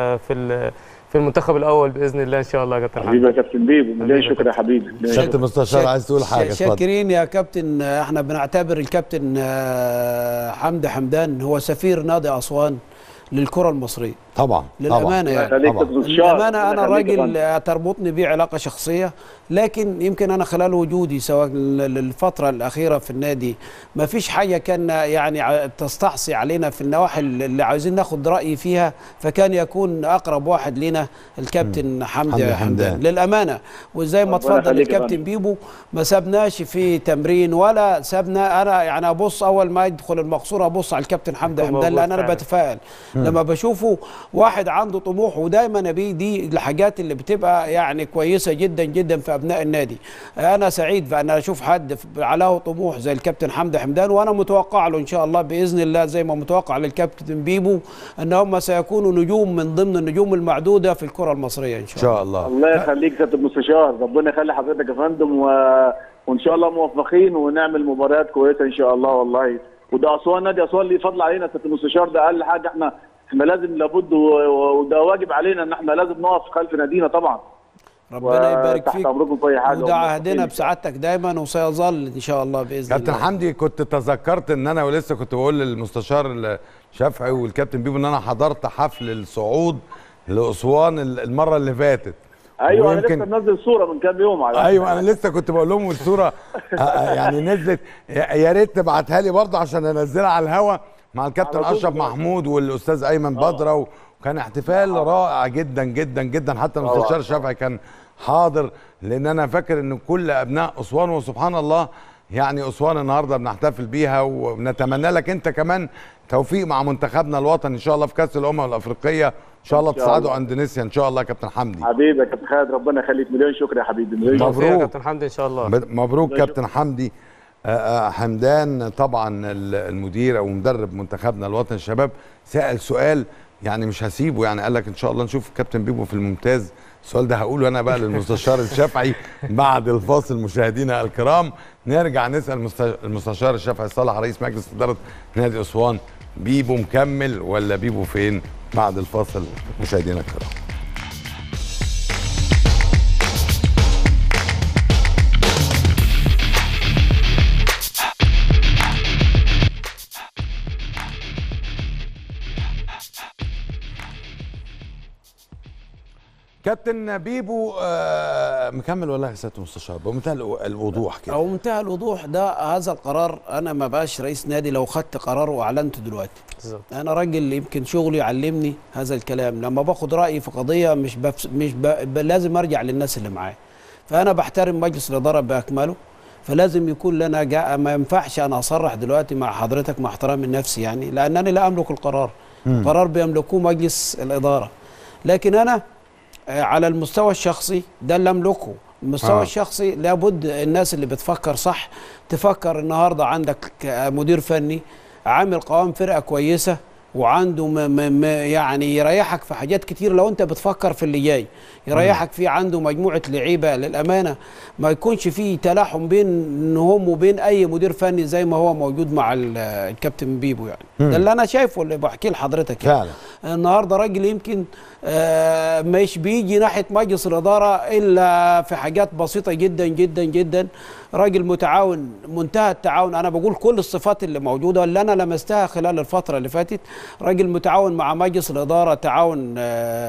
في المنتخب الاول باذن الله ان شاء الله يا كابتن حمدي. حبيبي يا كابتن بيبو، مليون شكر يا حبيبي. سياده المستشار عايز تقول حاجه؟ شاكرين يا كابتن. احنا بنعتبر الكابتن حمدي حمدان هو سفير نادي اسوان للكره المصريه طبعا للامانه يعني. للامانه انا راجل تربطني بيه علاقه شخصيه، لكن يمكن انا خلال وجودي سواء الفتره الاخيره في النادي ما فيش حاجه كان يعني تستعصي علينا في النواحي اللي عايزين ناخد راي فيها، فكان يكون اقرب واحد لنا الكابتن حمدي حمدان للامانه. وزي ما اتفضل الكابتن بيبو ما سابناش في تمرين ولا سابنا. انا يعني ابص اول ما يدخل المقصوره ابص على الكابتن حمدي حمدان، لان انا بتفائل لما بشوفه واحد عنده طموح، ودايما نبيه دي الحاجات اللي بتبقى يعني كويسه جدا جدا في ابناء النادي. انا سعيد بان اشوف حد عليه طموح زي الكابتن حمدي حمدان، وانا متوقع له ان شاء الله باذن الله زي ما متوقع للكابتن بيبو ان هم سيكونوا نجوم من ضمن النجوم المعدوده في الكره المصريه ان شاء الله. الله يخليك سياده المستشار، ربنا يخلي حضرتك يا فندم، وان شاء الله موفقين ونعمل مباريات كويسه ان شاء الله والله. وده اسوان، نادي اسوان ليه فضل علينا سياده المستشار، ده اقل حاجه احنا لازم لابد، وده واجب علينا ان احنا لازم نقف خلف نادينا طبعا. ربنا يبارك فيك، امركم في اي حاجه، وده عهدنا بسعادتك دايما وسيظل ان شاء الله باذن الله. كابتن حمدي كنت تذكرت ان انا ولسه كنت بقول للمستشار الشافعي والكابتن بيبو ان انا حضرت حفل الصعود لاسوان المره اللي فاتت. ايوه انا لسه منزل صوره من كام يوم على ايوه انا لسه كنت بقول لهم الصوره يعني نزلت، يا ريت تبعتها لي برضه عشان انزلها على الهوا. مع الكابتن على طول اشرف طبعاً. محمود والاستاذ ايمن بدره، وكان احتفال رائع جدا جدا جدا. حتى المستشار الشافعي كان حاضر، لان انا فاكر ان كل ابناء اسوان، وسبحان الله يعني اسوان النهارده بنحتفل بيها، ونتمنى لك انت كمان توفيق مع منتخبنا الوطني ان شاء الله في كاس الامم الافريقيه، ان شاء الله تصعدوا اندونيسيا ان شاء الله يا كابتن حمدي. حبيبي يا كابتن خالد، ربنا يخليك، مليون شكر يا حبيبي، مليون شكر. مبروك يا كابتن حمدي ان شاء الله. مبروك كابتن حمدي. حمدان طبعا المدير او مدرب منتخبنا الوطني الشباب سأل سؤال يعني مش هسيبه، يعني قال لك ان شاء الله نشوف كابتن بيبو في الممتاز. السؤال ده هقوله انا بقى للمستشار الشافعي بعد الفاصل. مشاهدينا الكرام نرجع نسال المستشار الشافعي صالح رئيس مجلس اداره نادي اسوان، بيبو مكمل ولا بيبو فين؟ بعد الفاصل مشاهدينا الكرام. كابتن بيبو مكمل ولا يا سياده المستشار؟ بمنتهى الوضوح كده. او منتهى الوضوح، ده هذا القرار انا ما بقاش رئيس نادي لو خدت قرار واعلنته دلوقتي. بالظبط. انا راجل يمكن شغلي يعلمني هذا الكلام، لما باخد رايي في قضيه لازم ارجع للناس اللي معايا. فانا بحترم مجلس الاداره باكمله، فلازم يكون لنا ما ينفعش انا اصرح دلوقتي مع حضرتك مع احترامي النفسي يعني، لانني لا املك القرار. القرار بيملكوه مجلس الاداره، لكن انا على المستوى الشخصي ده اللي املكه. المستوى الشخصي لابد الناس اللي بتفكر صح تفكر. النهارده عندك مدير فني عامل قوام فرقه كويسه، وعنده يعني يريحك في حاجات كتير لو انت بتفكر في اللي جاي، يريحك في عنده مجموعه لعيبه للامانه ما يكونش فيه تلاحم بينهم وبين اي مدير فني زي ما هو موجود مع الكابتن بيبو يعني. ده اللي انا شايفه اللي بحكيه لحضرتك يعني. فعلا النهارده راجل يمكن مش بيجي ناحيه مجلس الاداره الا في حاجات بسيطه جدا جدا جدا. راجل متعاون منتهى التعاون، انا بقول كل الصفات اللي موجوده اللي انا لمستها خلال الفتره اللي فاتت. راجل متعاون مع مجلس الاداره تعاون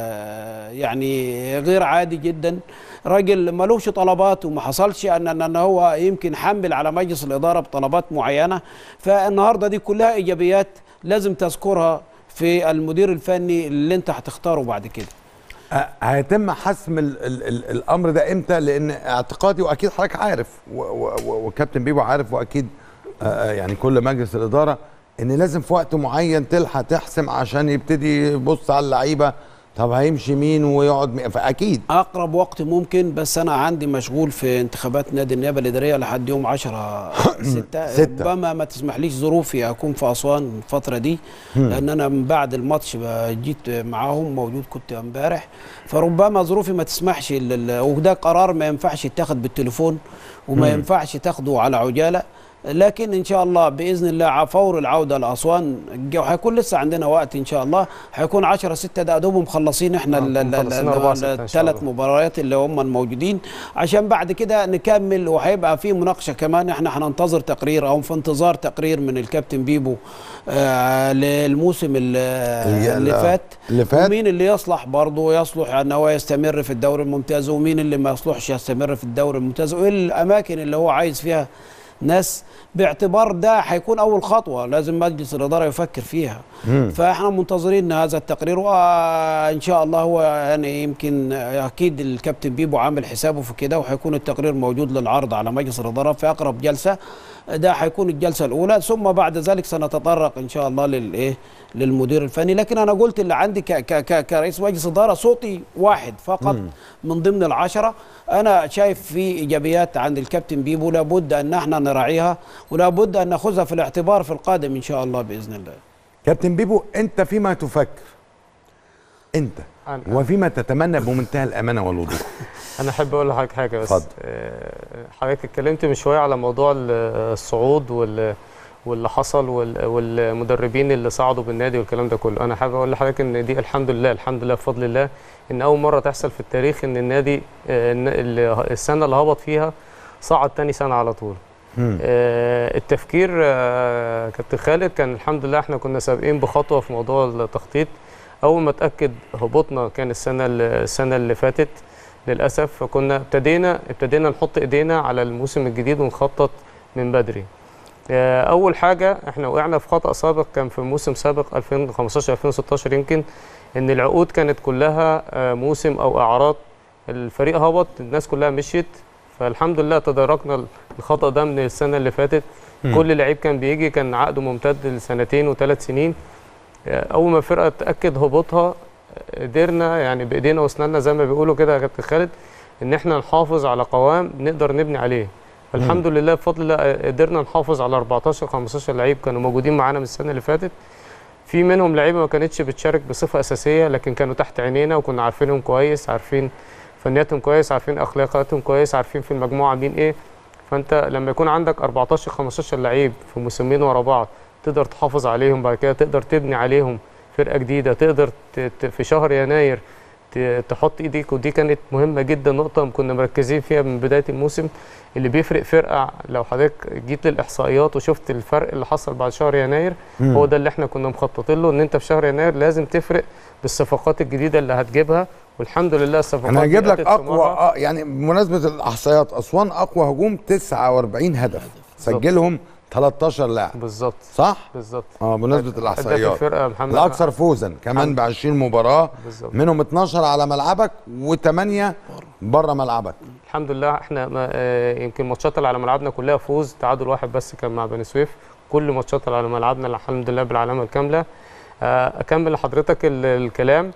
يعني غير عادي جدا. راجل ملوش طلبات، وما حصلش ان هو يمكن حمل على مجلس الاداره بطلبات معينه. فالنهارده دي كلها ايجابيات لازم تذكرها في المدير الفني اللي انت هتختاره بعد كده. هيتم حسم الامر ده امتى؟ لان اعتقادي واكيد حضرتك عارف وكابتن بيبو عارف واكيد يعني كل مجلس الاداره ان لازم في وقت معين تلحق تحسم عشان يبتدي يبص على اللعيبه. طب هيمشي مين ويقعد مين؟ فاكيد اقرب وقت ممكن، بس انا عندي مشغول في انتخابات نادي النيابه الاداريه لحد يوم 10/6. ربما ما تسمحليش ظروفي اكون في اسوان الفتره دي، لان انا من بعد الماتش جيت معاهم موجود، كنت امبارح، فربما ظروفي ما تسمحش. وده قرار ما ينفعش يتاخد بالتليفون وما ينفعش تاخده على عجاله. لكن ان شاء الله باذن الله فور العوده لاسوان هيكون لسه عندنا وقت ان شاء الله. هيكون 10/6 ده دوبهم مخلصين احنا الثلاث مباريات اللي هم الموجودين، عشان بعد كده نكمل. وهيبقى في مناقشه كمان، احنا هننتظر تقرير او في انتظار تقرير من الكابتن بيبو للموسم اللي فات ومين اللي يصلح برضه يصلح ان هو يستمر في الدوري الممتاز، ومين اللي ما يصلحش يستمر في الدوري الممتاز، وايه الاماكن اللي هو عايز فيها ناس، باعتبار ده هيكون اول خطوه لازم مجلس الاداره يفكر فيها. فاحنا منتظرين هذا التقرير، وان شاء الله هو يعني يمكن اكيد الكابتن بيبو عامل حسابه في كده، وهيكون التقرير موجود للعرض على مجلس الاداره في اقرب جلسه. ده هيكون الجلسه الاولى، ثم بعد ذلك سنتطرق ان شاء الله للمدير الفني. لكن انا قلت اللي عندي كرئيس مجلس اداره صوتي واحد فقط من ضمن ال10. انا شايف في ايجابيات عند الكابتن بيبو لابد ان احنا نراعيها، ولابد ان ناخذها في الاعتبار في القادم ان شاء الله باذن الله. كابتن بيبو، انت فيما تفكر انت وفيما تتمنى بمنتهى الامانه والوضوح. انا احب اقول لحضرتك حاجه بس. حضرتك اتكلمت من شويه على موضوع الصعود واللي حصل والمدربين اللي صعدوا بالنادي والكلام ده كله. انا حابب اقول لحضرتك ان دي الحمد لله بفضل الله ان اول مره تحصل في التاريخ ان النادي السنه اللي هبط فيها صعد تاني سنه على طول. التفكير كابتن خالد كان الحمد لله احنا كنا سابقين بخطوه في موضوع التخطيط. اول ما اتاكد هبوطنا كان السنه اللي فاتت للاسف، فكنا ابتدينا نحط ايدينا على الموسم الجديد ونخطط من بدري. اول حاجه احنا وقعنا في خطا سابق كان في موسم سابق 2015 2016 يمكن، ان العقود كانت كلها موسم او اعراض، الفريق هبط الناس كلها مشيت، فالحمد لله تداركنا الخطا ده من السنه اللي فاتت. كل لعيب كان بيجي كان عقده ممتد لسنتين وثلاث سنين. اول ما الفرقه تاكد هبوطها قدرنا يعني بايدينا واسناننا زي ما بيقولوا كده يا كابتن خالد ان احنا نحافظ على قوام نقدر نبني عليه. فالحمد لله بفضل الله قدرنا نحافظ على 14 15 لعيب كانوا موجودين معانا من السنه اللي فاتت. في منهم لعيبه ما كانتش بتشارك بصفه اساسيه لكن كانوا تحت عينينا وكنا عارفينهم كويس، عارفين فنياتهم كويس، عارفين اخلاقياتهم كويس، عارفين في المجموعه عاملين ايه. فانت لما يكون عندك 14 15 لعيب في موسمين ورا بعض تقدر تحافظ عليهم، بعد كده تقدر تبني عليهم فرقه جديده، تقدر في شهر يناير تحط ايديك. ودي كانت مهمه جدا، نقطه كنا مركزين فيها من بدايه الموسم. اللي بيفرق فرقه لو حضرتك جيت للاحصائيات وشفت الفرق اللي حصل بعد شهر يناير هو ده اللي احنا كنا مخططين له، ان انت في شهر يناير لازم تفرق بالصفقات الجديده اللي هتجيبها. والحمد لله الصفقات انا هجيب لك اقوى يعني بمناسبه الاحصائيات، اسوان اقوى هجوم 49 هدف سجلهم 13 لاعب بالظبط، صح؟ بالظبط. بمناسبه الاحصائيات الفرقه محمد الاكثر فوزا كمان ب 20 مباراه بالزبط. منهم 12 على ملعبك و8 بره ملعبك. الحمد لله احنا يمكن الماتشات اللي على ملعبنا كلها فوز، تعادل واحد بس كان مع بني سويف. كل ماتشات اللي على ملعبنا الحمد لله بالعلامه الكامله. اكمل لحضرتك الكلام.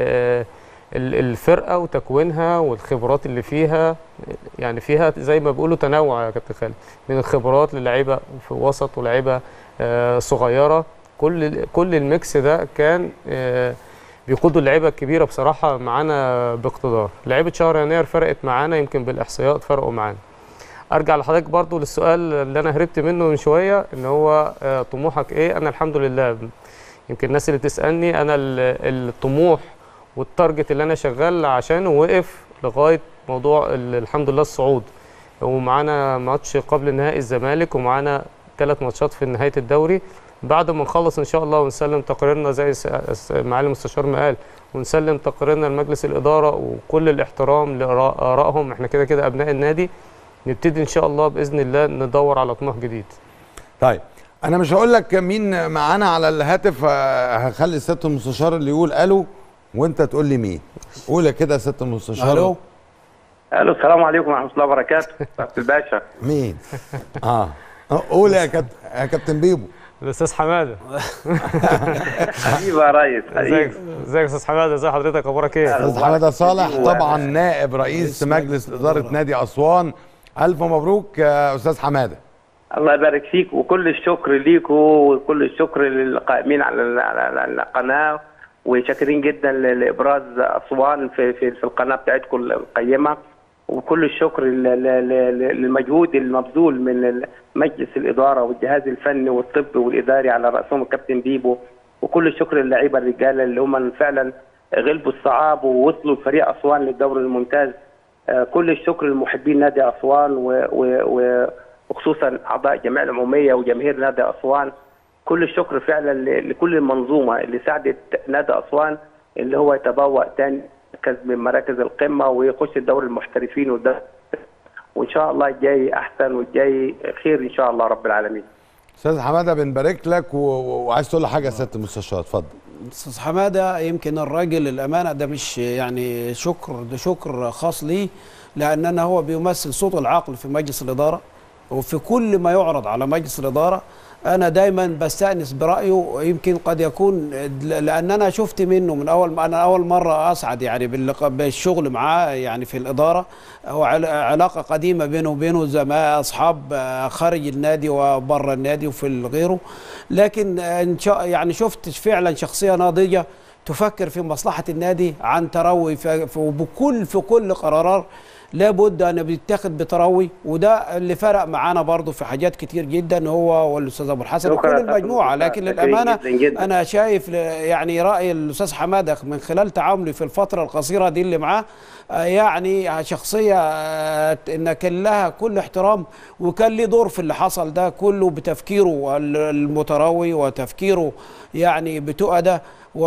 الفرقه وتكوينها والخبرات اللي فيها، يعني فيها زي ما بيقولوا تنوع يا كابتن خالد، من الخبرات للعيبه في وسط ولاعيبه صغيره. كل الميكس ده كان بيقودوا اللعيبه الكبيره بصراحه معانا باقتدار. لعيبه شهر يناير فرقت معانا، يمكن بالاحصائيات فرقوا معانا. ارجع لحضرتك برضو للسؤال اللي انا هربت منه من شويه، ان هو طموحك ايه؟ انا الحمد لله يمكن الناس اللي تسالني انا الطموح والتارجت اللي انا شغال عشانه وقف لغايه موضوع الحمد لله الصعود. ومعانا ماتش قبل نهائي الزمالك ومعانا 3 ماتشات في نهايه الدوري. بعد ما نخلص ان شاء الله ونسلم تقريرنا زي معالي المستشار ما قال، ونسلم تقريرنا لمجلس الاداره وكل الاحترام لارائهم، احنا كده كده ابناء النادي، نبتدي ان شاء الله باذن الله ندور على طموح جديد. طيب انا مش هقول لك مين معانا على الهاتف، هخلي سياده المستشار اللي يقول الو وانت تقول لي مين. قول كده يا سياده المستشار. الو الو، السلام عليكم ورحمه الله وبركاته. كابتن الباشا مين؟ قول يا كابتن بيبو. الاستاذ حماده. حبيبي يا ريس. ازيك يا استاذ حماده؟ ازي حضرتك؟ اخبارك ايه؟ استاذ حماده صالح طبعا نائب رئيس مجلس اداره نادي اسوان. الف مبروك يا استاذ حماده. الله يبارك فيك، وكل الشكر ليكم وكل الشكر للقائمين على القناه، وشاكرين جدا لابراز اسوان في القناه بتاعتكم القيمه، وكل الشكر للمجهود المبذول من مجلس الاداره والجهاز الفني والطبي والاداري على راسهم الكابتن بيبو، وكل الشكر للعيبه الرجاله اللي هم فعلا غلبوا الصعاب ووصلوا فريق اسوان للدوري الممتاز. كل الشكر لمحبين نادي اسوان وخصوصا اعضاء الجمعيه العموميه وجماهير نادي اسوان. كل الشكر فعلا لكل المنظومه اللي ساعدت نادي اسوان اللي هو يتبوأ ثاني مركز من مراكز القمه ويخش الدوري المحترفين وان شاء الله الجاي احسن والجاي خير ان شاء الله رب العالمين. استاذ حماده بنبارك لك وعايز تقول له حاجه يا سياده المستشار، اتفضل. استاذ حماده يمكن الراجل الامانه ده مش يعني شكر، ده شكر خاص ليه، لان هو بيمثل صوت العقل في مجلس الاداره، وفي كل ما يعرض على مجلس الاداره انا دايما بستانس برايه. يمكن قد يكون لان انا شفت منه من اول مره اسعد يعني بالشغل معاه يعني في الاداره، هو علاقه قديمه بينه وبينه زملاء اصحاب خارج النادي وبره النادي وفي غيره، لكن يعني شفت فعلا شخصيه ناضجه تفكر في مصلحه النادي عن تروي في كل قرارات لابد ان بيتاخد بتروي، وده اللي فرق معانا برضو في حاجات كتير جدا هو والاستاذ ابو الحسن وكل المجموعه. لكن للامانه انا شايف يعني راي الاستاذ حماده من خلال تعاملي في الفتره القصيره دي اللي معاه، يعني شخصيه ان كان لها كل احترام وكان ليه دور في اللي حصل ده كله بتفكيره المتروي وتفكيره يعني بتؤده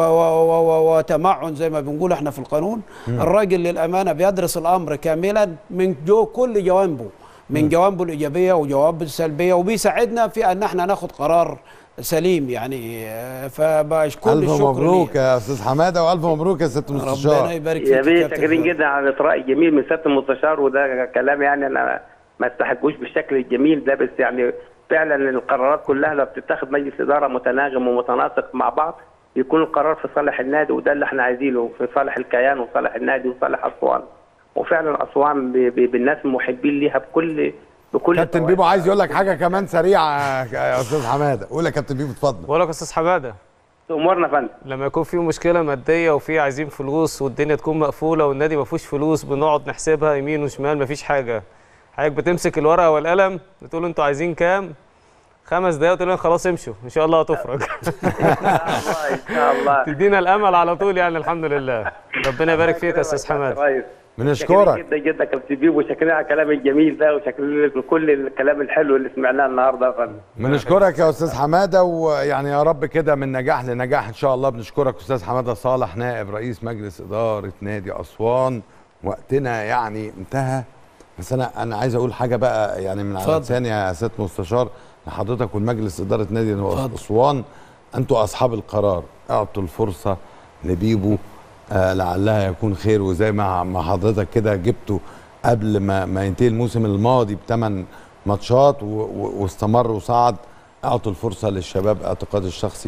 وتمعن زي ما بنقول احنا في القانون. الراجل للامانه بيدرس الامر كاملا من كل جوانبه، من جوانبه الايجابيه وجوانبه السلبيه، وبيساعدنا في ان احنا ناخد قرار سليم يعني. فبشكر الف مبروك يا استاذ حماده، والف مبروك يا سياده المستشار. ربنا يبارك فيك يا بيه، شاكرين جدا على الاطراء الجميل من سياده المستشار، وده كلام يعني انا ما استحقوش بالشكل الجميل ده، بس يعني فعلا القرارات كلها لو بتتاخد مجلس اداره متناغم ومتناسق مع بعض يكون القرار في صالح النادي، وده اللي احنا عايزينه، في صالح الكيان وصالح النادي وصالح اسوان. وفعلا اسوان بالناس المحبين ليها بكل كابتن بيبو عايز يقول لك حاجه كمان سريعه يا استاذ حماده. قول يا كابتن بيبو اتفضل. بقول لك يا استاذ حماده، امورنا يا فندم، لما يكون في مشكله ماديه وفي عايزين فلوس والدنيا تكون مقفوله والنادي ما فيهوش فلوس، بنقعد نحسبها يمين وشمال، ما فيش حاجه. حضرتك بتمسك الورقه والقلم بتقول انتوا عايزين كام، 5 دقايق تقول لهم خلاص امشوا ان شاء الله هتفرج. ان شاء الله تدينا الامل على طول يعني. الحمد لله، ربنا يبارك فيك يا استاذ حماده. بنشكرك جدا جدا كابتن بيبو، وشاكرين على الكلام الجميل ده، وشاكرين لكل الكلام الحلو اللي سمعناه النهارده يا فندم. بنشكرك يا استاذ حماده، ويعني يا رب كده من نجاح لنجاح ان شاء الله. بنشكرك استاذ حماده صالح نائب رئيس مجلس اداره نادي اسوان. وقتنا يعني انتهى، بس انا عايز اقول حاجه بقى يعني من على لساني يا سياده المستشار لحضرتك والمجلس اداره نادي اسوان. انتوا اصحاب القرار، اعطوا الفرصه لبيبو لعلها يكون خير. وزي ما حضرتك كده جبته قبل ما ينتهي الموسم الماضي ب8 ماتشات واستمر وصعد، اعطوا الفرصه للشباب. اعتقادي الشخصي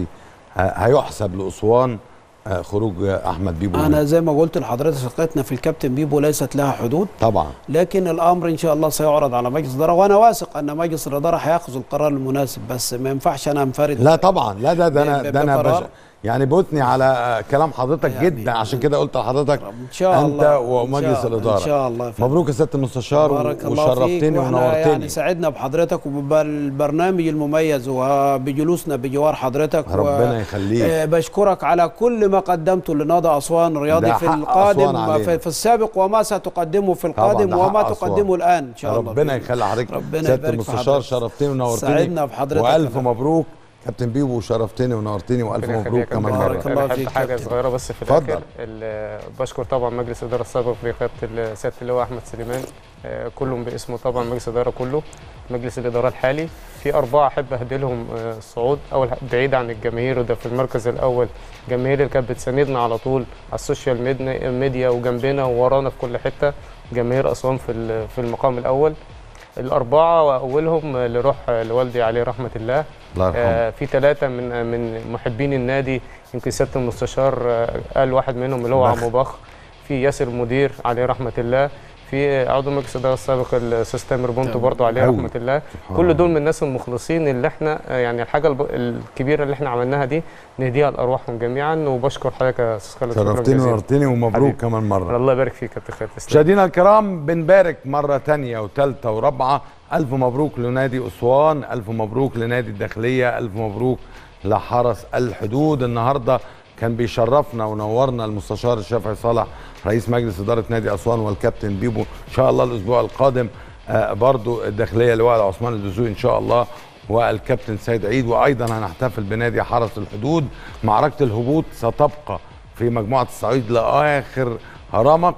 هيحسب لاسوان خروج احمد بيبو. انا زي ما قلت لحضرتك ثقتنا في الكابتن بيبو ليست لها حدود طبعا، لكن الامر ان شاء الله سيعرض على مجلس الاداره، وانا واثق ان مجلس الاداره هياخذ القرار المناسب. بس ما ينفعش انا انفرد. لا طبعا، لا ده انا يعني بوتني على كلام حضرتك يعني جدا، عشان كده قلت لحضرتك ان شاء الله انت ومجلس الاداره ان شاء الله. مبروك يا سياده المستشار، وشرفتني ونورتني. يعني سعدنا بحضرتك وبالبرنامج المميز وبجلوسنا بجوار حضرتك. ربنا يخليك. بشكرك على كل ما قدمته لنادي اسوان الرياضي في القادم في السابق، وما ستقدمه في القادم، وما تقدمه الان ان شاء الله. ربنا يخلي حضرتك سياده المستشار، شرفتني ونورتني. سعدنا بحضرتك، والف مبروك كابتن بيبو، شرفتني ونورتني، والف مبروك كمان مره. بارك الله فيك. حاجه صغيره بس في الاخر، بشكر طبعا مجلس الاداره السابق بقياده سياده اللواء احمد سليمان، كلهم باسمه طبعا مجلس الاداره كله. مجلس الاداره الحالي في 4 احب اهدي لهم الصعود، اول بعيد عن الجماهير، وده في المركز الاول الجماهير اللي كانت بتساندنا على طول على السوشيال ميديا وجنبنا وورانا في كل حته، جماهير اسوان في المقام الاول. ال4 واولهم لروح لوالدي عليه رحمه الله. في 3 من محبين النادي، يمكن سياده المستشار قال واحد منهم اللي هو عمو بخ، في ياسر مدير عليه رحمه الله، في عضو مجلس الاداره السابق الاستاذ تامر بونتو برضه عليه رحمه الله. كل دول من الناس المخلصين اللي احنا يعني الحاجه الكبيره اللي احنا عملناها دي نهديها لارواحهم جميعا. وبشكر حضرتك يا استاذ خالد، شرفتني ونورتني، ومبروك كمان مره. الله يبارك فيك يا كابتن خالد. مشاهدينا الكرام، بنبارك مره ثانيه وثالثه ورابعه. الف مبروك لنادي اسوان، الف مبروك لنادي الداخليه، الف مبروك لحرس الحدود. النهارده كان بيشرفنا ونورنا المستشار الشافعي صالح رئيس مجلس اداره نادي اسوان، والكابتن بيبو. ان شاء الله الاسبوع القادم برضو الداخليه لواء عثمان الدسوقي ان شاء الله، والكابتن سيد عيد. وايضا هنحتفل بنادي حرس الحدود. معركه الهبوط ستبقى في مجموعه الصعيد لاخر رمق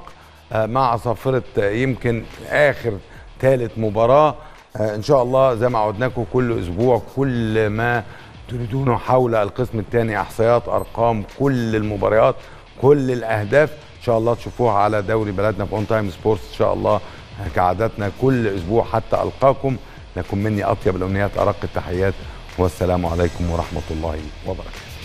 مع صافره يمكن اخر ثالث مباراه. ان شاء الله زي ما عودناكم كل اسبوع كل ما تريدونه حول القسم الثاني، احصائيات، ارقام، كل المباريات، كل الاهداف ان شاء الله تشوفوها على دوري بلدنا في اون تايم سبورتس ان شاء الله كعادتنا كل اسبوع. حتى القاكم لكم مني اطيب الامنيات، ارق التحيات، والسلام عليكم ورحمه الله وبركاته.